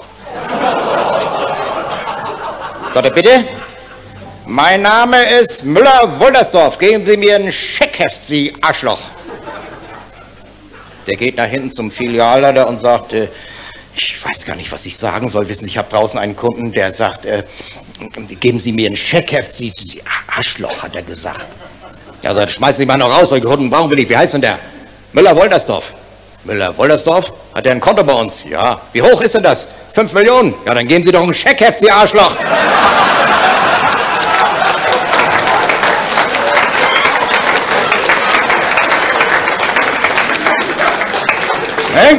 [SPEAKER 2] Sagt er, bitte? Mein Name ist Müller-Woldersdorf, geben Sie mir ein Scheckheft, Sie Arschloch. Der geht nach hinten zum Filialleiter und sagt, Ich weiß gar nicht, was ich sagen soll. Wissen Sie, ich habe draußen einen Kunden, der sagt, geben Sie mir ein Scheckheft, Sie Arschloch, hat er gesagt. Also dann schmeißen Sie mal noch raus, solche Kunden brauchen wir nicht. Wie heißt denn der? Müller-Woltersdorf. Müller-Woltersdorf? Hat der ein Konto bei uns? Ja. Wie hoch ist denn das? 5 Millionen? Ja, dann geben Sie doch ein Scheckheft, Sie Arschloch. Hey?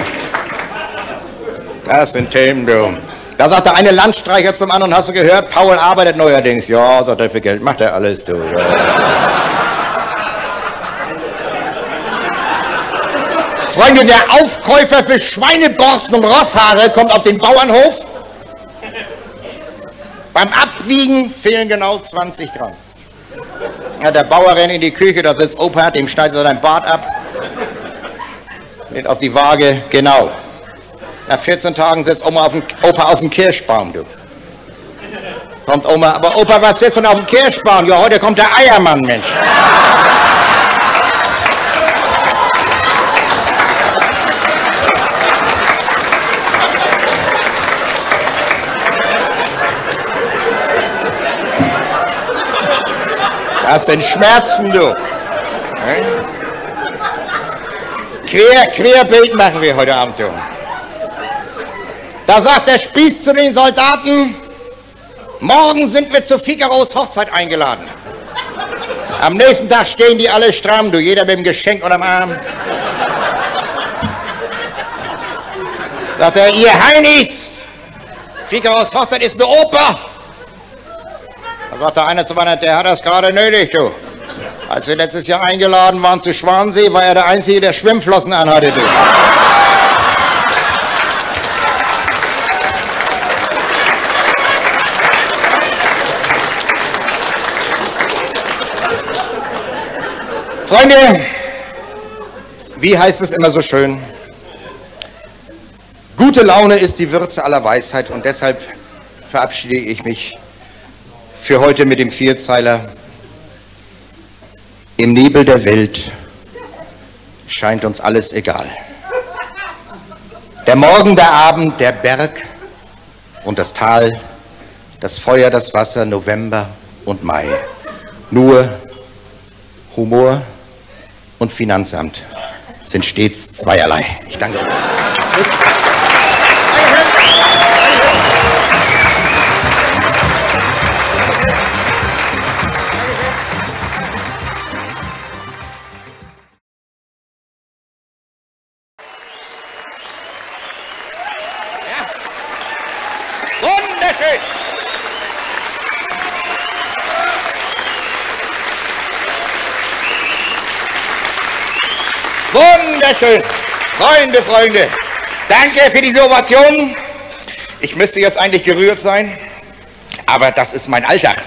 [SPEAKER 2] Das sind Themen, du. Da sagt der eine Landstreicher zum anderen, hast du gehört, Paul arbeitet neuerdings. Ja, sagt er, für Geld macht er alles, du. Ja. Freunde, der Aufkäufer für Schweineborsten und Rosshaare kommt auf den Bauernhof. Beim Abwiegen fehlen genau 20 Gramm. Ja, der Bauer rennt in die Küche, da sitzt Opa, dem schneidet er sein Bart ab. Geht auf die Waage, genau. Nach 14 Tagen sitzt Opa auf dem Kirschbaum, du. Kommt Oma, aber Opa, was sitzt denn auf dem Kirschbaum? Ja, heute kommt der Eiermann, Mensch. Das sind Schmerzen, du. Querbild machen wir heute Abend, du. Da sagt der Spieß zu den Soldaten, morgen sind wir zu Figaros Hochzeit eingeladen. Am nächsten Tag stehen die alle stramm, du, jeder mit dem Geschenk unterm Arm. Sagt er, ihr Heinis, Figaros Hochzeit ist eine Oper. Da sagt der eine zum anderen, der hat das gerade nötig, du. Als wir letztes Jahr eingeladen waren zu Schwansee, war er der Einzige, der Schwimmflossen anhatte, du. Freunde, wie heißt es immer so schön? Gute Laune ist die Würze aller Weisheit und deshalb verabschiede ich mich für heute mit dem Vierzeiler. Im Nebel der Welt scheint uns alles egal. Der Morgen, der Abend, der Berg und das Tal, das Feuer, das Wasser, November und Mai. Nur Humor und Finanzamt sind stets zweierlei. Ich danke euch. Wunderschön! Wunderschön! Freunde, danke für diese Ovation. Ich müsste jetzt eigentlich gerührt sein, aber das ist mein Alltag.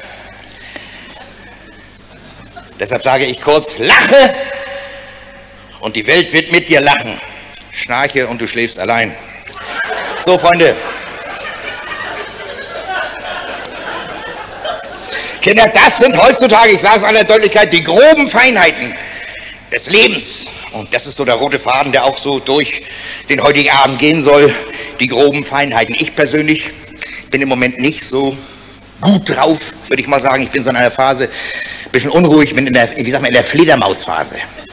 [SPEAKER 2] Deshalb sage ich kurz, lache und die Welt wird mit dir lachen. Schnarche und du schläfst allein. So, Freunde. Kinder, das sind heutzutage, ich sage es in aller Deutlichkeit, die groben Feinheiten des Lebens. Und das ist so der rote Faden, der auch so durch den heutigen Abend gehen soll. Die groben Feinheiten. Ich persönlich bin im Moment nicht so gut drauf, würde ich mal sagen. Ich bin so in einer Phase, ein bisschen unruhig, bin in der, wie sagt man, in der Fledermausphase.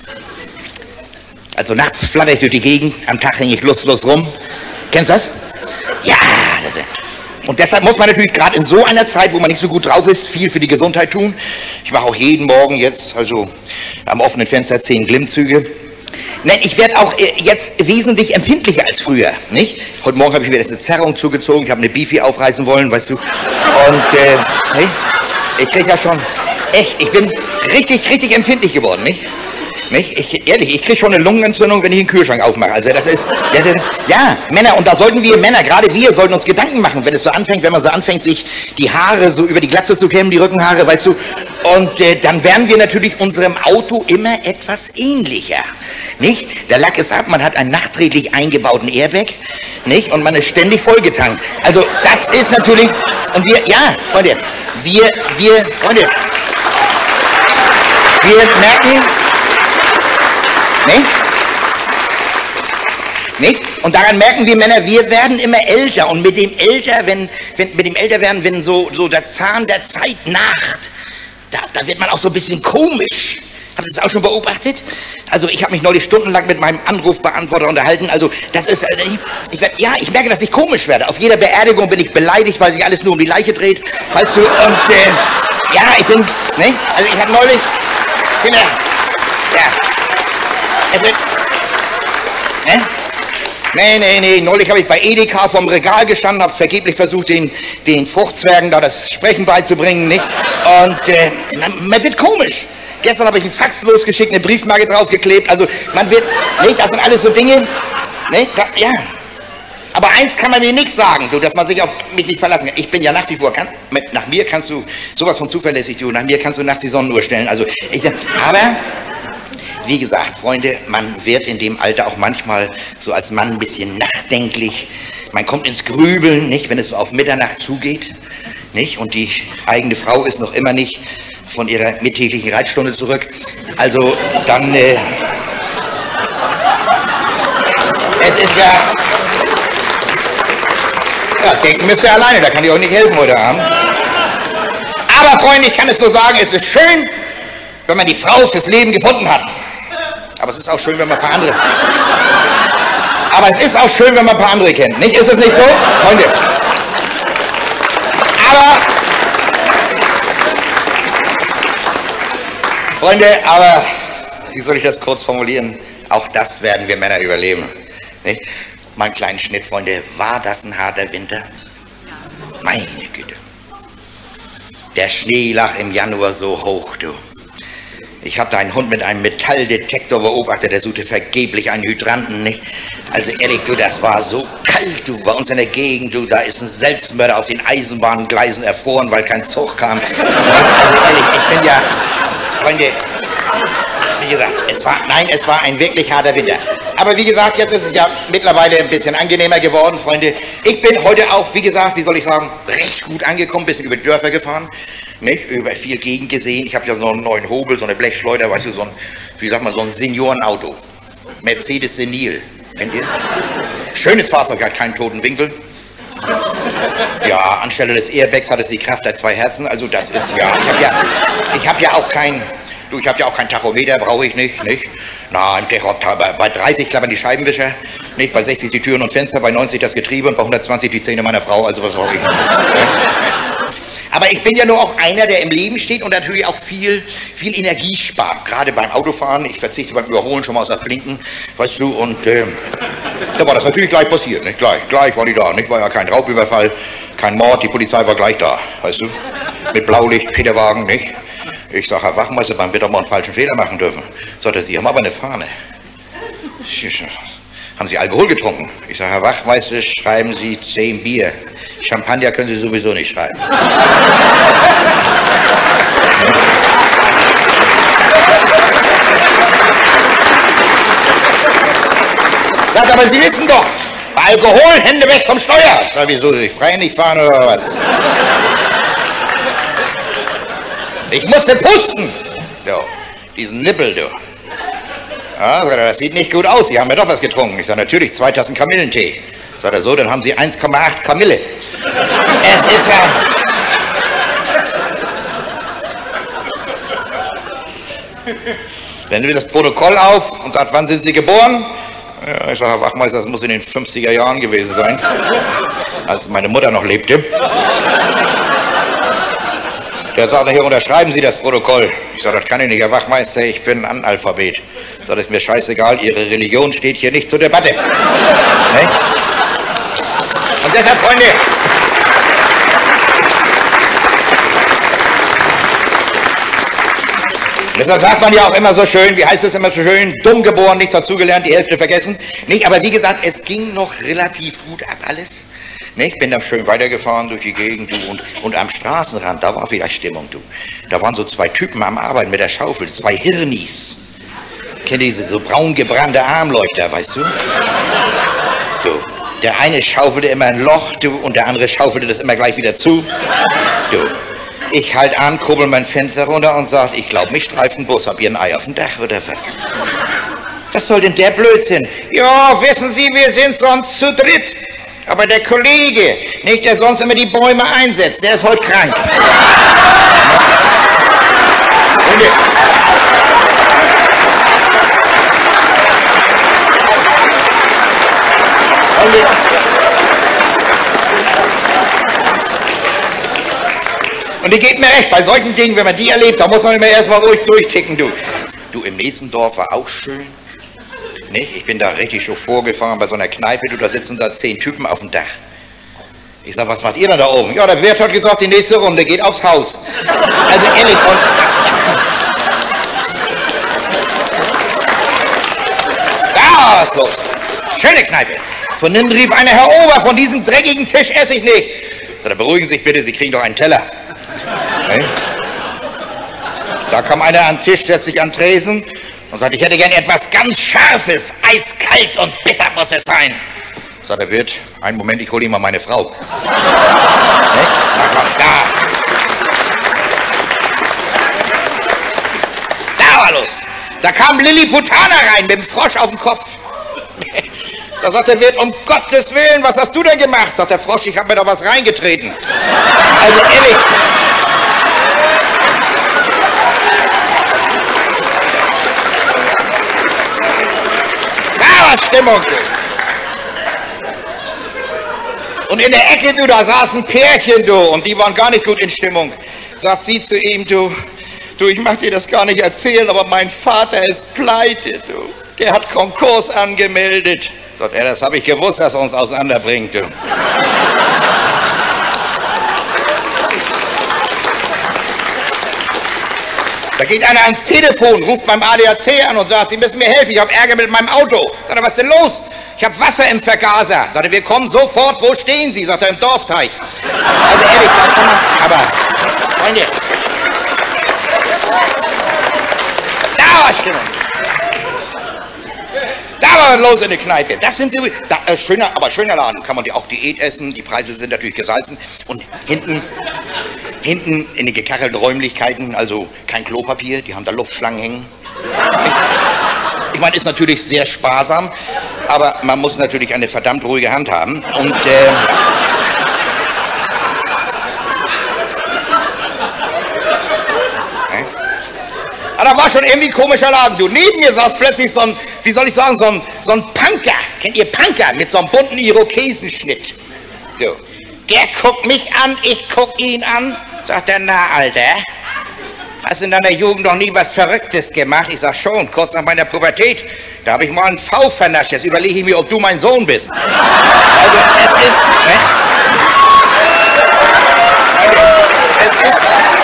[SPEAKER 2] Also nachts flatter ich durch die Gegend, am Tag hänge ich lustlos rum. Kennst du das? Ja, das ist... Und deshalb muss man natürlich gerade in so einer Zeit, wo man nicht so gut drauf ist, viel für die Gesundheit tun. Ich mache auch jeden Morgen jetzt, also am offenen Fenster 10 Glimmzüge. Nein, ich werde auch jetzt wesentlich empfindlicher als früher, nicht? Heute Morgen habe ich mir jetzt eine Zerrung zugezogen, ich habe eine Beefy aufreißen wollen, weißt du. Und hey, ich kriege ja schon, echt, ich bin richtig empfindlich geworden, nicht? Ehrlich, ich kriege schon eine Lungenentzündung, wenn ich den Kühlschrank aufmache. Also das ist, ja, Männer, und da sollten wir Männer, gerade wir, sollten uns Gedanken machen, wenn es so anfängt, wenn man so anfängt, sich die Haare so über die Glatze zu kämmen, die Rückenhaare, weißt du. Und dann werden wir natürlich unserem Auto immer etwas ähnlicher, nicht? Der Lack ist ab, man hat einen nachträglich eingebauten Airbag, nicht? Und man ist ständig vollgetankt. Also das ist natürlich, und wir, ja, Freunde, wir merken, ne?
[SPEAKER 1] Nicht? Und daran merken wir Männer, wir werden immer älter. Und mit dem Älterwerden, wenn so der Zahn der Zeit naht, da wird man auch so ein bisschen komisch. Habt ihr das auch schon beobachtet? Also ich habe mich neulich stundenlang mit meinem Anrufbeantworter unterhalten. Also das ist, ich merke, dass ich komisch werde. Auf jeder Beerdigung bin ich beleidigt, weil sich alles nur um die Leiche dreht. Weißt du, und ja, ich bin, ne? Also ich habe neulich, Kinder, ja, es wird, ne? Nee, neulich habe ich bei Edeka vorm Regal gestanden, habe vergeblich versucht, den Fruchtzwergen da das Sprechen beizubringen, nicht? Und man wird komisch. Gestern habe ich einen Fax losgeschickt, eine Briefmarke draufgeklebt, also man wird, nicht? Das sind alles so Dinge, nicht? Ja. Aber eins kann man mir nicht sagen, du, dass man sich auf mich nicht verlassen kann. Ich bin ja nach wie vor, nach mir kannst du sowas von zuverlässig, du, nach mir kannst du nachts die Sonnenuhr stellen, also aber... Wie gesagt, Freunde, man wird in dem Alter auch manchmal so als Mann ein bisschen nachdenklich. Man kommt ins Grübeln, nicht, wenn es so auf Mitternacht zugeht, nicht? Und die eigene Frau ist noch immer nicht von ihrer mittäglichen Reitstunde zurück. Also dann, es ist ja, denken müsst ihr alleine, da kann ich euch nicht helfen heute Abend. Aber Freunde, ich kann es nur sagen, es ist schön, wenn man die Frau fürs Leben gefunden hat. Aber es ist auch schön, wenn man ein paar andere... Aber es ist auch schön, wenn man ein paar andere kennt. Nicht? Ist es nicht so? Freunde. Aber, wie soll ich das kurz formulieren? Auch das werden wir Männer überleben. Nicht? Mal einen kleinen Schnitt, Freunde. War das ein harter Winter? Meine Güte. Der Schnee lag im Januar so hoch, du. Ich habe da einen Hund mit einem Metalldetektor beobachtet, der suchte vergeblich einen Hydranten, nicht? Also ehrlich, du, das war so kalt, du, bei uns in der Gegend, du, da ist ein Selbstmörder auf den Eisenbahngleisen erfroren, weil kein Zug kam. Also ehrlich, ich bin ja, Freunde, wie gesagt, es war ein wirklich harter Winter. Aber wie gesagt, jetzt ist es ja mittlerweile ein bisschen angenehmer geworden, Freunde. Ich bin heute auch, wie gesagt, wie soll ich sagen, recht gut angekommen, ein bisschen über die Dörfer gefahren, nicht? Über viel Gegend gesehen. Ich habe ja so einen neuen Hobel, so eine Blechschleuder, weißt du, so ein, wie sagt man, so ein Seniorenauto. Mercedes Senil, kennt ihr? Schönes Fahrzeug, hat keinen toten Winkel. Ja, anstelle des Airbags hat es die Kraft der 2 Herzen, also das ist ja, ich habe ja auch kein Tachometer, brauche ich nicht? Nein, bei 30 klappern die Scheibenwischer, nicht? Bei 60 die Türen und Fenster, bei 90 das Getriebe und bei 120 die Zähne meiner Frau, also was brauche ich? Aber ich bin ja nur auch einer, der im Leben steht und natürlich auch viel Energie spart, gerade beim Autofahren. Ich verzichte beim Überholen schon mal auf das Blinken, weißt du, und da war das natürlich gleich passiert, nicht? Gleich war die da, nicht? War ja kein Raubüberfall, kein Mord, die Polizei war gleich da, weißt du, mit Blaulicht, Peterwagen, nicht? Ich sage, Herr Wachmeister, man wird doch mal einen falschen Fehler machen dürfen. Sagt er, Sie haben aber eine Fahne. Haben Sie Alkohol getrunken? Ich sage, Herr Wachmeister, schreiben Sie 10 Bier. Champagner können Sie sowieso nicht schreiben. Sagt aber, Sie wissen doch, bei Alkohol Hände weg vom Steuer. Ich sage, wieso, ich frei nicht fahren oder was? Ich musste pusten. Jo, diesen Nippel, du. Ja, das sieht nicht gut aus. Sie haben ja doch was getrunken. Ich sage, natürlich, 2 Tassen Kamillentee. Sagt er so, dann haben Sie 1,8 Kamille. Es ist ja... Dann nimmt das Protokoll auf und sagt, wann sind Sie geboren? Ja, ich sage, Herr Wachmeister, das muss in den 50er Jahren gewesen sein, als meine Mutter noch lebte. Der sagt, hier unterschreiben Sie das Protokoll. Ich sage, das kann ich nicht, Herr Wachmeister, ich bin Analphabet. Ich sage, das ist mir scheißegal, Ihre Religion steht hier nicht zur Debatte. Ne? Und deshalb, Freunde, deshalb sagt man ja auch immer so schön, wie heißt es immer so schön, dumm geboren, nichts dazugelernt, die Hälfte vergessen. Nicht, aber wie gesagt, es ging noch relativ gut ab alles. Ich bin dann schön weitergefahren durch die Gegend, du, und am Straßenrand, da war wieder Stimmung, du. Da waren so 2 Typen am Arbeiten mit der Schaufel, 2 Hirnis. Kennt ihr diese so braun gebrannte Armleuchter, weißt du? Du, der eine schaufelte immer ein Loch, du, und der andere schaufelte das immer gleich wieder zu. Du, ich halt an, kurbel mein Fenster runter und sag, ich glaube, mich streift ein Bus, hab ihr ein Ei auf dem Dach oder was?
[SPEAKER 2] Was soll denn der Blödsinn? Ja, wissen Sie, wir sind sonst zu dritt. Aber der Kollege, nicht, der sonst immer die Bäume einsetzt, der ist heute krank. Und die geht mir recht, bei solchen Dingen, wenn man die erlebt, da muss man immer erstmal ruhig durchticken, du. Du, im nächsten Dorf war auch schön. Nicht? Ich bin da richtig schon vorgefahren bei so einer Kneipe, du, da sitzen da 10 Typen auf dem Dach. Ich sag, was macht ihr denn da oben? Ja, der Wirt hat gesagt, die nächste Runde geht aufs Haus. Also ehrlich, und... Da was los. Schöne Kneipe. Von innen rief einer, Herr Ober, von diesem dreckigen Tisch esse ich nicht. Da beruhigen Sie sich bitte, Sie kriegen doch einen Teller. Okay? Da kam einer an den Tisch, setzt sich an den Tresen und sagt, ich hätte gern etwas ganz Scharfes, eiskalt und bitter muss es sein. Sagt der Wirt, einen Moment, ich hole ihm mal meine Frau. Okay? Da kommt, da war los. Da kam Lilliputaner rein mit dem Frosch auf dem Kopf. Da sagt der Wirt, um Gottes Willen, was hast du denn gemacht? Sagt der Frosch, ich habe mir da was reingetreten. Also ehrlich. Da war Stimmung. Und in der Ecke, du, da saß ein Pärchen, du, und die waren gar nicht gut in Stimmung. Sagt sie zu ihm, du, ich mach dir das gar nicht erzählen, aber mein Vater ist pleite, du. Der hat Konkurs angemeldet. Sagt er, das habe ich gewusst, dass er uns auseinanderbringt, du. Da geht einer ans Telefon, ruft beim ADAC an und sagt, Sie müssen mir helfen, ich habe Ärger mit meinem Auto. Sagt er, was ist denn los? Ich habe Wasser im Vergaser. Sagt er, wir kommen sofort, wo stehen Sie? Sagt er, im Dorfteich. Also ehrlich, da kann man, aber, Freunde, da war Stimmung. Da war los in der Kneipe. Das sind schöner Laden. Kann man auch Diät essen. Die Preise sind natürlich gesalzen. Und hinten in den gekachelten Räumlichkeiten, also kein Klopapier, die haben da Luftschlangen hängen. Ich meine, ist natürlich sehr sparsam, aber man muss natürlich eine verdammt ruhige Hand haben. Und da war schon irgendwie ein komischer Laden, du. Neben mir saß plötzlich so ein, wie soll ich sagen, so ein Punker. Kennt ihr Punker? Mit so einem bunten Irokesenschnitt. So. Der guckt mich an, ich guck ihn an. Sagt er, na, Alter, hast du in deiner Jugend noch nie was Verrücktes gemacht? Ich sag schon, kurz nach meiner Pubertät. Da habe ich mal einen V vernascht. Jetzt überlege ich mir, ob du mein Sohn bist. Also, es ist, ne? Es ist,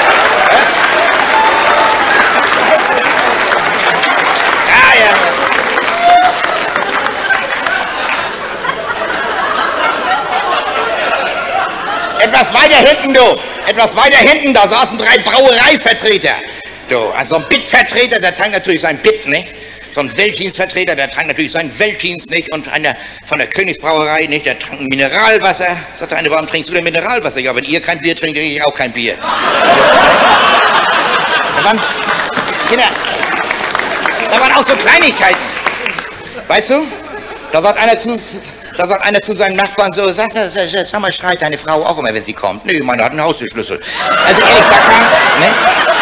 [SPEAKER 2] etwas weiter hinten, da saßen 3 Brauereivertreter. Du, also ein Bittvertreter, der trank natürlich sein Bitt, nicht? So ein Weltdienstvertreter, der trank natürlich seinen Weltdienst nicht. Und einer von der Königsbrauerei, nicht? Der trank Mineralwasser. Sagte einer, warum trinkst du denn Mineralwasser? Ja, wenn ihr kein Bier trinkt, trinke ich auch kein Bier. Also, da waren auch so Kleinigkeiten. Weißt du? Da sagt einer zu seinem Nachbarn so, sag mal, schreit deine Frau auch immer, wenn sie kommt? Nö, meine hat einen Haustürschlüssel. Also ehrlich, da kam, ne?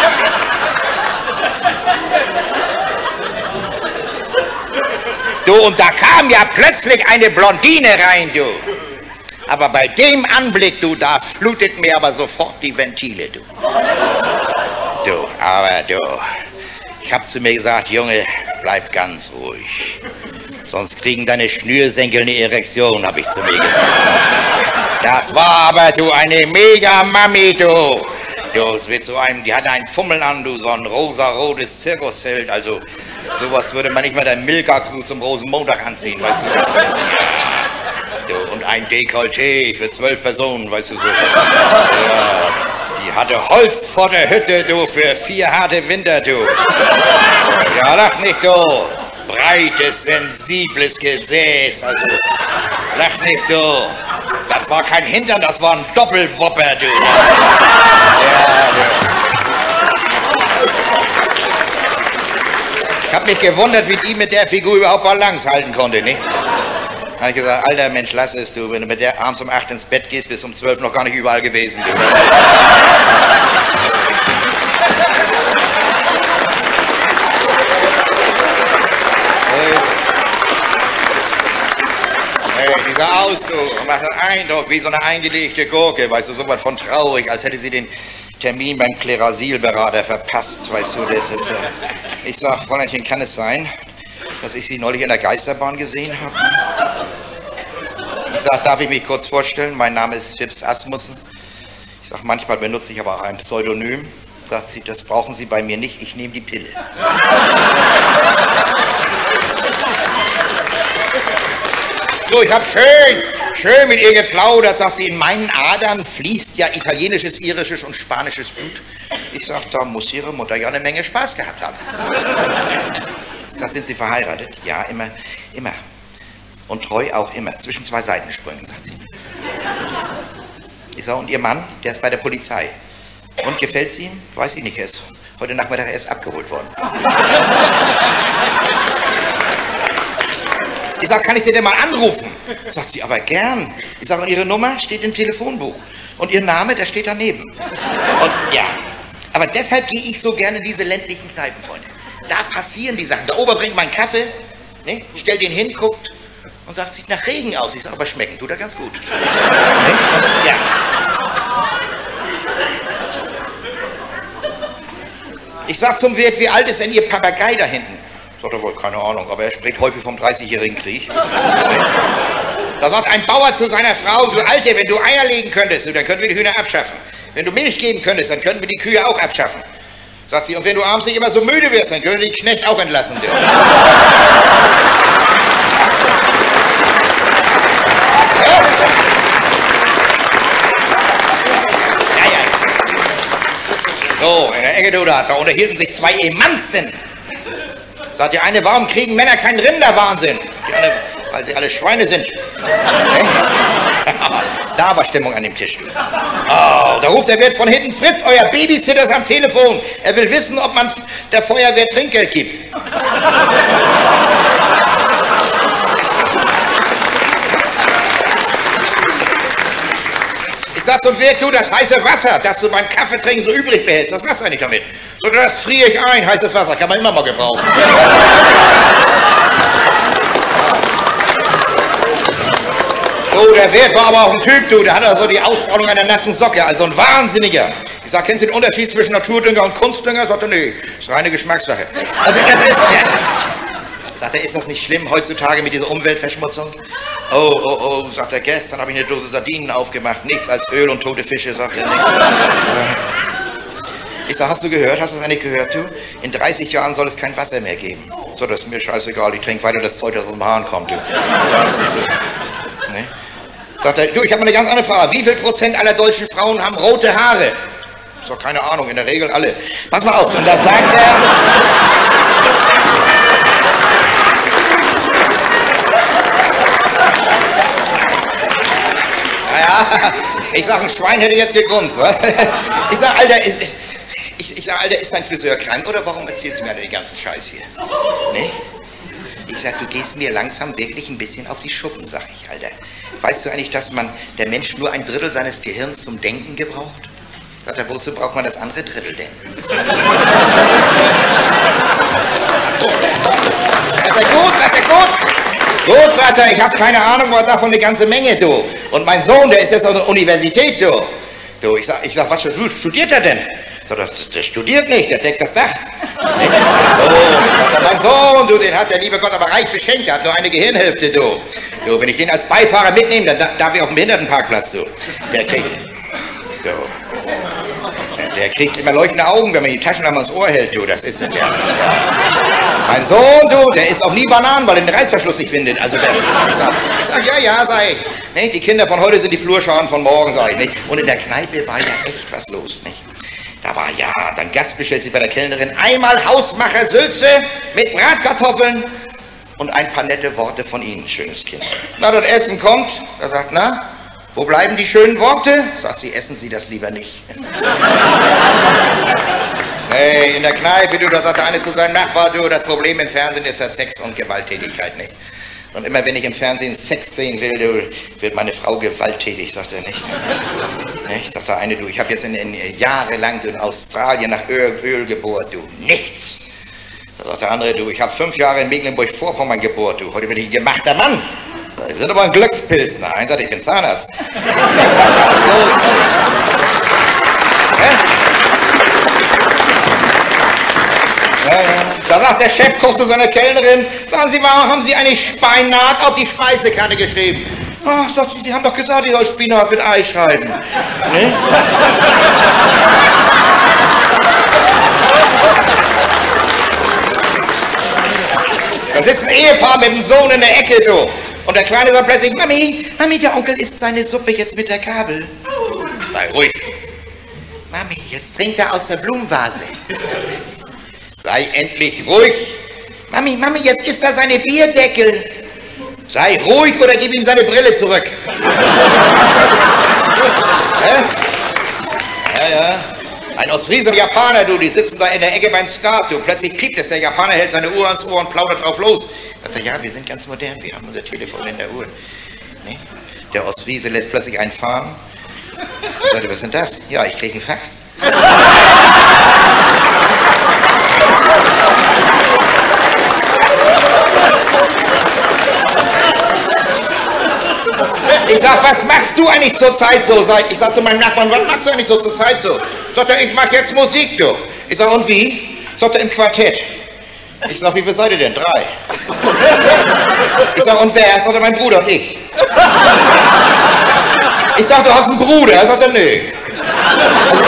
[SPEAKER 2] Du, und da kam ja plötzlich eine Blondine rein, du. Aber bei dem Anblick, du, da flutet mir aber sofort die Ventile, du. Du, aber du, ich hab zu mir gesagt, Junge, bleib ganz ruhig. Sonst kriegen deine Schnürsenkel eine Erektion, habe ich zu mir gesagt. Das war aber, du, eine Mega-Mami, du. Du, mit so einem, die hatte einen Fummel an, du, so ein rosa-rotes Zirkuszelt, also sowas würde man nicht mal der Milka-Crew zum Rosenmontag anziehen, weißt du, das ist, du, und ein Dekolleté für 12 Personen, weißt du, so. Ja, die hatte Holz vor der Hütte, du, für 4 harte Winter, du. Ja, lach nicht, du. Breites, sensibles Gesäß, also lach nicht, du. Das war kein Hintern, das war ein Doppelwopper, du. Ja, du.
[SPEAKER 1] Ich habe mich gewundert, wie die mit der Figur überhaupt Balance halten konnte, nicht? Da habe ich gesagt, alter Mensch, lass es, du, wenn du mit der abends um 8 ins Bett gehst, bist um 12 noch gar nicht überall gewesen, du. Die sah aus, du, und macht einen Eindruck wie so eine eingelegte Gurke, weißt du, so was von traurig, als hätte sie den Termin beim Klerasil-Berater verpasst, weißt du, das ist, ich sag, Fräuleinchen, kann es sein, dass ich Sie neulich in der Geisterbahn gesehen habe? Ich sag, darf ich mich kurz vorstellen, mein Name ist Phipps Asmussen. Ich sag, manchmal benutze ich aber auch ein Pseudonym. Sagt sie, das brauchen Sie bei mir nicht, ich nehme die Pille. So, ich habe schön mit ihr geplaudert, sagt sie, in meinen Adern fließt ja italienisches, irisches und spanisches Blut. Ich sag, da muss Ihre Mutter ja eine Menge Spaß gehabt haben. Ich sag, sind Sie verheiratet? Ja, immer. Und treu auch immer, zwischen 2 Seitensprüngen, sagt sie. Ich sag, und Ihr Mann, der ist bei der Polizei. Und gefällt's ihm? Weiß ich nicht, er ist heute Nachmittag erst abgeholt worden. Ich sag, kann ich Sie denn mal anrufen? Sagt sie, aber gern. Ich sag, und Ihre Nummer steht im Telefonbuch. Und Ihr Name, der steht daneben. Und ja, aber deshalb gehe ich so gerne in diese ländlichen Kneipen, Freunde. Da passieren die Sachen. Der Ober bringt meinen Kaffee, ne? Stellt ihn hin, guckt und sagt, sieht nach Regen aus. Ich sag, aber schmecken tut er ganz gut. Ne? Und, ja. Ich sag zum Wirt, wie alt ist denn Ihr Papagei da hinten? Sagt er wohl, keine Ahnung, aber er spricht häufig vom 30-jährigen Krieg. Da sagt ein Bauer zu seiner Frau, du Alte, wenn du Eier legen könntest, dann könnten wir die Hühner abschaffen. Wenn du Milch geben könntest, dann könnten wir die Kühe auch abschaffen. Sagt sie, und wenn du abends nicht immer so müde wirst, dann können wir den Knecht auch entlassen. So, in der Ecke, du da unterhielten sich 2 Emanzen. Sagt die eine, warum kriegen Männer keinen Rinderwahnsinn? Die andere, weil sie alle Schweine sind. Da war Stimmung an dem Tisch. Oh, da ruft der Wirt von hinten, Fritz, euer Babysitter ist am Telefon. Er will wissen, ob man der Feuerwehr Trinkgeld gibt. Ich sag zum Wirt, du, das heiße Wasser, das du beim Kaffeetrinken so übrig behältst, was machst du eigentlich damit? So, das friere ich ein, heißes Wasser, kann man immer mal gebrauchen. Oh, der Wirt war aber auch ein Typ, du, der hat also die Ausstrahlung einer nassen Socke, also ein Wahnsinniger. Ich sag, kennst du den Unterschied zwischen Naturdünger und Kunstdünger? Sagt er, nee, ist reine Geschmackssache. Also das ist, sagt er, ist das nicht schlimm heutzutage mit dieser Umweltverschmutzung? Oh, sagt er, gestern habe ich eine Dose Sardinen aufgemacht, nichts als Öl und tote Fische, sagt er nicht. Ich sag, hast du das eigentlich gehört, du? In 30 Jahren soll es kein Wasser mehr geben. So, das ist mir scheißegal, ich trinke weiter das Zeug, das aus dem Hahn kommt, du. Das ist so. Ne? Sagt er, du, ich habe mal eine ganz andere Frage. Wie viel % aller deutschen Frauen haben rote Haare? Ist doch keine Ahnung, in der Regel alle. Pass mal auf, und da sagt er... Naja, ich sag, ein Schwein hätte jetzt gegrunzt. Was? Ich sag, Alter, ist dein Friseur krank oder warum erzählst du mir den ganzen Scheiß hier? Ne? Ich sag, du gehst mir langsam wirklich ein bisschen auf die Schuppen, sag ich, Alter. Weißt du eigentlich, dass der Mensch nur 1/3 seines Gehirns zum Denken gebraucht? Sagt er, wozu braucht man das andere Drittel denn? Sagt er, gut. Gut, sagt er, ich habe keine Ahnung, aber davon eine ganze Menge, du. Und mein Sohn, der ist jetzt auf der Universität, du. Du, ich sag, was studiert er denn? Sagt er, der studiert nicht, der deckt das Dach. So, sagt er, mein Sohn, du, den hat der liebe Gott aber reich beschenkt, der hat nur eine Gehirnhälfte, du. Du, wenn ich den als Beifahrer mitnehme, dann darf ich auf dem Behindertenparkplatz, du. Der kriegt immer leuchtende Augen, wenn man die Taschenlampe ans Ohr hält, du, das ist es, ja. Mein Sohn, du, der isst auch nie Bananen, weil er den Reißverschluss nicht findet. Also, ich sag, ja, sag ich. Ne? Die Kinder von heute sind die Flurscharen von morgen, sag ich, nicht? Und in der Kneipe war ja echt was los, nicht? Da war ja, dann Gast bestellt sich bei der Kellnerin einmal Hausmacher Sülze mit Bratkartoffeln und ein paar nette Worte von Ihnen, schönes Kind. Na, das Essen kommt, da sagt, na, wo bleiben die schönen Worte? Sagt sie, essen Sie das lieber nicht. Hey, in der Kneipe, du, da sagte einer zu seinem Nachbar, du, das Problem im Fernsehen ist ja Sex und Gewalttätigkeit, nicht? Und immer wenn ich im Fernsehen Sex sehen will, du, wird meine Frau gewalttätig, sagt er, nicht? Nicht? Das sagt eine, du, ich habe jetzt in jahrelang in Australien nach Öl gebohrt, du, nichts. Da sagt der andere, du, ich habe 5 Jahre in Mecklenburg-Vorpommern gebohrt, du, heute bin ich ein gemachter Mann. Sie sind aber ein Glückspilzner. Einer sagt, ich bin Zahnarzt. Was ist los? Ja, ja. Da sagt der Chefkoch zu seiner Kellnerin, sagen Sie, warum haben Sie eigentlich Spinat auf die Speisekarte geschrieben? Ach, sagt sie, Sie haben doch gesagt, ich soll Spinat mit Ei schreiben. Ne? Dann sitzt ein Ehepaar mit dem Sohn in der Ecke, du. Und der Kleine sagt plötzlich, Mami, der Onkel isst seine Suppe jetzt mit der Gabel. Sei ruhig. Mami, jetzt trinkt er aus der Blumenvase. Sei endlich ruhig. Mami, jetzt isst er seine Bierdeckel. Sei ruhig oder gib ihm seine Brille zurück. Ja. Ein Ostfriese und Japaner, du, die sitzen da in der Ecke beim Skat, du. Plötzlich piept es, der Japaner hält seine Uhr ans Ohr und plaudert drauf los. Sagt er, ja, wir sind ganz modern, wir haben unser Telefon in der Uhr. Nee? Der Ostfriese lässt plötzlich einen fahren. Sagt er, was ist denn das? Ja, ich kriege einen Fax. Ich sag, was machst du eigentlich zur Zeit so? Ich sag zu meinem Nachbarn, was machst du eigentlich so zur Zeit so? Sagt er, ich mach jetzt Musik, du. Ich sag, und wie? Sagt er, im Quartett. Ich sag, wie viel seid ihr denn? 3. Ich sag, und wer? Sagt er, mein Bruder und ich. Ich sag, du hast einen Bruder. Er sagt, nö. Also,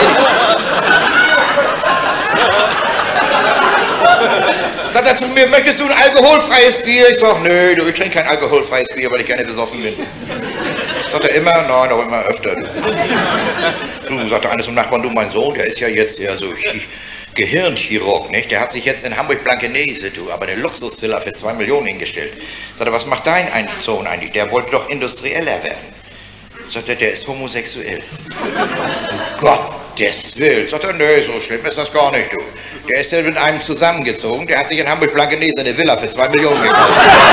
[SPEAKER 1] sagt er zu mir, möchtest du ein alkoholfreies Bier? Ich sag, nö, du, ich trinke kein alkoholfreies Bier, weil ich gerne besoffen bin. Sagt er immer? Nein, aber immer öfter. Du, sagte einer zum Nachbarn, du, mein Sohn, der ist ja jetzt eher so Gehirnchirurg, nicht? Der hat sich jetzt in Hamburg-Blankenese, du, aber eine Luxusvilla für 2 Millionen hingestellt. Sagt er, was macht dein Sohn eigentlich? Der wollte doch industrieller werden. Sagt er, der ist homosexuell. Um Gottes Willen. Sagt er, nö, so schlimm ist das gar nicht, du. Der ist ja mit einem zusammengezogen, der hat sich in Hamburg-Blankenese eine Villa für 2 Millionen gekauft.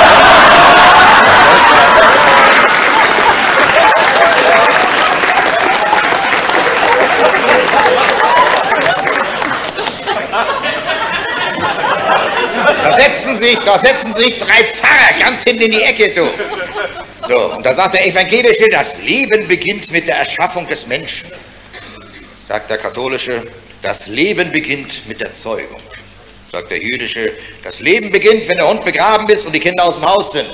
[SPEAKER 1] Da setzen sich 3 Pfarrer ganz hinten in die Ecke, du. So, und da sagt der Evangelische, das Leben beginnt mit der Erschaffung des Menschen. Sagt der Katholische, das Leben beginnt mit der Zeugung. Sagt der Jüdische, das Leben beginnt, wenn der Hund begraben ist und die Kinder aus dem Haus sind.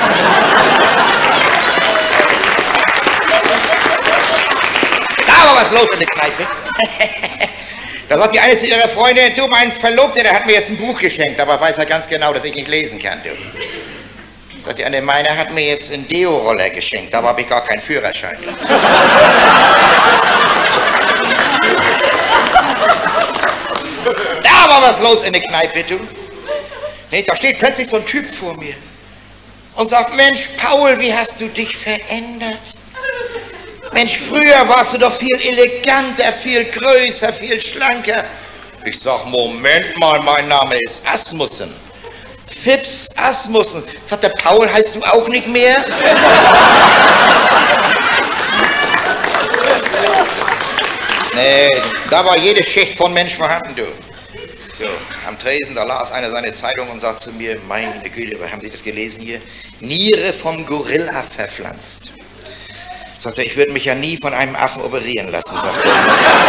[SPEAKER 1] Da war was los in der Kneipe. Da sagt die eine zu ihrer Freundin, du, mein Verlobter, der hat mir jetzt ein Buch geschenkt, aber weiß er ganz genau, dass ich nicht lesen kann, du. Sagt die eine, meiner hat mir jetzt einen Deo-Roller geschenkt, aber habe ich gar keinen Führerschein. Da war was los in der Kneipe, du. Nee, da steht plötzlich so ein Typ vor mir und sagt, Mensch, Paul, wie hast du dich verändert? Mensch, früher warst du doch viel eleganter, viel größer, viel schlanker. Ich sag, Moment mal, mein Name ist Asmussen. Fips Asmussen. Sagt der, Paul, heißt du auch nicht mehr? Nee, da war jede Schicht von Mensch vorhanden, du. So, am Tresen, da las einer seine Zeitung und sagt zu mir, meine Güte, haben Sie das gelesen hier? Niere vom Gorilla verpflanzt. Sagt er, ich würde mich ja nie von einem Affen operieren lassen, sagt er.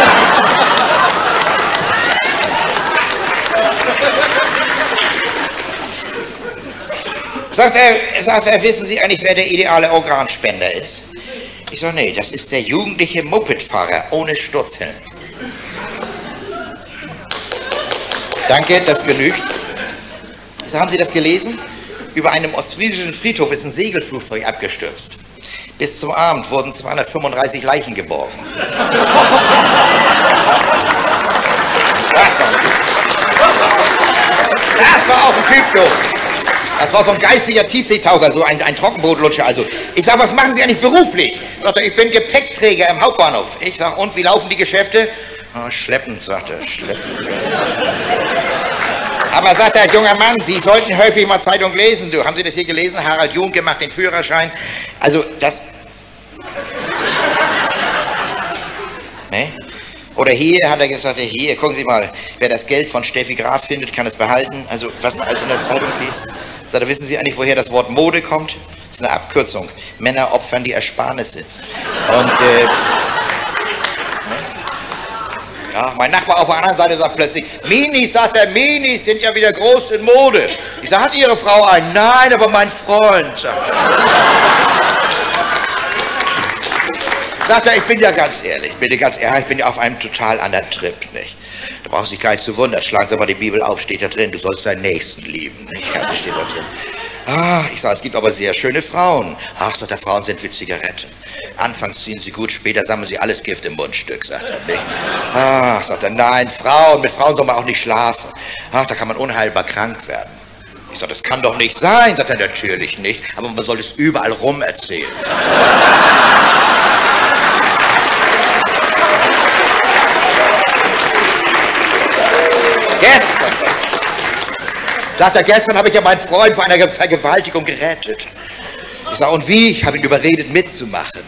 [SPEAKER 1] Sagt er, wissen Sie eigentlich, wer der ideale Organspender ist? Ich sage, nee, das ist der jugendliche Mopedfahrer ohne Sturzhelm. Danke, das genügt. So, haben Sie das gelesen? Über einem ostfriesischen Friedhof ist ein Segelflugzeug abgestürzt. Bis zum Abend wurden 235 Leichen geborgen. Das war auch ein Typ, du. Das war so ein geistiger Tiefseetaucher, so ein Trockenbootlutscher. Also, ich sag, was machen Sie eigentlich beruflich? Sagt er, ich bin Gepäckträger im Hauptbahnhof. Ich sag, und wie laufen die Geschäfte?
[SPEAKER 2] Oh, schleppend, sagt er, schleppend. Aber sagt er, junger Mann, Sie sollten häufig mal Zeitung lesen. Du, haben Sie das hier gelesen? Harald Junke macht den Führerschein. Also, das... Ne? Oder hier hat er gesagt, hier, gucken Sie mal, wer das Geld von Steffi Graf findet, kann es behalten. Also, was man alles in der Zeitung liest. Sagt er, wissen Sie eigentlich, woher das Wort Mode kommt? Das ist eine Abkürzung. Männer opfern die Ersparnisse. Und, ja, mein Nachbar auf der anderen Seite sagt plötzlich, Minis, sagt er, Minis sind ja wieder groß in Mode. Ich sage, hat Ihre Frau einen? Nein, aber mein Freund, sagt er. Sagt er, ich bin ja ganz ehrlich, ich bin ja auf einem total anderen Trip, nicht? Da braucht sich gar nicht zu wundern. Schlagen Sie mal die Bibel auf, steht da drin, du sollst deinen Nächsten lieben, nicht? Ja, das steht da drin. Ah, ich sage, es gibt aber sehr schöne Frauen. Ach, sagt er, Frauen sind wie Zigaretten. Anfangs ziehen sie gut, später sammeln sie alles Gift im Mundstück, sagt er, nicht? Ach, sagt er, nein, Frauen, mit Frauen soll man auch nicht schlafen. Ach, da kann man unheilbar krank werden. Ich sage, das kann doch nicht sein, sagt er, natürlich nicht, aber man soll es überall rum erzählen. Sagt er, gestern habe ich ja meinen Freund vor einer Vergewaltigung gerettet. Ich sage, und wie? Ich habe ihn überredet, mitzumachen.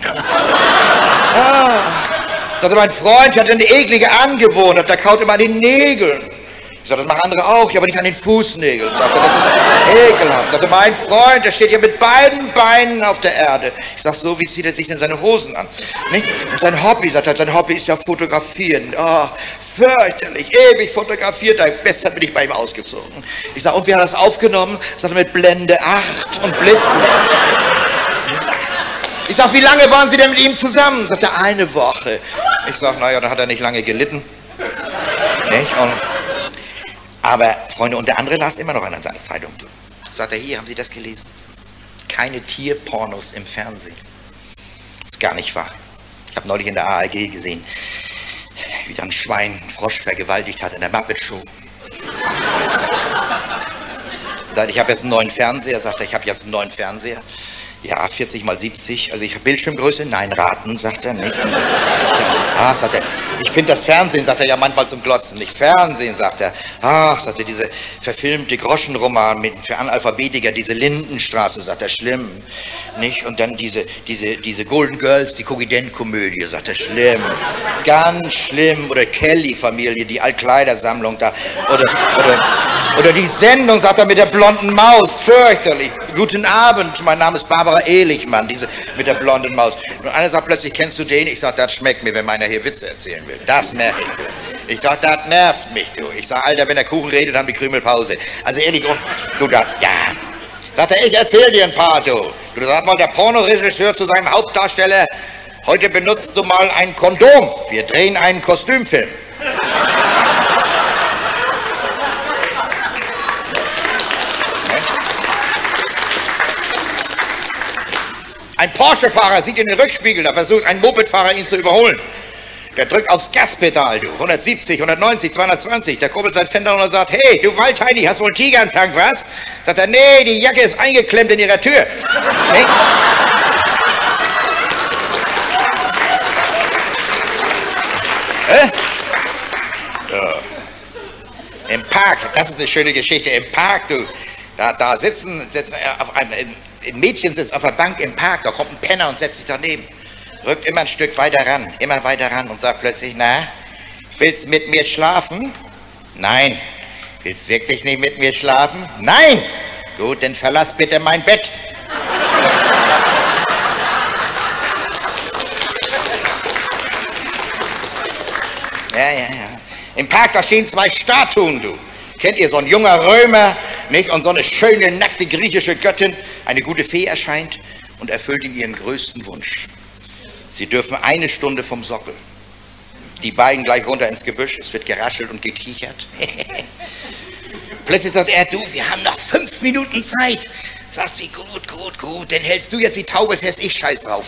[SPEAKER 2] Sagt er, mein Freund hatte eine eklige Angewohnheit, der kaut immer an den Nägeln. Ich sage, das machen andere auch, ja, aber nicht an den Fußnägeln. Sagt er, das ist ekelhaft. Sagt er, mein Freund, der steht hier mit beiden Beinen auf der Erde. Ich sage, so wie zieht er sich in seine Hosen an. Nicht? Und sein Hobby, sagt er, sein Hobby ist ja fotografieren. Oh, fürchterlich, ewig fotografiert, gestern bin ich bei ihm ausgezogen. Ich sage, und wie hat er das aufgenommen? Sagt er, mit Blende 8 und Blitzen. Ich sage, wie lange waren Sie denn mit ihm zusammen? Sagt er, eine Woche. Ich sage, naja, dann hat er nicht lange gelitten. Nicht? Aber, Freunde, und der andere las immer noch an seiner Zeitung. Sagt er, hier, haben Sie das gelesen? Keine Tierpornos im Fernsehen. Das ist gar nicht wahr. Ich habe neulich in der ARG gesehen, wie dann ein Schwein einen Frosch vergewaltigt hat in der Muppet Show. Sagt, ich habe jetzt einen neuen Fernseher, sagt er, ich habe jetzt einen neuen Fernseher. Ja, 40 mal 70, also ich habe Bildschirmgröße, nein, raten, sagt er, nicht. Ach, sagt er, ich finde das Fernsehen, sagt er, ja manchmal zum Glotzen, nicht Fernsehen, sagt er. Ach, sagt er, diese verfilmte Groschenroman für Analphabetiker, diese Lindenstraße, sagt er, schlimm, nicht. Und dann diese Golden Girls, die Kogident-Komödie, sagt er, schlimm, ganz schlimm. Oder Kelly-Familie, die Altkleidersammlung da, oder die Sendung, sagt er, mit der blonden Maus, fürchterlich. Guten Abend, mein Name ist Barbara Ehlichmann, diese mit der blonden Maus. Und einer sagt plötzlich, kennst du den? Ich sage, das schmeckt mir, wenn meiner hier Witze erzählen will. Das merke ich. Ich sage, das nervt mich, du. Ich sage, Alter, wenn der Kuchen redet, haben die Krümel Pause. Also ehrlich, du da, ja. Sagt er, ich erzähl dir ein paar, du. Du sag mal, der Pornoregisseur zu seinem Hauptdarsteller, heute benutzt du mal ein Kondom. Wir drehen einen Kostümfilm. Ein Porsche-Fahrer sieht in den Rückspiegel, da versucht ein Moped-Fahrer ihn zu überholen. Der drückt aufs Gaspedal, du. 170, 190, 220. Der kurbelt sein Fender und sagt, hey, du Waldheini, hast wohl einen Tiger im Tank, was? Sagt er, nee, die Jacke ist eingeklemmt in ihrer Tür. Nee. So. Im Park, das ist eine schöne Geschichte, im Park, du. Da sitzen auf einem... Ein Mädchen sitzt auf der Bank im Park, da kommt ein Penner und setzt sich daneben. Rückt immer ein Stück weiter ran und sagt plötzlich, na, willst du mit mir schlafen? Nein. Willst du wirklich nicht mit mir schlafen? Nein. Gut, dann verlass bitte mein Bett. Ja. Im Park, da stehen zwei Statuen, du. Kennt ihr, so ein junger Römer, nicht? Und so eine schöne, nackte griechische Göttin, eine gute Fee erscheint und erfüllt ihnen ihren größten Wunsch. Sie dürfen 1 Stunde vom Sockel. Die beiden gleich runter ins Gebüsch, es wird geraschelt und gekichert. Plötzlich sagt er, du, wir haben noch 5 Minuten Zeit. Sagt sie, gut, dann hältst du jetzt die Taube fest, ich scheiß drauf.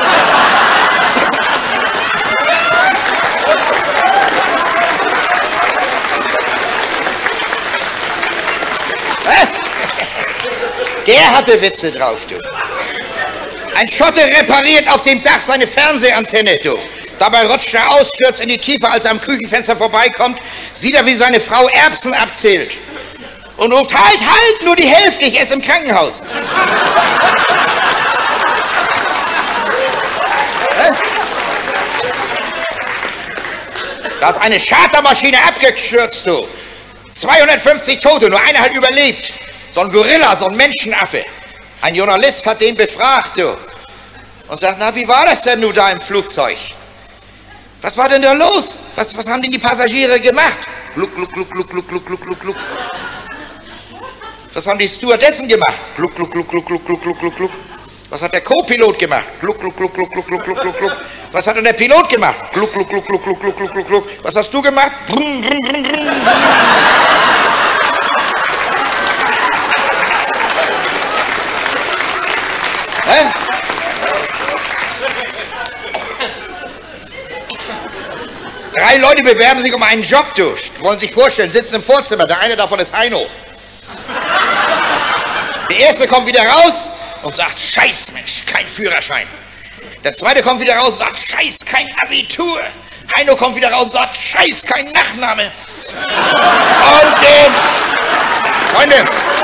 [SPEAKER 2] Der hatte Witze drauf, du. Ein Schotte repariert auf dem Dach seine Fernsehantenne, du. Dabei rutscht er aus, stürzt in die Tiefe, als er am Küchenfenster vorbeikommt, sieht er, wie seine Frau Erbsen abzählt. Und ruft, halt, halt, nur die Hälfte, ich esse im Krankenhaus. Da ist eine Chartermaschine abgestürzt, du. 250 Tote, nur einer hat überlebt. So ein Gorilla, so ein Menschenaffe. Ein Journalist hat den befragt, du. Und sagt, na, wie war das denn nun da im Flugzeug? Was war denn da los? Was haben denn die Passagiere gemacht? Gluck, gluck, gluck, gluck, gluck, gluck, gluck, gluck, gluck. Was haben die Stewardessen gemacht? Gluck, gluck, gluck, gluck, gluck, gluck, gluck, gluck, gluck. Was hat der Co-Pilot gemacht? Gluck, gluck, gluck, gluck, gluck, gluck, gluck, gluck, gluck. Was hat denn der Pilot gemacht? Gluck, gluck, gluck, gluck, gluck, gluck, gluck, gluck, gluck. Was hast du gemacht? Brumm, brumm, brumm, brumm. Hä? Drei Leute bewerben sich um einen Job, du. Wollen sich vorstellen, sitzen im Vorzimmer. Der eine davon ist Heino. Der erste kommt wieder raus und sagt, Scheiß, Mensch, kein Führerschein. Der zweite kommt wieder raus und sagt, Scheiß, kein Abitur. Heino kommt wieder raus und sagt, Scheiß, kein Nachname. Und Freunde,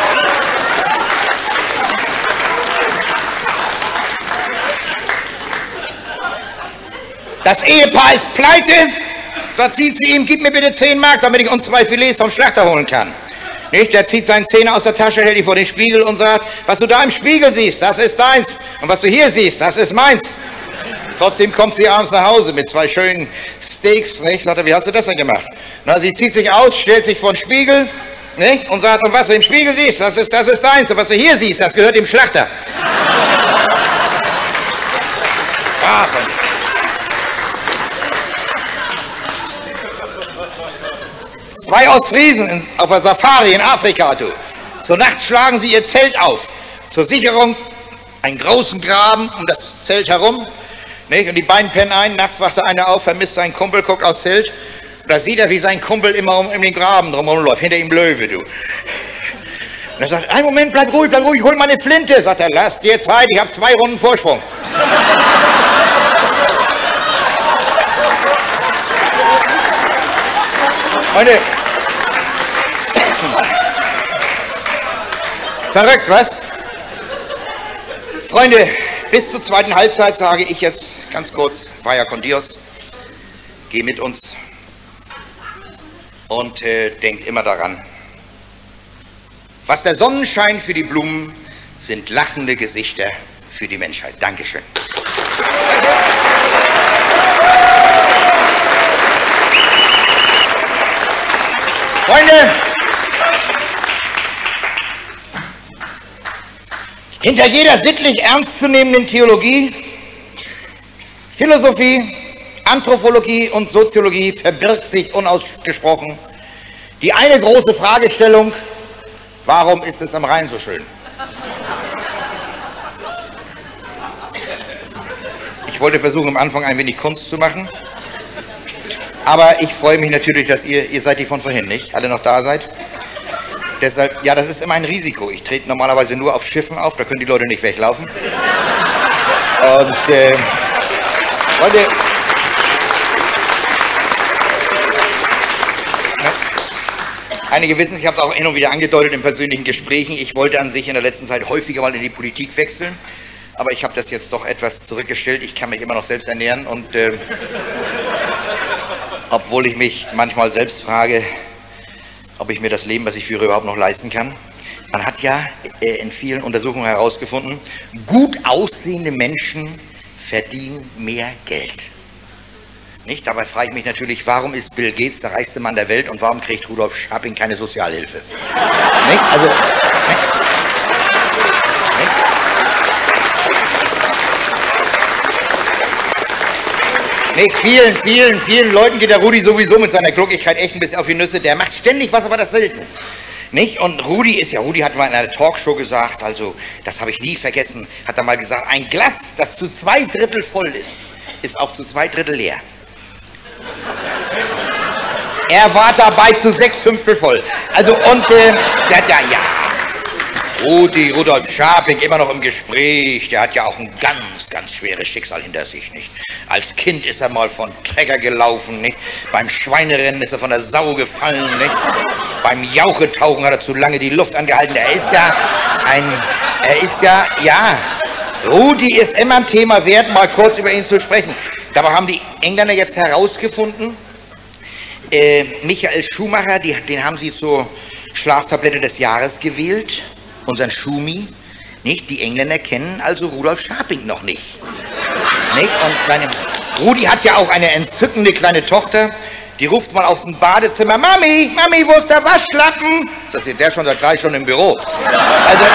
[SPEAKER 2] das Ehepaar ist pleite. Da zieht sie ihm, gib mir bitte 10 Mark, damit ich uns 2 Filets vom Schlachter holen kann. Nicht? Der zieht seinen Zehner aus der Tasche, hält ihn vor den Spiegel und sagt, was du da im Spiegel siehst, das ist deins. Und was du hier siehst, das ist meins. Trotzdem kommt sie abends nach Hause mit 2 schönen Steaks. Nicht? Sagt er, wie hast du das denn gemacht? Na, sie zieht sich aus, stellt sich vor den Spiegel, nicht? Und sagt, und was du im Spiegel siehst, das ist deins. Und was du hier siehst, das gehört dem Schlachter. Ach, Zwei aus Friesen auf der Safari in Afrika, du. Zur Nacht schlagen sie ihr Zelt auf. Zur Sicherung einen großen Graben um das Zelt herum. Nicht? Und die beiden pennen ein. Nachts wacht der eine auf, vermisst seinen Kumpel, guckt aufs Zelt. Und da sieht er, wie sein Kumpel immer um den Graben drumherum läuft. Hinter ihm Löwe, du. Und er sagt, einen Moment, bleib ruhig, ich hol meine Flinte. Sagt er, lass dir Zeit, ich habe 2 Runden Vorsprung. Freunde, verrückt, was? Freunde, bis zur zweiten Halbzeit sage ich jetzt ganz kurz, vaya con Dios, geh mit uns und denkt immer daran, was der Sonnenschein für die Blumen, sind lachende Gesichter für die Menschheit. Dankeschön. Freunde, hinter jeder sittlich ernstzunehmenden Theologie, Philosophie, Anthropologie und Soziologie verbirgt sich unausgesprochen die eine große Fragestellung, warum ist es am Rhein so schön? Ich wollte versuchen, am Anfang ein wenig Kunst zu machen. Aber ich freue mich natürlich, dass ihr seid die von vorhin, nicht? Alle noch da seid. Deshalb, ja, das ist immer ein Risiko. Ich trete normalerweise nur auf Schiffen auf, da können die Leute nicht weglaufen. Und, Leute, einige wissen es, ich habe es auch hin und wieder angedeutet in persönlichen Gesprächen, ich wollte an sich in der letzten Zeit häufiger mal in die Politik wechseln. Aber ich habe das jetzt doch etwas zurückgestellt. Ich kann mich immer noch selbst ernähren und obwohl ich mich manchmal selbst frage, ob ich mir das Leben, was ich führe, überhaupt noch leisten kann. Man hat ja in vielen Untersuchungen herausgefunden, gut aussehende Menschen verdienen mehr Geld. Nicht? Dabei frage ich mich natürlich, warum ist Bill Gates der reichste Mann der Welt und warum kriegt Rudolf Scharping keine Sozialhilfe? Nicht? Also, vielen Leuten geht der Rudi sowieso mit seiner Gluckigkeit echt ein bisschen auf die Nüsse. Der macht ständig was, aber das selten. Nicht? Und Rudi hat mal in einer Talkshow gesagt, also das habe ich nie vergessen, hat er mal gesagt, ein Glas, das zu 2/3 voll ist, ist auch zu 2/3 leer. Er war dabei zu 6/5 voll. Also und Rudolf Scharping immer noch im Gespräch, der hat ja auch ein ganz schweres Schicksal hinter sich, nicht? Als Kind ist er mal von Trecker gelaufen, nicht? Beim Schweinerennen ist er von der Sau gefallen, nicht? Beim Jauchetauchen hat er zu lange die Luft angehalten. Ja, Rudi ist immer ein Thema wert, mal kurz über ihn zu sprechen. Dabei haben die Engländer jetzt herausgefunden, Michael Schumacher, den haben sie zur Schlaftablette des Jahres gewählt, unseren Schumi, nicht? Die Engländer kennen also Rudolf Scharping noch nicht. Nicht? Und Rudi hat ja auch eine entzückende kleine Tochter, die ruft mal aus dem Badezimmer, Mami, wo ist der Waschlappen? Das ist der schon seit 3 Stunden im Büro. Also,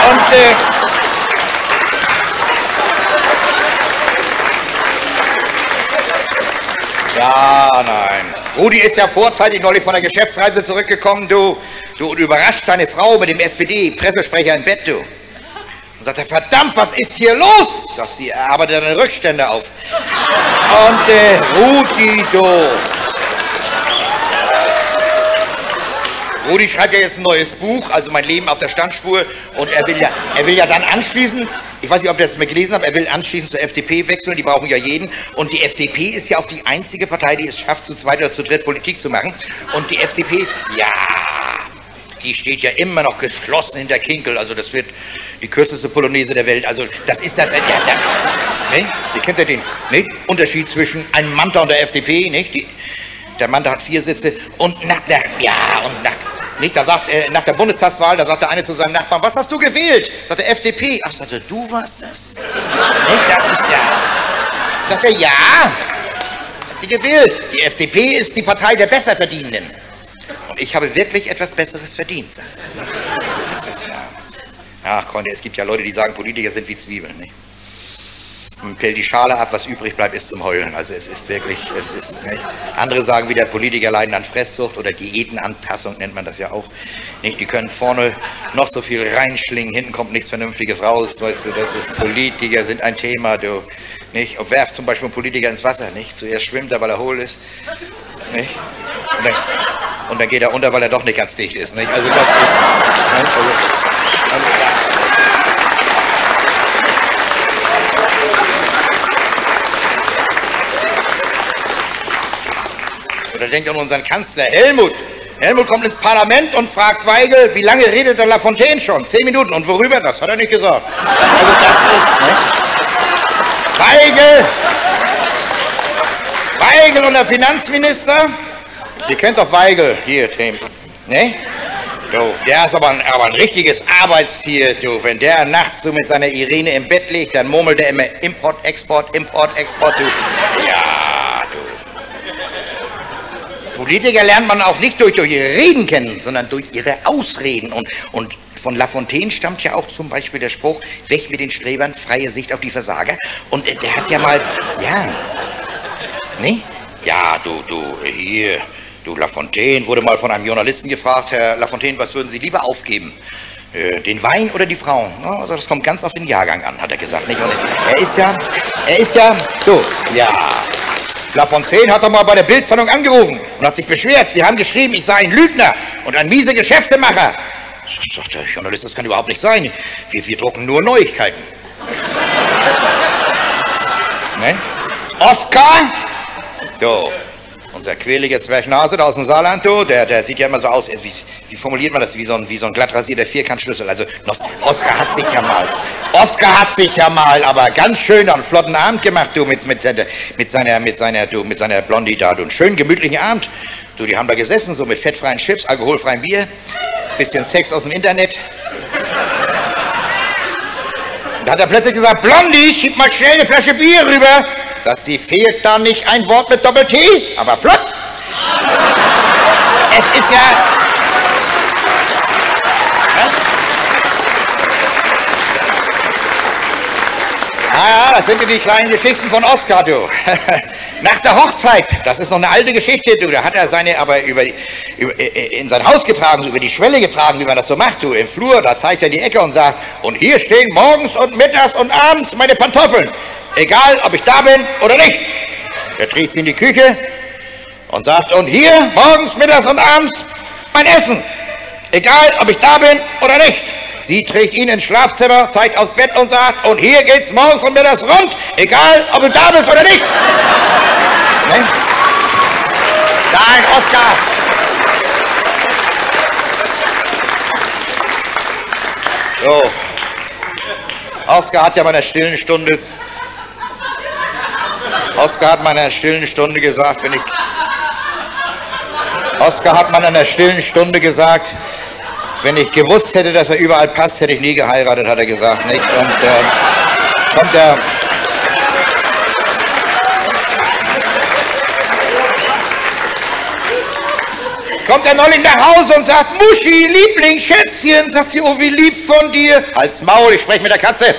[SPEAKER 2] ja, nein. Rudi ist ja vorzeitig neulich von der Geschäftsreise zurückgekommen, du überrascht seine Frau mit dem SPD-Pressesprecher im Bett, du. Und sagt er, verdammt, was ist hier los? Sagt sie, er arbeitet eine Rückstände auf. Und Rudi, du. Rudi schreibt ja jetzt ein neues Buch, also mein Leben auf der Standspur. Und er will ja dann anschließend, ich weiß nicht, ob ihr das mal gelesen habt, er will anschließend zur FDP wechseln, die brauchen ja jeden. Und die FDP ist ja auch die einzige Partei, die es schafft, zu zweit oder zu dritt Politik zu machen. Und die FDP, ja, die steht ja immer noch geschlossen hinter Kinkel. Also das wird die kürzeste Polonaise der Welt. Also das ist das, ne? Ihr kennt ja den, nicht? Unterschied zwischen einem Manta und der FDP, nicht? Der Manta hat 4 Sitze und nach der Bundestagswahl, da sagt der eine zu seinem Nachbarn, was hast du gewählt? Sagt der FDP. Ach, sagt er, du warst das? Nicht? Das ist ja. Sagt er, ja. Hat die gewählt. Die FDP ist die Partei der Besserverdienenden. Und ich habe wirklich etwas Besseres verdient. Sagt er. Das ist ja. Ach, Freunde, es gibt ja Leute, die sagen, Politiker sind wie Zwiebeln. Nicht? Man pellt die Schale ab, was übrig bleibt, ist zum Heulen. Also es ist wirklich, nicht? Andere sagen wieder, Politiker leiden an Fresssucht oder Diätenanpassung nennt man das ja auch. Nicht? Die können vorne noch so viel reinschlingen, hinten kommt nichts Vernünftiges raus. Weißt du, das ist, Politiker sind ein Thema, du. Nicht? Und werft zum Beispiel einen Politiker ins Wasser, nicht? Zuerst schwimmt er, weil er hohl ist. Nicht? Und dann geht er unter, weil er doch nicht ganz dicht ist. Nicht? Also das ist. Oder denkt an unseren Kanzler Helmut. Helmut kommt ins Parlament und fragt Weigel, wie lange redet der Lafontaine schon? 10 Minuten. Und worüber? Das hat er nicht gesagt. Also das ist, ne? Weigel und der Finanzminister. Ihr kennt doch Weigel. Hier, Tim. Ne? Du, der ist aber ein richtiges Arbeitstier, du. Wenn der nachts so mit seiner Irene im Bett liegt, dann murmelt er immer Import, Export, du. Ja, du. Politiker lernt man auch nicht durch ihre Reden kennen, sondern durch ihre Ausreden. Und von Lafontaine stammt ja auch zum Beispiel der Spruch, weg mit den Strebern, freie Sicht auf die Versager. Und der hat ja mal, ja, ne? Ja, du Lafontaine wurde mal von einem Journalisten gefragt, Herr Lafontaine, was würden Sie lieber aufgeben? Den Wein oder die Frauen? Ja, also das kommt ganz auf den Jahrgang an, hat er gesagt. Nicht? Und er ist ja, so, ja. Lafontaine hat doch mal bei der Bild-Zeitung angerufen und hat sich beschwert. Sie haben geschrieben, ich sei ein Lügner und ein miese Geschäftemacher. Sagt der Journalist, das kann überhaupt nicht sein. Wir drucken nur Neuigkeiten. Ne? Oskar? So. Unser quäliger Zwerchnase da aus dem Saarland, der sieht ja immer so aus, wie formuliert man das, wie so ein glatt rasierter Vierkantschlüssel. Also Oskar hat sich ja mal, aber ganz schön einen flotten Abend gemacht, du, mit seiner Blondie da, du, einen schönen gemütlichen Abend. Du, die haben da gesessen, so mit fettfreien Chips, alkoholfreiem Bier, bisschen Sex aus dem Internet. Da hat er plötzlich gesagt, Blondie, schieb mal schnell eine Flasche Bier rüber. Sagt sie, fehlt da nicht ein Wort mit Doppel-T? Aber flott! Es ist ja... Ja, das sind die kleinen Geschichten von Oskar, du. Nach der Hochzeit, das ist noch eine alte Geschichte, du. Da hat er seine aber in sein Haus getragen, so über die Schwelle getragen, wie man das so macht, du. Im Flur, da zeigt er in die Ecke und sagt, und hier stehen morgens und mittags und abends meine Pantoffeln. Egal, ob ich da bin oder nicht. Er trägt sie in die Küche und sagt, und hier, morgens, mittags und abends, mein Essen. Egal, ob ich da bin oder nicht. Sie trägt ihn ins Schlafzimmer, zeigt aufs Bett und sagt, und hier geht's morgens und mittags rund, egal ob du da bist oder nicht. Ne? Nein, Oskar. So. Oskar hat ja mal in der stillen Stunde gesagt, wenn ich gewusst hätte, dass er überall passt, hätte ich nie geheiratet, hat er gesagt, nicht? Und kommt er neulich nach Hause und sagt, Muschi, Liebling, Schätzchen, sagt sie, oh, wie lieb von dir. Halt's Maul, ich spreche mit der Katze.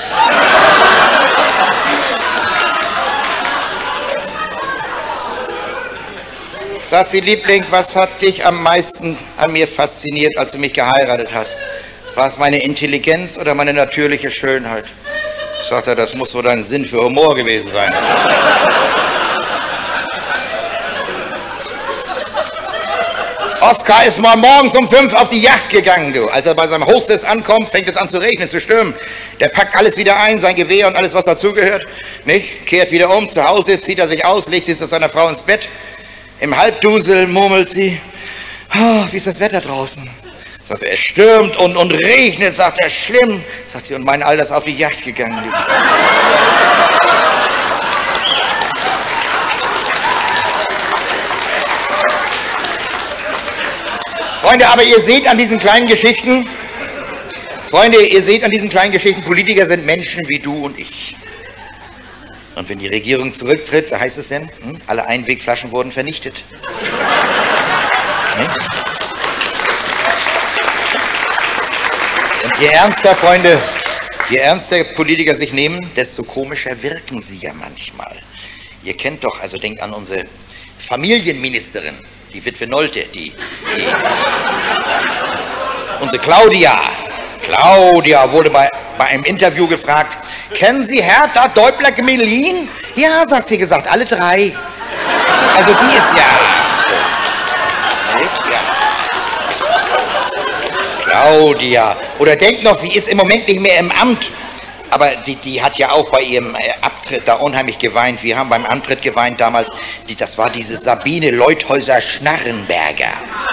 [SPEAKER 2] Sagt sie, Liebling, was hat dich am meisten an mir fasziniert, als du mich geheiratet hast? War es meine Intelligenz oder meine natürliche Schönheit? Sagt er, das muss wohl dein Sinn für Humor gewesen sein. Oskar ist mal morgens um 5 auf die Yacht gegangen, du. Als er bei seinem Hochsitz ankommt, fängt es an zu regnen, zu stürmen. Der packt alles wieder ein, sein Gewehr und alles, was dazugehört, nicht? Kehrt wieder um, zu Hause zieht er sich aus, legt sich zu seiner Frau ins Bett. Im Halbdusel murmelt sie, oh, wie ist das Wetter draußen? Sagt er, es stürmt und regnet, sagt er, schlimm. Sagt sie, und mein Alter ist auf die Yacht gegangen. Freunde, aber ihr seht an diesen kleinen Geschichten, Politiker sind Menschen wie du und ich. Und wenn die Regierung zurücktritt, was heißt es denn? Alle Einwegflaschen wurden vernichtet. Und je ernster, Freunde, je ernster Politiker sich nehmen, desto komischer wirken sie ja manchmal. Ihr kennt doch, also denkt an unsere Familienministerin, die Witwe Nolte, unsere Claudia. Claudia wurde bei einem Interview gefragt, kennen Sie Hertha Däubler-Gmelin? Ja, sagt sie gesagt, alle drei. Also die ist ja. Claudia. Oder denkt noch, sie ist im Moment nicht mehr im Amt. Aber die hat ja auch bei ihrem Abtritt da unheimlich geweint. Wir haben beim Antritt geweint damals. Das war diese Sabine Leuthäuser-Schnarrenberger.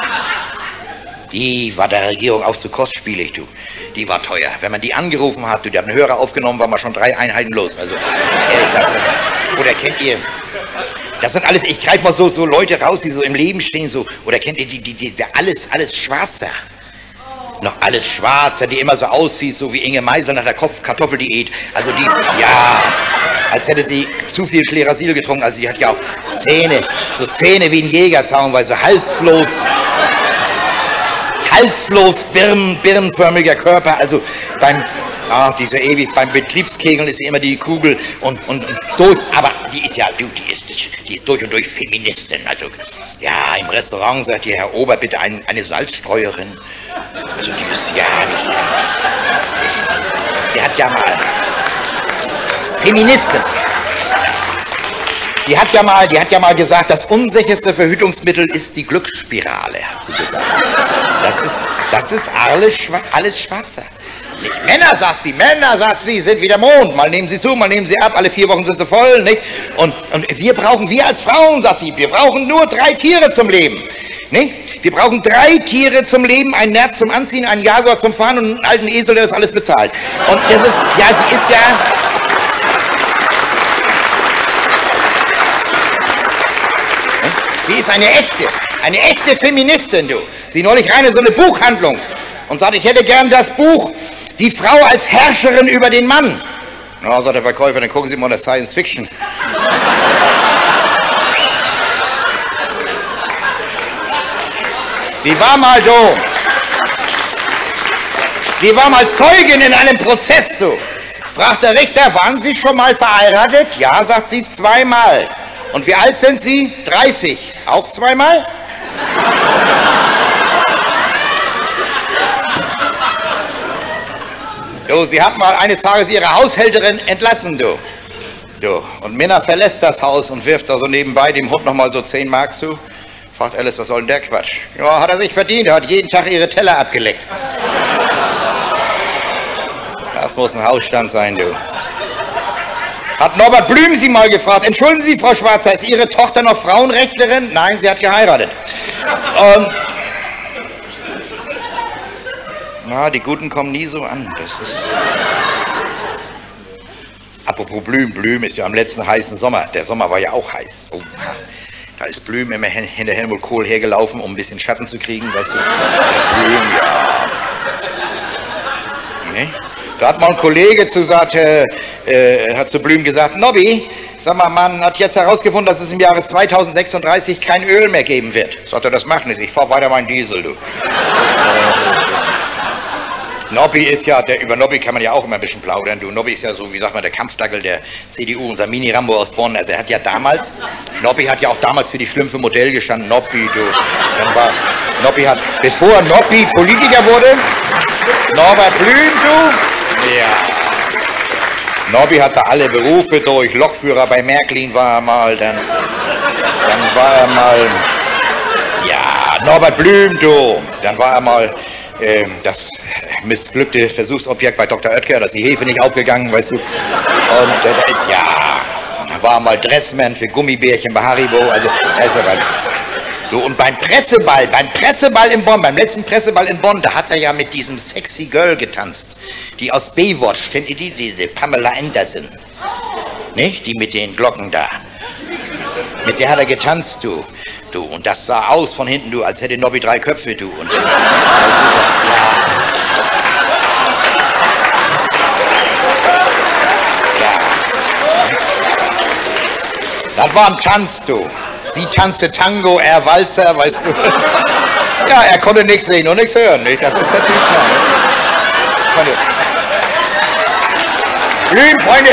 [SPEAKER 2] Die war der Regierung auch zu kostspielig, du. Die war teuer. Wenn man die angerufen hat, die hat einen Hörer aufgenommen, waren wir schon 3 Einheiten los. Also, oder kennt ihr, das sind alles, ich greife mal so Leute raus, die so im Leben stehen, so, oder kennt ihr die alles Schwarzer? Noch alles Schwarzer, die immer so aussieht, so wie Inge Meisel nach der Kartoffeldiät. Also die, ja, als hätte sie zu viel Klerasil getrunken. Also die hat ja auch Zähne wie ein Jägerzaun, weil so halslos, birnenförmiger Körper. Also beim Betriebskegeln ist sie immer die Kugel und durch, aber die ist ja, die ist durch und durch Feministin. Also, ja, im Restaurant sagt ihr, Herr Ober, bitte eine Salzstreuerin. Also die ist, ja, die hat ja mal Feministin. Die hat ja mal gesagt, das unsicherste Verhütungsmittel ist die Glücksspirale, hat sie gesagt. Das ist alles Schwarzer. Nicht Männer, sagt sie, sind wie der Mond. Mal nehmen sie zu, mal nehmen sie ab, alle 4 Wochen sind sie voll, nicht? Und wir als Frauen, sagt sie, wir brauchen nur 3 Tiere zum Leben, nicht? Wir brauchen 3 Tiere zum Leben, ein Nerz zum Anziehen, einen Jaguar zum Fahren und einen alten Esel, der das alles bezahlt. Und das ist, ja, sie ist ja... Sie ist eine echte Feministin, du. Sie neulich rein in so eine Buchhandlung und sagt, ich hätte gern das Buch Die Frau als Herrscherin über den Mann. Na, sagt der Verkäufer, dann gucken Sie mal das Science Fiction. Sie war mal Zeugin in einem Prozess, du. Fragt der Richter, waren Sie schon mal verheiratet? Ja, sagt sie, 2-mal. Und wie alt sind Sie? 30. Auch 2-mal? Du, sie hat mal eines Tages ihre Haushälterin entlassen, du. Und Minna verlässt das Haus und wirft da so nebenbei dem Hund nochmal so 10 Mark zu. Fragt Alice, was soll denn der Quatsch? Ja, hat er sich verdient, er hat jeden Tag ihre Teller abgeleckt. muss ein Hausstand sein, du. Hat Norbert Blüm Sie mal gefragt, entschuldigen Sie, Frau Schwarzer, ist Ihre Tochter noch Frauenrechtlerin? Nein, sie hat geheiratet. Na, die Guten kommen nie so an. Das ist... Apropos Blüm, Blüm ist ja am letzten heißen Sommer. Der Sommer war ja auch heiß. Oh, da ist Blüm immer hinter Helmut Kohl hergelaufen, um ein bisschen Schatten zu kriegen, weißt du. Der Blüm, ja. Nee? Da hat mal ein Kollege hat zu Blüm gesagt, Nobby, sag mal, man hat jetzt herausgefunden, dass es im Jahre 2036 kein Öl mehr geben wird. Sagt er, das macht nichts, ich fahr weiter meinen Diesel, du. Nobby ist ja, über Nobby kann man ja auch immer ein bisschen plaudern, du. Nobby ist ja so, wie sagt man, der Kampfdackel der CDU, unser Mini-Rambo aus Bonn. Also er hat ja damals, Nobby hat ja auch damals für die Schlümpfe Modell gestanden, Nobby, du. Nobby hat, bevor Nobby Politiker wurde, Norbert Blüm, du. Ja. Nobby hatte alle Berufe durch, Lokführer bei Märklin war er mal, dann war er mal, ja, Norbert Blüm, du. Dann war er mal, das missglückte Versuchsobjekt bei Dr. Oetker, dass die Hefe nicht aufgegangen, weißt du. Und da ist, ja, war mal Dressman für Gummibärchen bei Haribo, also, so, und beim Presseball in Bonn, beim letzten Presseball in Bonn, da hat er ja mit diesem sexy Girl getanzt, die aus Baywatch, kennt ihr die, diese Pamela Anderson, nicht, die mit den Glocken da, mit der hat er getanzt, du, und das sah aus von hinten, du, als hätte Nobby 3 Köpfe, du, und, weißt du, das war ein Tanz, du. Sie tanzte Tango, er Walzer, weißt du. Ja, er konnte nichts sehen und nichts hören, nicht? Das ist natürlich klar. Ne? Blüm, Freunde.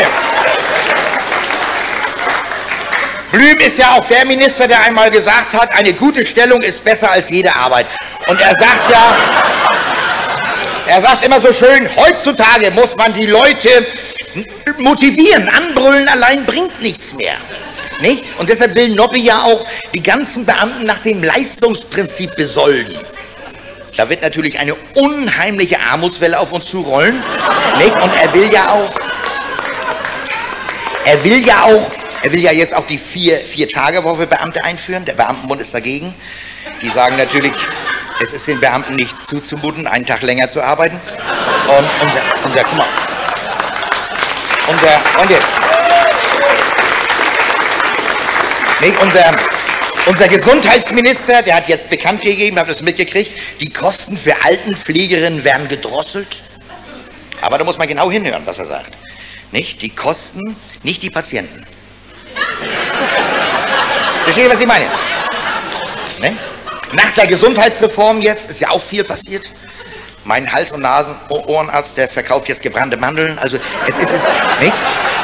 [SPEAKER 2] Blüm ist ja auch der Minister, der einmal gesagt hat, eine gute Stellung ist besser als jede Arbeit. Und er sagt ja, er sagt immer so schön, heutzutage muss man die Leute motivieren, anbrüllen allein bringt nichts mehr. Nicht? Und deshalb will Nobby ja auch die ganzen Beamten nach dem Leistungsprinzip besolden. Da wird natürlich eine unheimliche Armutswelle auf uns zurollen. Nicht? Und er will ja jetzt auch die 4-Tage-Woche Beamte einführen. Der Beamtenbund ist dagegen. Die sagen natürlich, es ist den Beamten nicht zuzumuten, einen Tag länger zu arbeiten. Und guck mal, unser Gesundheitsminister, der hat jetzt bekannt gegeben, habt ihr das mitgekriegt, die Kosten für Altenpflegerinnen werden gedrosselt. Aber da muss man genau hinhören, was er sagt. Nicht? Die Kosten, nicht die Patienten. Versteht ihr, was ich meine? Ne? Nach der Gesundheitsreform jetzt ist ja auch viel passiert. Mein Hals- und Nasen-Ohrenarzt, der verkauft jetzt gebrannte Mandeln. Also es ist nicht?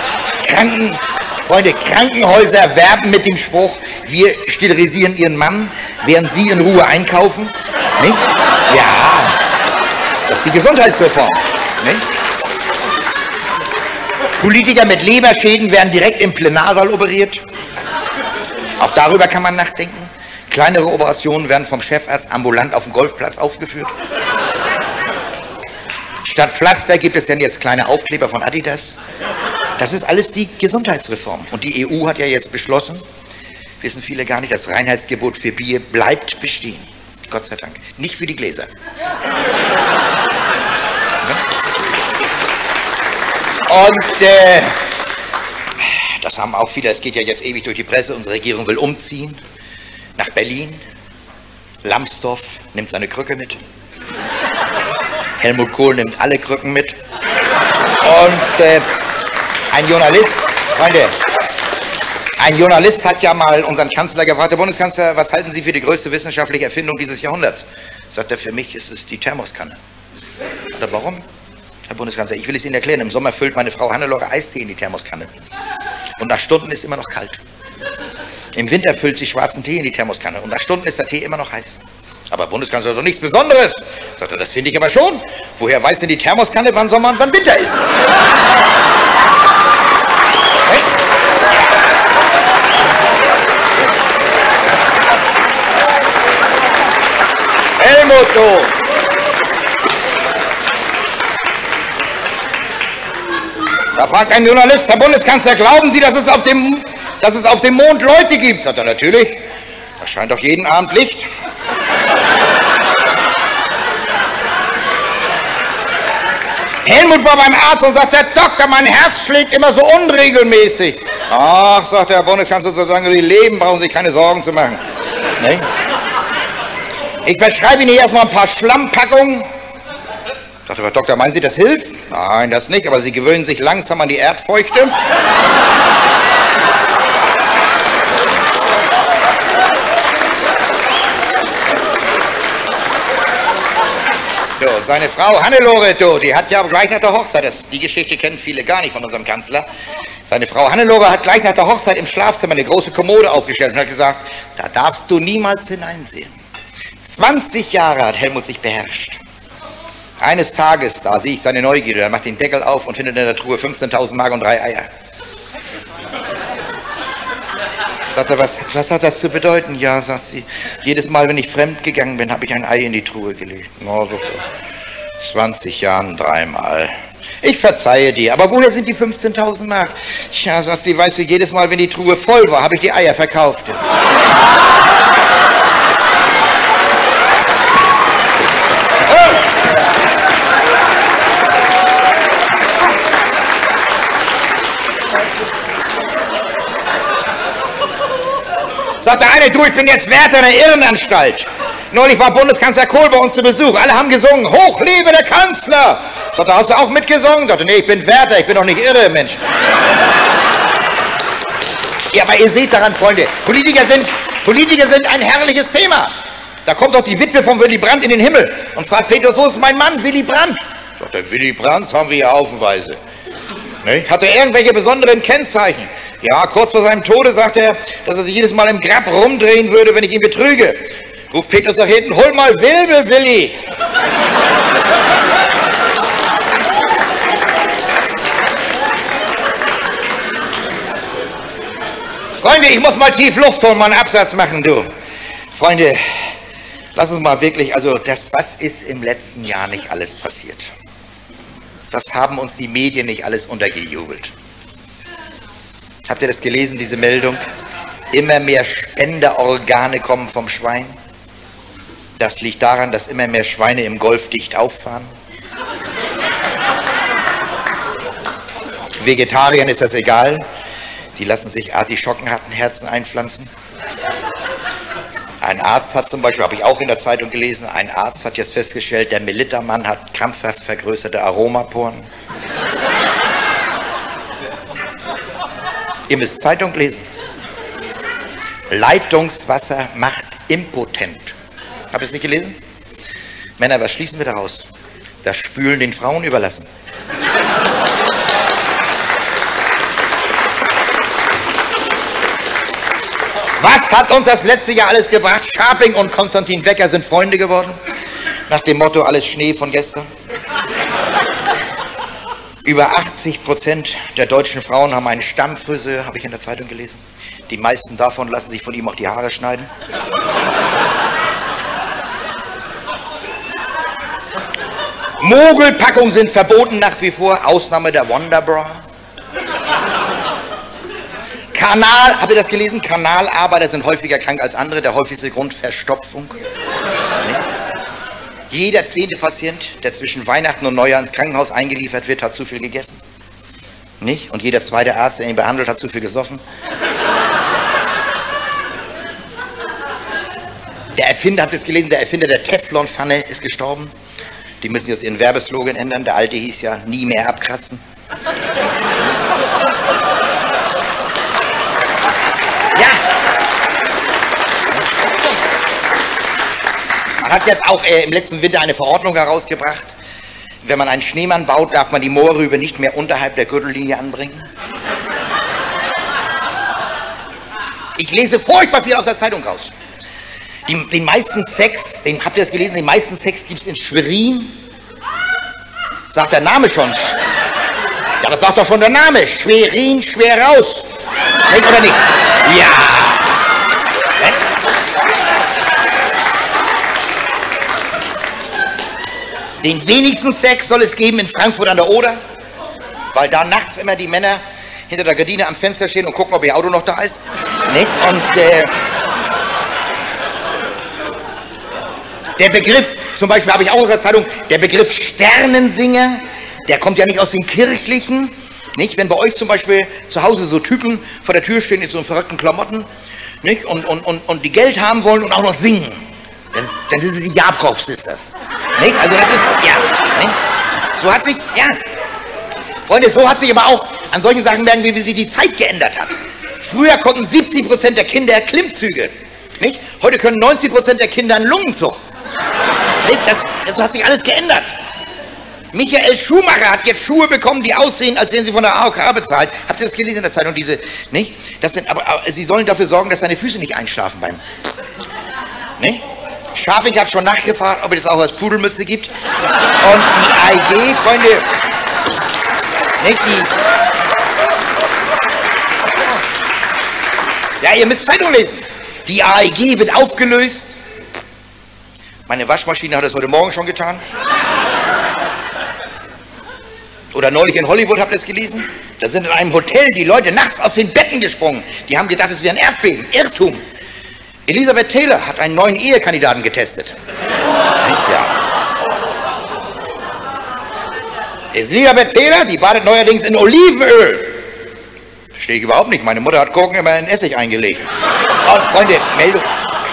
[SPEAKER 2] Krankenhäuser werben mit dem Spruch, wir sterilisieren ihren Mann, während sie in Ruhe einkaufen. Nicht? Ja, das ist die Gesundheitsreform. Nicht? Politiker mit Leberschäden werden direkt im Plenarsaal operiert. Auch darüber kann man nachdenken. Kleinere Operationen werden vom Chefarzt ambulant auf dem Golfplatz aufgeführt. Statt Pflaster gibt es denn jetzt kleine Aufkleber von Adidas. Das ist alles die Gesundheitsreform. Und die EU hat ja jetzt beschlossen, wissen viele gar nicht, das Reinheitsgebot für Bier bleibt bestehen. Gott sei Dank. Nicht für die Gläser. Und das haben auch viele, es geht ja jetzt ewig durch die Presse, unsere Regierung will umziehen nach Berlin. Lambsdorff nimmt seine Krücke mit. Helmut Kohl nimmt alle Krücken mit. Und ein Journalist, Freunde, ein Journalist hat ja mal unseren Kanzler gefragt, Herr Bundeskanzler, was halten Sie für die größte wissenschaftliche Erfindung dieses Jahrhunderts? Sagt er, für mich ist es die Thermoskanne. Sagt er, warum? Herr Bundeskanzler, ich will es Ihnen erklären, im Sommer füllt meine Frau Hannelore Eistee in die Thermoskanne. Und nach Stunden ist immer noch kalt. Im Winter füllt sie schwarzen Tee in die Thermoskanne und nach Stunden ist der Tee immer noch heiß. Aber Bundeskanzler, so nichts Besonderes. Sagt er, das finde ich aber schon. Woher weiß denn die Thermoskanne, wann Sommer und wann Winter ist? Helmut, du! Da fragt ein Journalist, Herr Bundeskanzler, glauben Sie, dass es auf dem Mond Leute gibt? Sagt er, natürlich. Da scheint doch jeden Abend Licht. Helmut war beim Arzt und sagt, Herr Doktor, mein Herz schlägt immer so unregelmäßig. Ach, sagt der Bundeskanzler, solange Sie leben, brauchen Sie sich keine Sorgen zu machen. Nee? Ich verschreibe Ihnen hier erstmal ein paar Schlammpackungen. Sagt der Doktor, meinen Sie, das hilft? Nein, das nicht, aber Sie gewöhnen sich langsam an die Erdfeuchte. So, seine Frau Hannelore, die hat ja gleich nach der Hochzeit, die Geschichte kennen viele gar nicht von unserem Kanzler, seine Frau Hannelore hat gleich nach der Hochzeit im Schlafzimmer eine große Kommode aufgestellt und hat gesagt, da darfst du niemals hineinsehen. 20 Jahre hat Helmut sich beherrscht. Eines Tages, da sehe ich seine Neugierde, er macht den Deckel auf und findet in der Truhe 15.000 Mark und 3 Eier. Sagt er, was hat das zu bedeuten? Ja, sagt sie, jedes Mal, wenn ich fremd gegangen bin, habe ich ein Ei in die Truhe gelegt. No, so 20 Jahren 3 Mal. Ich verzeihe dir, aber woher sind die 15.000 Mark? Ja, sagt sie, weißt du, jedes Mal, wenn die Truhe voll war, habe ich die Eier verkauft. Sagt der eine, du, ich bin jetzt Wärter der Irrenanstalt. Neulich war Bundeskanzler Kohl bei uns zu Besuch. Alle haben gesungen, hoch lebe der Kanzler. Sagt er, hast du auch mitgesungen? Sagt er, nee, ich bin Wärter, ich bin doch nicht irre, Mensch. Ja, aber ihr seht daran, Freunde, Politiker sind ein herrliches Thema. Da kommt doch die Witwe von Willy Brandt in den Himmel und fragt Petrus, wo ist mein Mann, Willy Brandt? Sagt er, Willy Brandt haben wir ja haufenweise. Ne? Hat er irgendwelche besonderen Kennzeichen? Ja, kurz vor seinem Tode sagt er, dass er sich jedes Mal im Grab rumdrehen würde, wenn ich ihn betrüge. Ruft Petrus nach hinten, hol mal Wilbe, Willi. Freunde, ich muss mal tief Luft holen, mal einen Absatz machen, du. Freunde, lass uns mal wirklich, also was ist im letzten Jahr nicht alles passiert? Was haben uns die Medien nicht alles untergejubelt? Habt ihr das gelesen, diese Meldung? Immer mehr Spenderorgane kommen vom Schwein. Das liegt daran, dass immer mehr Schweine im Golf dicht auffahren. Vegetariern ist das egal. Die lassen sich Artischockenherzen einpflanzen. Ein Arzt hat zum Beispiel, habe ich auch in der Zeitung gelesen, ein Arzt hat jetzt festgestellt, der Melitta-Mann hat krampfhaft vergrößerte Aromaporen. Ihr müsst Zeitung lesen. Leitungswasser macht impotent. Habt ihr es nicht gelesen? Männer, was schließen wir daraus? Das Spülen den Frauen überlassen. Was hat uns das letzte Jahr alles gebracht? Scharping und Konstantin Wecker sind Freunde geworden. Nach dem Motto, alles Schnee von gestern. Über 80% der deutschen Frauen haben einen Stammfriseur, habe ich in der Zeitung gelesen. Die meisten davon lassen sich von ihm auch die Haare schneiden. Mogelpackungen sind verboten nach wie vor, Ausnahme der Wonderbra. Habt ihr das gelesen? Kanalarbeiter sind häufiger krank als andere, der häufigste Grund Verstopfung. Jeder 10. Patient, der zwischen Weihnachten und Neujahr ins Krankenhaus eingeliefert wird, hat zu viel gegessen. Nicht? Und jeder 2. Arzt, der ihn behandelt, hat zu viel gesoffen. Der Erfinder, habt ihr es gelesen, der Erfinder der Teflonpfanne ist gestorben. Die müssen jetzt ihren Werbeslogan ändern. Der alte hieß ja, nie mehr abkratzen. Man hat jetzt auch im letzten Winter eine Verordnung herausgebracht. Wenn man einen Schneemann baut, darf man die Moorrübe nicht mehr unterhalb der Gürtellinie anbringen. Ich lese furchtbar viel aus der Zeitung raus. Den meisten Sex, habt ihr das gelesen, den meisten Sex gibt es in Schwerin. Sagt der Name schon. Ja, das sagt doch schon der Name. Schwerin, schwer raus. Nicht oder nicht? Ja. Den wenigsten Sex soll es geben in Frankfurt an der Oder. weil da nachts immer die Männer hinter der Gardine am Fenster stehen und gucken, ob ihr Auto noch da ist. Nicht? Und der Begriff, zum Beispiel habe ich auch aus der Zeitung, der Begriff Sternensinger, der kommt ja nicht aus den Kirchlichen. Nicht? Wenn bei euch zum Beispiel zu Hause so Typen vor der Tür stehen in so verrückten Klamotten, nicht? Und die Geld haben wollen und auch noch singen, dann sind sie die Jakob Sisters. Nicht? Also das ist, ja, nicht? So hat sich, ja, Freunde, so hat sich aber auch an solchen Sachen merken wir, wie sich die Zeit geändert hat. Früher konnten 70% der Kinder Klimmzüge, nicht? Heute können 90% der Kinder einen Lungenzug. Nicht? Das hat sich alles geändert. Michael Schumacher hat jetzt Schuhe bekommen, die aussehen, als wären sie von der AOK bezahlt. Habt ihr das gelesen in der Zeitung? Diese, nicht? Das sind, aber sie sollen dafür sorgen, dass seine Füße nicht einschlafen beim. Nicht? Scharping hat schon nachgefragt, ob es das auch als Pudelmütze gibt. Und die AEG, Freunde, nicht ja, ihr müsst Zeitung lesen. Die AEG wird aufgelöst. Meine Waschmaschine hat das heute Morgen schon getan. Oder neulich in Hollywood, habt ihr es gelesen? Da sind in einem Hotel die Leute nachts aus den Betten gesprungen. Die haben gedacht, es wäre ein Erdbeben, Irrtum. Elizabeth Taylor hat einen neuen Ehekandidaten getestet. Ja. Elizabeth Taylor, die badet neuerdings in Olivenöl. Verstehe ich überhaupt nicht. Meine Mutter hat Gurken immer in Essig eingelegt. Und Freunde, Meldung.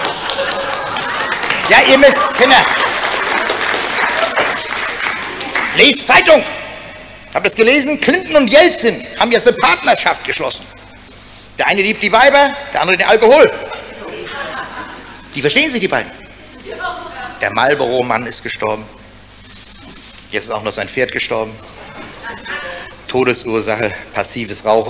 [SPEAKER 2] Ja, ihr müsst, Kinder. Lest Zeitung. Habt ihr das gelesen? Clinton und Jelzin haben jetzt eine Partnerschaft geschlossen. Der eine liebt die Weiber, der andere den Alkohol. Die verstehen sich, die beiden. Der Marlboro-Mann ist gestorben. Jetzt ist auch noch sein Pferd gestorben. Todesursache, passives Rauchen.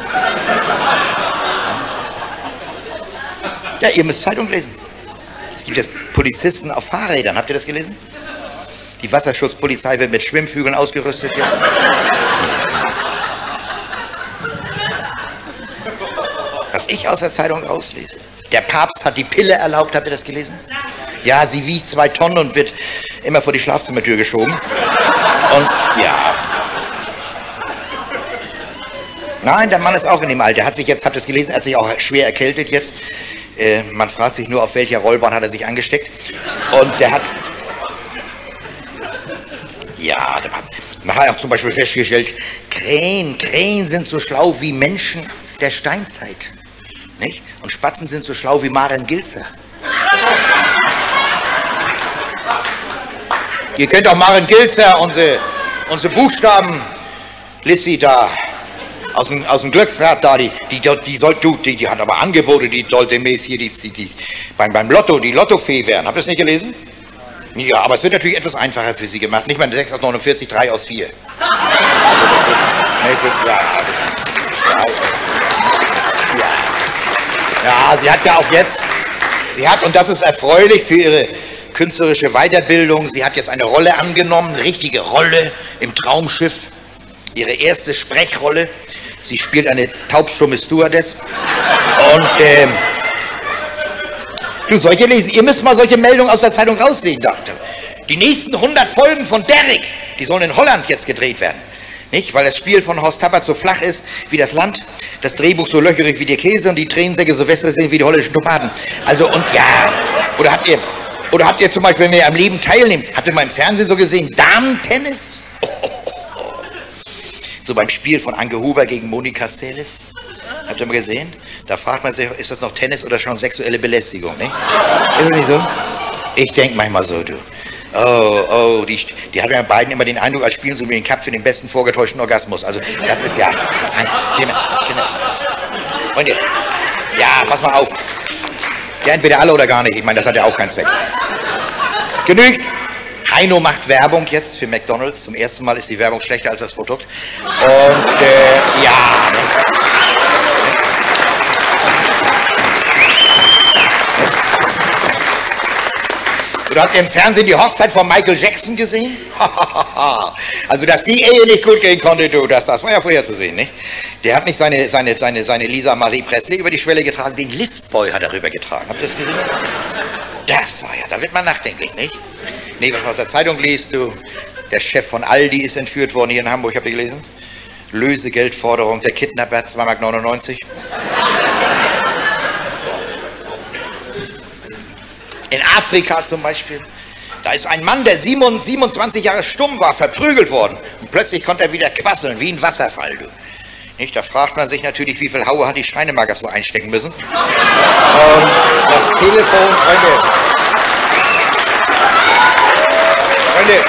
[SPEAKER 2] Ja, ihr müsst Zeitung lesen. Es gibt jetzt Polizisten auf Fahrrädern. Habt ihr das gelesen? Die Wasserschutzpolizei wird mit Schwimmflügeln ausgerüstet jetzt. Was ich aus der Zeitung rauslese. Der Papst hat die Pille erlaubt, habt ihr das gelesen? Ja, sie wiegt 2 Tonnen und wird immer vor die Schlafzimmertür geschoben. Und ja. Nein, der Mann ist auch in dem Alter. Habt ihr es gelesen? Er hat sich auch schwer erkältet jetzt. Man fragt sich nur, auf welcher Rollbahn hat er sich angesteckt. Und der hat... Ja, man hat auch zum Beispiel festgestellt, Krähen sind so schlau wie Menschen der Steinzeit. Nicht? Und Spatzen sind so schlau wie Maren Gilzer. Ihr kennt auch Maren Gilzer, unsere Buchstaben, Lissi da, aus dem Glücksrad da, die hat aber Angebote, die soll demnächst hier beim Lotto, die Lottofee werden. Habt ihr das nicht gelesen? Ja, aber es wird natürlich etwas einfacher für sie gemacht. Nicht mehr 6 aus 49, 3 aus 4. Ja, sie hat ja auch jetzt, und das ist erfreulich für ihre künstlerische Weiterbildung, sie hat jetzt eine Rolle angenommen, eine richtige Rolle im Traumschiff, ihre erste Sprechrolle. Sie spielt eine taubstumme Stewardess. Und, du, solche lesen, ihr müsst mal solche Meldungen aus der Zeitung rauslesen, dachte. Die nächsten 100 Folgen von Derrick, die sollen in Holland jetzt gedreht werden. Nicht? Weil das Spiel von Horst Tappert so flach ist wie das Land, das Drehbuch so löcherig wie der Käse und die Tränensäcke so wässrig sind wie die holländischen Tomaten. Also, und ja, oder habt ihr zum Beispiel, wenn ihr am Leben teilnehmt, habt ihr mal im Fernsehen so gesehen, Damen-Tennis? So beim Spiel von Anke Huber gegen Monika Seles. Habt ihr mal gesehen? Da fragt man sich, ist das noch Tennis oder schon sexuelle Belästigung, ne? Ist das nicht so? Ich denke manchmal so, du. Oh, die hat ja beiden immer den Eindruck, als spielen sie mir den Cup für den besten vorgetäuschten Orgasmus. Also, das ist ja ein Thema. Freunde, ja, pass mal auf. Ja, entweder alle oder gar nicht. Ich meine, das hat ja auch keinen Zweck. Genügt. Heino macht Werbung jetzt für McDonald's. Zum ersten Mal ist die Werbung schlechter als das Produkt. Und, ja. Oder habt ihr im Fernsehen die Hochzeit von Michael Jackson gesehen? Also, dass die Ehe nicht gut gehen konnte, du, das war ja vorher zu sehen, nicht? Der hat nicht seine Lisa Marie Presley über die Schwelle getragen, den Liftboy hat er rüber getragen. Habt ihr das gesehen? Das war ja, da wird man nachdenklich, nicht? Nee, was man aus der Zeitung liest, du, der Chef von Aldi ist entführt worden hier in Hamburg, habt ihr gelesen? Lösegeldforderung der Kidnapper, 2,99 Mark. In Afrika zum Beispiel, da ist ein Mann, der 27 Jahre stumm war, verprügelt worden. Und plötzlich konnte er wieder quasseln, wie ein Wasserfall. Du. Nicht? Da fragt man sich natürlich, wie viel Haue hat die Schreinemarkers wohl einstecken müssen. Und das Telefon, Freunde,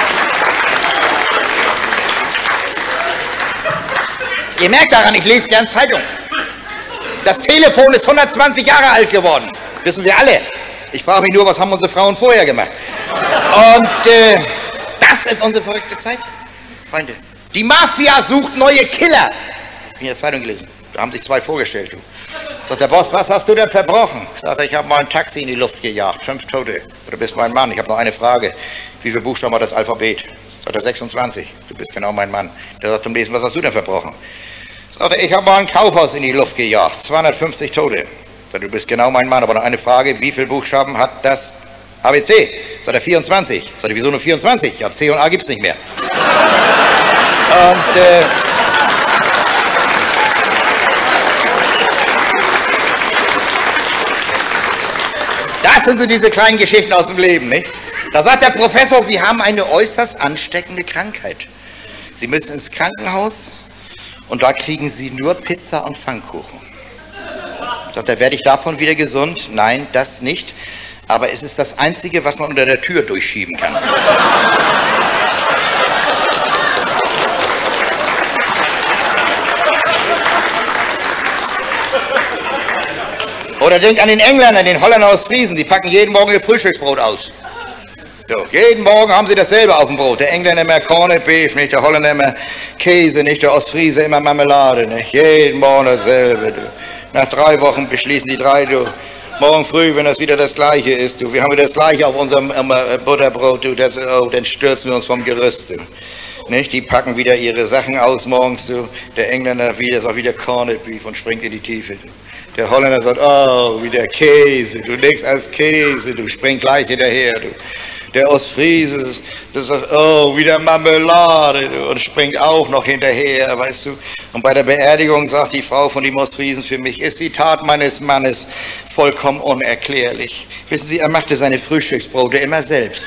[SPEAKER 2] ihr merkt daran, ich lese gern Zeitung. Das Telefon ist 120 Jahre alt geworden, wissen wir alle. Ich frage mich nur, was haben unsere Frauen vorher gemacht? Und das ist unsere verrückte Zeit, Freunde. Die Mafia sucht neue Killer. Ich habe in der Zeitung gelesen, da haben sich 2 vorgestellt. Sagt der Boss, was hast du denn verbrochen? Sagt er, ich habe mal ein Taxi in die Luft gejagt, 5 Tote. Du bist mein Mann, ich habe noch eine Frage. Wie viele Buchstaben hat das Alphabet? Sagt er, 26. Du bist genau mein Mann. Der sagt zum nächsten, was hast du denn verbrochen? Sagt er, ich habe mal ein Kaufhaus in die Luft gejagt, 250 Tote. Sagt er, du bist genau mein Mann, aber noch eine Frage, wie viele Buchstaben hat das ABC? Sagt er, 24. Sagt er, wieso nur 24? Ja, C und A gibt es nicht mehr. Und das sind so diese kleinen Geschichten aus dem Leben, nicht? Da sagt der Professor, Sie haben eine äußerst ansteckende Krankheit. Sie müssen ins Krankenhaus und da kriegen Sie nur Pizza und Pfannkuchen. Sagt er, werde ich davon wieder gesund? Nein, das nicht. Aber es ist das Einzige, was man unter der Tür durchschieben kann. Oder denkt an den Engländer, den Holländer aus Friesen, die packen jeden Morgen ihr Frühstücksbrot aus. So, jeden Morgen haben sie dasselbe auf dem Brot. Der Engländer immer Corned Beef, nicht? Der Holländer immer Käse, nicht? Der Ostfriese immer Marmelade, nicht? Jeden Morgen dasselbe, du. Nach 3 Wochen beschließen die 3, du. Morgen früh, wenn das wieder das Gleiche ist, du. Wir haben wieder das Gleiche auf unserem Butterbrot, du. Das, oh, dann stürzen wir uns vom Gerüst, du. Nicht? Die packen wieder ihre Sachen aus morgens, du. Der Engländer ist auch wieder Corned Beef und springt in die Tiefe, du. Der Holländer sagt, oh, wieder Käse, du legst als Käse, du spring gleich hinterher, du. Der Ostfriese, der sagt, oh, wieder Marmelade, du, und springt auch noch hinterher, weißt du. Und bei der Beerdigung sagt die Frau von dem Ostfriesen, für mich ist die Tat meines Mannes vollkommen unerklärlich. Wissen Sie, er machte seine Frühstücksbrote immer selbst.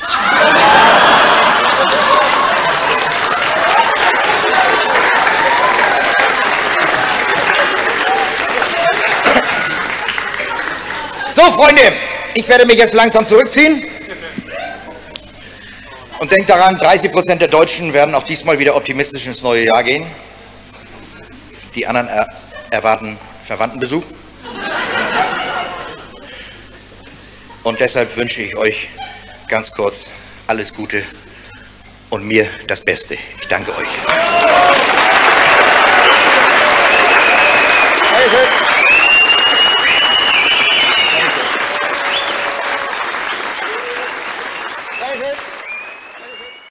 [SPEAKER 2] So, Freunde, ich werde mich jetzt langsam zurückziehen und denkt daran, 30% der Deutschen werden auch diesmal wieder optimistisch ins neue Jahr gehen. Die anderen erwarten Verwandtenbesuch. Und deshalb wünsche ich euch ganz kurz alles Gute und mir das Beste. Ich danke euch.